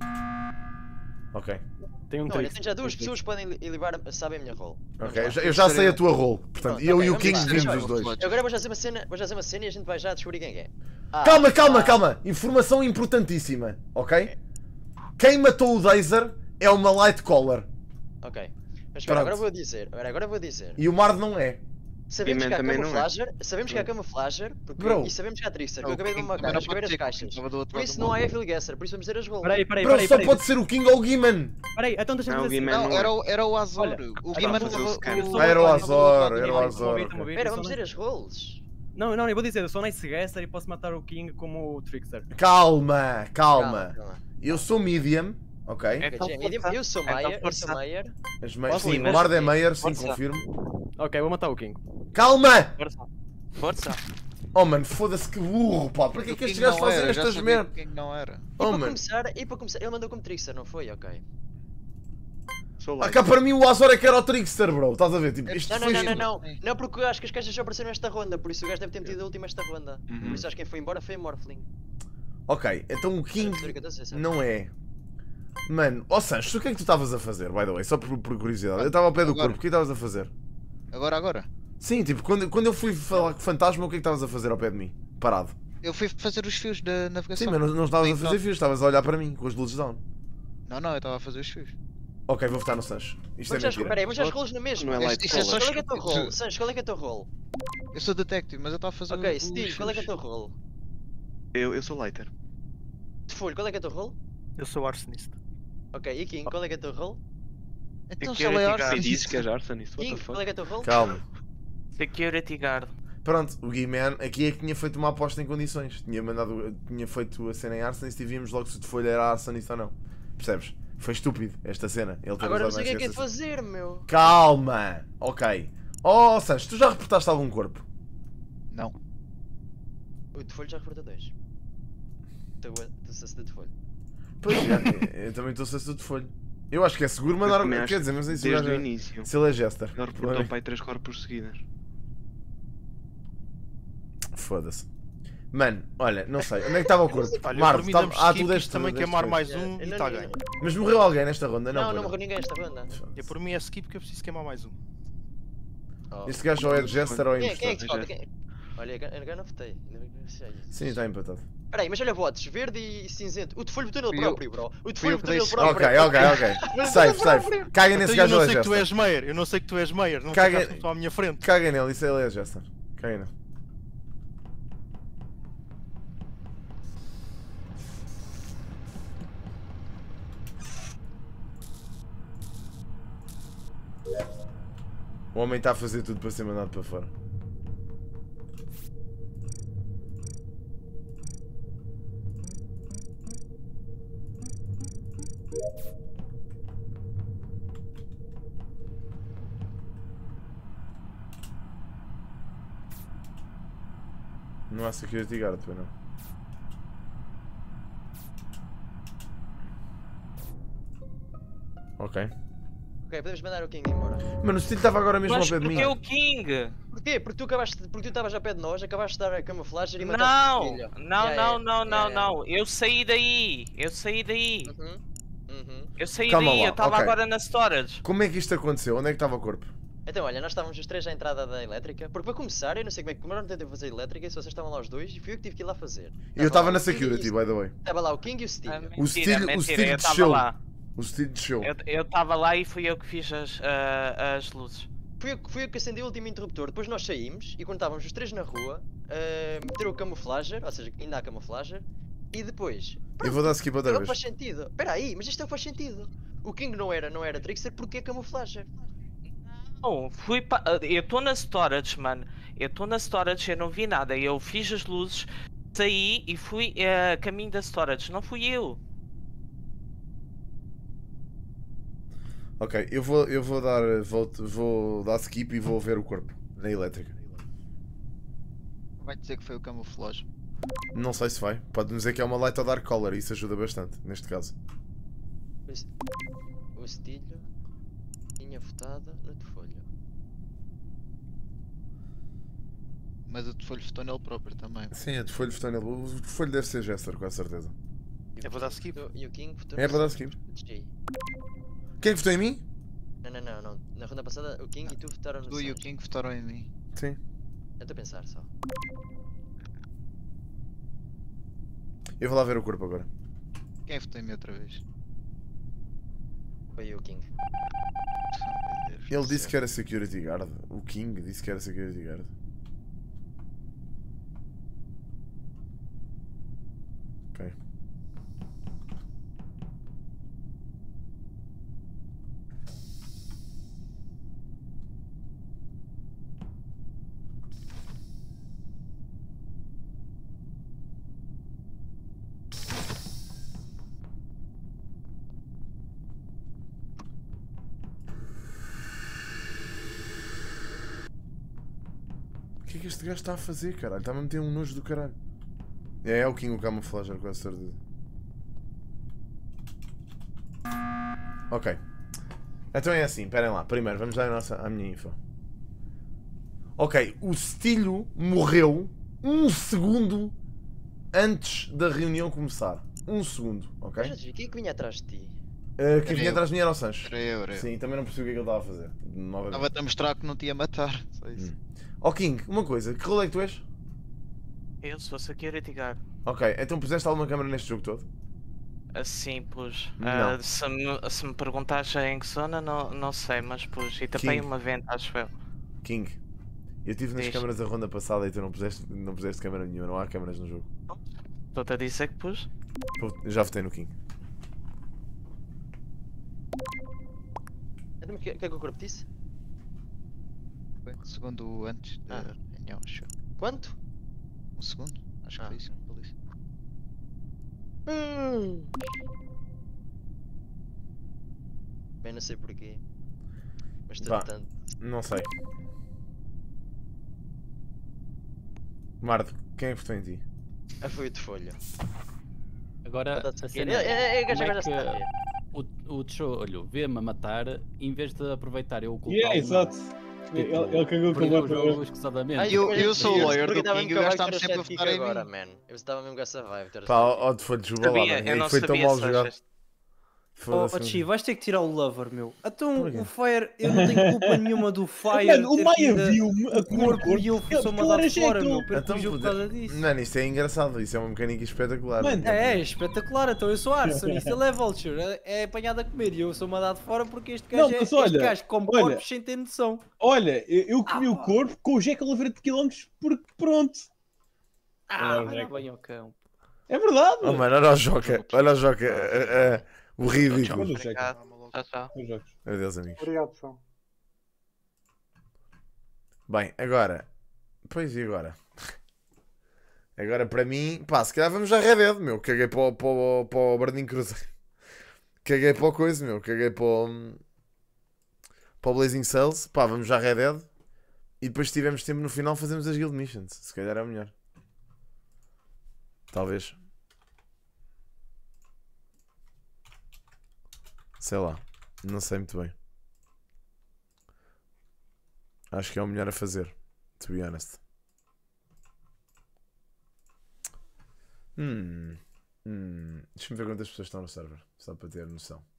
Speaker 1: Ok.
Speaker 16: Tem um
Speaker 5: Não, olha,
Speaker 16: trick.
Speaker 5: tem já duas pessoas que podem li- levar, sabem a minha role. Vamos
Speaker 1: Ok,
Speaker 5: lá.
Speaker 1: eu já, eu já sei a tua role. Portanto,
Speaker 5: Pronto,
Speaker 1: eu
Speaker 5: ok,
Speaker 1: e o
Speaker 5: vamos
Speaker 1: King
Speaker 5: lá.
Speaker 1: vimos
Speaker 5: Olha,
Speaker 1: os dois.
Speaker 5: Eu agora vou já fazer uma cena, vou já fazer uma cena e a gente vai já descobrir quem é. Ah,
Speaker 1: Calma, calma,
Speaker 5: ah,
Speaker 1: calma. Informação importantíssima, ok? Quem matou o Dazer é uma light caller.
Speaker 5: Ok. Mas espera, agora
Speaker 1: Pronto.
Speaker 5: vou dizer. Agora, agora vou dizer.
Speaker 1: E o Mard não é.
Speaker 5: Sabemos que há
Speaker 13: também não é.
Speaker 5: camuflager, sabemos que há camuflager, porque,
Speaker 1: Bro.
Speaker 5: e sabemos que há Trickster, que
Speaker 10: Não,
Speaker 5: eu acabei de
Speaker 10: o
Speaker 5: uma
Speaker 10: King
Speaker 5: cara,
Speaker 10: também
Speaker 5: escrever
Speaker 10: não
Speaker 5: as
Speaker 10: pode
Speaker 5: caixas.
Speaker 10: ser, estava do outro
Speaker 5: Por
Speaker 10: lado
Speaker 5: isso
Speaker 10: do
Speaker 5: não há
Speaker 10: mapa.
Speaker 5: Evil Guesser, por isso vamos dizer as roles.
Speaker 15: Peraí, peraí,
Speaker 1: Bro,
Speaker 15: peraí.
Speaker 1: só
Speaker 15: peraí.
Speaker 1: pode ser o King ou o Guiman.
Speaker 15: Peraí, então deixa-me
Speaker 13: Não,
Speaker 15: fazer
Speaker 13: o
Speaker 15: assim.
Speaker 13: Guiman
Speaker 10: Não,
Speaker 13: não é.
Speaker 10: era, o- era o Azor.
Speaker 15: Olha,
Speaker 10: O
Speaker 15: agora
Speaker 10: Guiman
Speaker 15: vou-
Speaker 10: estava.
Speaker 15: vou-
Speaker 10: o-
Speaker 15: eu sou-
Speaker 1: Ah, era o
Speaker 15: Olha,
Speaker 1: Azor,
Speaker 15: olha,
Speaker 1: era o
Speaker 15: olha,
Speaker 1: Azor.
Speaker 15: estão a ouvir,
Speaker 5: Espera,
Speaker 15: eu
Speaker 5: vamos
Speaker 15: sou
Speaker 5: dizer as roles.
Speaker 15: Não, não, eu vou dizer, eu sou Nice Guesser e posso matar o King como o Trickster.
Speaker 1: Calma, calma.
Speaker 5: calma.
Speaker 1: Eu sou medium, ok?
Speaker 7: É
Speaker 5: Ok, Jamie, eu sou
Speaker 7: Então
Speaker 5: Meyer, eu
Speaker 7: força.
Speaker 5: sou Meyer.
Speaker 1: As me...
Speaker 15: Posso
Speaker 1: Sim,
Speaker 15: ir,
Speaker 1: o
Speaker 15: mas-
Speaker 1: Mard é Meyer, sim,
Speaker 7: Força.
Speaker 1: confirmo.
Speaker 15: Ok, vou matar o King.
Speaker 1: Calma!
Speaker 7: Força. Força.
Speaker 1: Oh mano, foda-se que burro, pá. Para que é que
Speaker 10: O
Speaker 1: estes
Speaker 10: King
Speaker 1: gajos
Speaker 10: não
Speaker 1: fazem
Speaker 10: era, já
Speaker 1: estas
Speaker 10: sabia
Speaker 1: merdas?
Speaker 10: que o King não era.
Speaker 5: E
Speaker 1: Oh
Speaker 5: para
Speaker 1: mano.
Speaker 5: começar, e para começar, ele mandou como Trickster, não foi? Ok.
Speaker 13: Sou
Speaker 1: Ah,
Speaker 13: light.
Speaker 1: cá para mim o Azor é que era o Trickster, bro. Estás a ver? Tipo, isto
Speaker 5: Não, não,
Speaker 1: foi
Speaker 5: não, não,
Speaker 1: giro.
Speaker 5: não. Não, porque eu acho que as caixas só apareceram nesta ronda, por isso o gajo deve ter metido a última esta ronda.
Speaker 13: Uhum.
Speaker 5: Por isso acho que quem foi embora foi a Morphling.
Speaker 1: Ok, então o King
Speaker 5: Era a que eu estou a dizer, sabe?
Speaker 1: não é. Mano, ó Sanches, o que é que tu estavas a fazer, by the way? Só por, por curiosidade. Eu estava ao pé do
Speaker 10: Agora.
Speaker 1: corpo, o que é que estavas a fazer?
Speaker 10: Agora, agora.
Speaker 1: Sim, tipo, quando, quando eu fui falar com o fantasma, o que é que estavas a fazer ao pé de mim? Parado.
Speaker 10: Eu fui fazer os fios da navegação.
Speaker 1: Sim, mas não, não estavas a
Speaker 10: Sim,
Speaker 1: fazer
Speaker 10: não.
Speaker 1: fios, estavas a olhar para mim com as luzes down.
Speaker 10: Não, não, eu estava a fazer os fios.
Speaker 1: Ok, vou votar no Sanches. Isto é
Speaker 5: Vamos já,
Speaker 1: mentira.
Speaker 5: peraí, vamos já as roles na mesma.
Speaker 13: Não é light
Speaker 10: Isto é
Speaker 13: color.
Speaker 10: só
Speaker 5: Qual é que é o teu
Speaker 10: escuro.
Speaker 5: role? Sancho, qual é que é o teu role?
Speaker 10: Eu sou detective, mas eu estava a fazer
Speaker 5: Ok,
Speaker 10: os
Speaker 5: Steve, qual é que é o teu
Speaker 10: fios.
Speaker 5: role?
Speaker 13: Eu, eu sou lighter.
Speaker 5: Folho, qual é que é o teu role?
Speaker 16: Eu sou arsonista.
Speaker 5: Ok, e King, qual é que é o teu role?
Speaker 10: Então se
Speaker 7: Security
Speaker 10: ela é
Speaker 7: guard.
Speaker 13: Quem
Speaker 10: arsonista.
Speaker 13: disse que és arsonist? What
Speaker 5: King,
Speaker 13: the
Speaker 5: qual
Speaker 13: fuck?
Speaker 5: é que é o teu role?
Speaker 1: Calma.
Speaker 7: Security guard.
Speaker 1: Pronto, o Guiman aqui é que tinha feito uma aposta em condições. Tinha mandado, tinha feito a cena em Arsonist e víamos logo se o de folha era Arsonist ou não. Percebes? Foi estúpido esta cena. Ele ter
Speaker 5: Agora não
Speaker 1: usado
Speaker 5: sei o que é que é de
Speaker 1: essa-
Speaker 5: fazer, meu.
Speaker 1: Calma! Ok. Oh, Sanches, tu já reportaste algum corpo?
Speaker 10: Não.
Speaker 5: O de folho já reportou dois. Estou a de folho.
Speaker 1: Pois é, eu também estou a ser de folho. Eu acho que é seguro mandar.
Speaker 13: também
Speaker 1: Quer
Speaker 13: acho
Speaker 1: dizer, mas isso
Speaker 13: desde
Speaker 1: já-
Speaker 13: o início.
Speaker 1: se ele é Jester.
Speaker 13: Ele reportou para aí três corpos seguidas.
Speaker 1: Foda-se. Mano, olha, não sei. Onde é que estava o corpo?
Speaker 14: Olha,
Speaker 1: Marco,
Speaker 14: por mim
Speaker 1: tava-
Speaker 14: damos
Speaker 1: ah,
Speaker 14: skip,
Speaker 1: tu deste
Speaker 14: isto também
Speaker 1: deste
Speaker 14: queimar
Speaker 1: vez.
Speaker 14: mais um
Speaker 5: É,
Speaker 14: e
Speaker 5: não,
Speaker 14: está
Speaker 5: não,
Speaker 14: ganho.
Speaker 1: Mas morreu alguém nesta ronda? Não,
Speaker 5: Não,
Speaker 1: pô,
Speaker 5: não morreu ninguém esta ronda.
Speaker 14: Eu por mim é skip que eu preciso queimar mais um.
Speaker 5: Oh.
Speaker 1: Este gajo ou é Jester ou é
Speaker 5: Quem é- quem é que
Speaker 1: impostor.
Speaker 5: se falta? Quem- Olha, eu eu não votei. Ainda bem que não sei isso.
Speaker 1: Sim, está empatado.
Speaker 5: Peraí, mas olha votos, verde e cinzento. O de folho votou nele
Speaker 10: Fui eu-
Speaker 5: próprio, bro. O de
Speaker 10: fui
Speaker 5: folho
Speaker 10: eu que
Speaker 5: votou nele
Speaker 10: dei
Speaker 5: próprio.
Speaker 1: Ok, ok, ok. Safe, safe. Caga nesse
Speaker 14: Então, eu
Speaker 1: gajo ou
Speaker 14: não
Speaker 1: é
Speaker 14: sei que tu
Speaker 1: Jester.
Speaker 14: és Meyer, eu não sei que tu és Meyer, não
Speaker 1: Caga-
Speaker 14: ficaste só à minha frente.
Speaker 1: Caga nele, isso ele é Jester. Caga nele. O homem está a fazer tudo para ser mandado para fora. Não há security guard, pois não. Ok.
Speaker 5: Ok, podemos mandar o King embora.
Speaker 1: Mano, o Steel estava agora mesmo
Speaker 7: Mas
Speaker 1: ao pé de mim.
Speaker 7: porquê o King?
Speaker 5: Porquê? Porque tu acabaste, porque tu estavas ao pé de nós, acabaste de dar a camuflagem e mataste
Speaker 7: Não,
Speaker 5: o filho.
Speaker 7: não,
Speaker 5: Yeah,
Speaker 7: não,
Speaker 5: yeah,
Speaker 7: não, não,
Speaker 5: yeah, yeah.
Speaker 7: não. Eu saí daí. Eu saí daí.
Speaker 5: Uhum. Uhum.
Speaker 7: Eu saí
Speaker 1: Calma
Speaker 7: daí.
Speaker 1: lá,
Speaker 7: Eu estava
Speaker 1: ok.
Speaker 7: agora na storage.
Speaker 1: Como é que isto aconteceu? Onde é que estava o corpo?
Speaker 5: Então, olha, nós estávamos os três à entrada da elétrica. Porque para começar, eu não sei como é que. Como eu não tentei fazer elétrica, se vocês estavam lá os dois, e fui eu que tive que ir lá fazer.
Speaker 1: Eu estava
Speaker 5: lá
Speaker 1: na
Speaker 5: o King e
Speaker 1: security,
Speaker 5: o-
Speaker 1: by the way.
Speaker 5: Estava lá o King e o Steel.
Speaker 7: Ah,
Speaker 1: O
Speaker 7: mentira,
Speaker 1: Steel, o
Speaker 7: mentira,
Speaker 1: Steel
Speaker 7: eu estava
Speaker 1: desceu.
Speaker 7: lá.
Speaker 1: O Steel desceu.
Speaker 7: Eu eu estava lá e fui eu que fiz as, ah, as luzes.
Speaker 5: Fui eu, fui eu que acendi o último interruptor. Depois nós saímos e quando estávamos os três na rua, uh, meteram o camuflager, ou seja, ainda há camuflager, e depois.
Speaker 1: Eu vou dar skip outra
Speaker 5: Não
Speaker 1: vez.
Speaker 5: faz sentido. Espera aí, mas isto não faz sentido. O King não era, não era Trickster porque é camuflager.
Speaker 7: Não, fui pa... Eu estou na storage, mano. Eu estou na storage, eu não vi nada. Eu fiz as luzes, saí e fui a caminho da storage. Não fui eu.
Speaker 1: Ok, eu vou, eu vou dar vou, vou dar skip e vou ver o corpo na elétrica.
Speaker 10: Vai dizer que foi o camuflagem.
Speaker 1: Não sei se vai. Pode-me dizer que é uma light ou dark color, isso ajuda bastante, neste caso.
Speaker 5: O Stilho tinha votado no Tefolho.
Speaker 10: Mas o Tefolho votou nele próprio também.
Speaker 1: Sim, a de folho votou nele. O de folho deve ser Jester, com a certeza.
Speaker 14: Eu vou dar skip.
Speaker 5: E o King votou
Speaker 1: É
Speaker 5: no
Speaker 1: para dar skip.
Speaker 5: G.
Speaker 1: Quem é que votou em mim?
Speaker 5: Não, não, não, não. Na ronda passada o King e tu votaram no
Speaker 10: Tu e o
Speaker 5: Sancho.
Speaker 10: King votaram em mim.
Speaker 1: Sim.
Speaker 5: Eu estou a pensar só.
Speaker 1: Eu vou lá ver o corpo agora.
Speaker 10: Quem votou em mim outra vez?
Speaker 5: Foi o King.
Speaker 1: Ele disse que era security guard. O King disse que era security guard. Ok. O que é que este gajo está a fazer, caralho? Está-me a meter um nojo do caralho. É, é o King o camuflager, com a certeza. Ok. Então é assim, esperem lá. Primeiro, vamos dar a, nossa, a minha info. Ok, o Stilho morreu um segundo antes da reunião começar. Um segundo, ok?
Speaker 5: Mas, quem é que vinha atrás de ti?
Speaker 1: Uh, quem vinha atrás de mim era o Sancho.
Speaker 10: Era eu, era eu.
Speaker 1: Sim, também não percebi o que é que ele estava a fazer. Novamente.
Speaker 10: Estava-te a mostrar que não te ia matar. Só isso.
Speaker 1: Hum. Ó King, uma coisa, que rolo é que tu és?
Speaker 7: Eu sou security guard.
Speaker 1: Ok, então puseste alguma câmera neste jogo todo?
Speaker 7: Assim, pus.
Speaker 1: Não.
Speaker 7: Ah, se, me, se me perguntares em que zona, não, não sei, mas pus. E também
Speaker 1: King.
Speaker 7: uma venta, acho eu.
Speaker 1: King, eu estive nas
Speaker 7: Diz.
Speaker 1: câmaras da ronda passada e tu não puseste, não puseste câmera nenhuma, não há câmaras no jogo.
Speaker 7: Estou-te a dizer que pus?
Speaker 1: Eu já votei no King.
Speaker 5: O que, que é que o corpo disse?
Speaker 10: Foi um segundo antes da
Speaker 5: Ah.
Speaker 10: reunião, acho.
Speaker 5: Quanto?
Speaker 10: Um segundo? Acho que
Speaker 5: Ah.
Speaker 10: foi isso que ele disse.
Speaker 5: Hum. Bem, não sei porquê. Mas
Speaker 1: Vá,
Speaker 5: tanto.
Speaker 1: não sei. Mardo, quem é que votou em ti?
Speaker 5: Ah, foi o de folha.
Speaker 6: Agora,
Speaker 5: Tá-se
Speaker 6: a
Speaker 5: a
Speaker 6: cena
Speaker 5: É, é, é,
Speaker 6: como
Speaker 5: gajo
Speaker 6: é
Speaker 5: agora já se está a
Speaker 6: que-
Speaker 5: ver.
Speaker 6: o, o Tcholho vê-me a matar, em vez de aproveitar eu ocultar.
Speaker 2: Yeah, exato. Ele, ele cagou com o
Speaker 6: jogo escusadamente.
Speaker 5: Ah,
Speaker 10: Eu, eu sou o lawyer do
Speaker 5: estava
Speaker 10: King e
Speaker 5: mesmo
Speaker 10: o gajo
Speaker 5: com a
Speaker 10: está-me
Speaker 5: vibe
Speaker 10: sempre a
Speaker 5: ter
Speaker 10: votar em
Speaker 5: agora,
Speaker 10: mim.
Speaker 5: man. Eu estava mesmo com essa vibe. ter
Speaker 1: Pá, ó, ó, foi desculpa lá,
Speaker 7: Sabia,
Speaker 1: mano.
Speaker 7: eu
Speaker 1: É
Speaker 7: não
Speaker 1: que foi tão
Speaker 7: sabia,
Speaker 1: mal
Speaker 7: Sanches.
Speaker 1: jogado.
Speaker 3: Oh,
Speaker 1: Foda-se.
Speaker 3: oh Chi, vais ter que tirar o Lover, meu. Então
Speaker 1: Porquê?
Speaker 3: o Fire, eu não tenho culpa nenhuma do Fire.
Speaker 2: Mano, o
Speaker 3: ter
Speaker 2: Maia
Speaker 3: tido a-
Speaker 2: viu-me a
Speaker 3: o
Speaker 2: comer
Speaker 3: corpo e ele
Speaker 2: corpo.
Speaker 3: foi só
Speaker 2: Porque
Speaker 3: mandado
Speaker 2: ele era
Speaker 3: fora,
Speaker 2: jeito.
Speaker 3: meu. Perco
Speaker 1: Então,
Speaker 3: o jogo por causa
Speaker 1: pude-
Speaker 3: disso.
Speaker 1: Mano, isto é engraçado. Isso é uma mecânica espetacular.
Speaker 2: Mano,
Speaker 3: É, é espetacular, então eu sou Arson, isto ele é Vulture, é, é apanhado a comer e eu sou mandado fora porque este gajo,
Speaker 2: Não,
Speaker 3: é,
Speaker 2: mas
Speaker 3: este
Speaker 2: olha,
Speaker 3: gajo come
Speaker 2: olha.
Speaker 3: corpos sem ter noção.
Speaker 2: Olha, eu, eu comi o corpo com o Jekyll a vinte quilómetros porque pronto.
Speaker 3: Ah,
Speaker 2: É,
Speaker 3: vai
Speaker 2: Jekyll.
Speaker 3: bem ao campo.
Speaker 2: É verdade.
Speaker 1: Oh, mano, olha o Joca. Olha o Joca. eh, eh, O ridículo.
Speaker 2: Olha o Jekyll.
Speaker 7: Tchau, tchau.
Speaker 2: Os jogos.
Speaker 1: Adeus, amigos.
Speaker 9: Obrigado, pessoal.
Speaker 1: Bem, agora. Pois e agora? Agora para mim, pá, se calhar vamos já Red Dead, meu. Caguei para o, para o, para o Burning Cruzeiro. Caguei para o coisa, meu. Caguei para o, para o Blazing Sails. Pá, vamos já Red Dead. E depois, se tivermos tempo no final, fazemos as Guild Missions. Se calhar é o melhor. Talvez. Sei lá. Não sei muito bem. Acho que é o melhor a fazer. To be honest. Hum. Hum. Deixa-me ver quantas pessoas estão no server. Só para ter noção.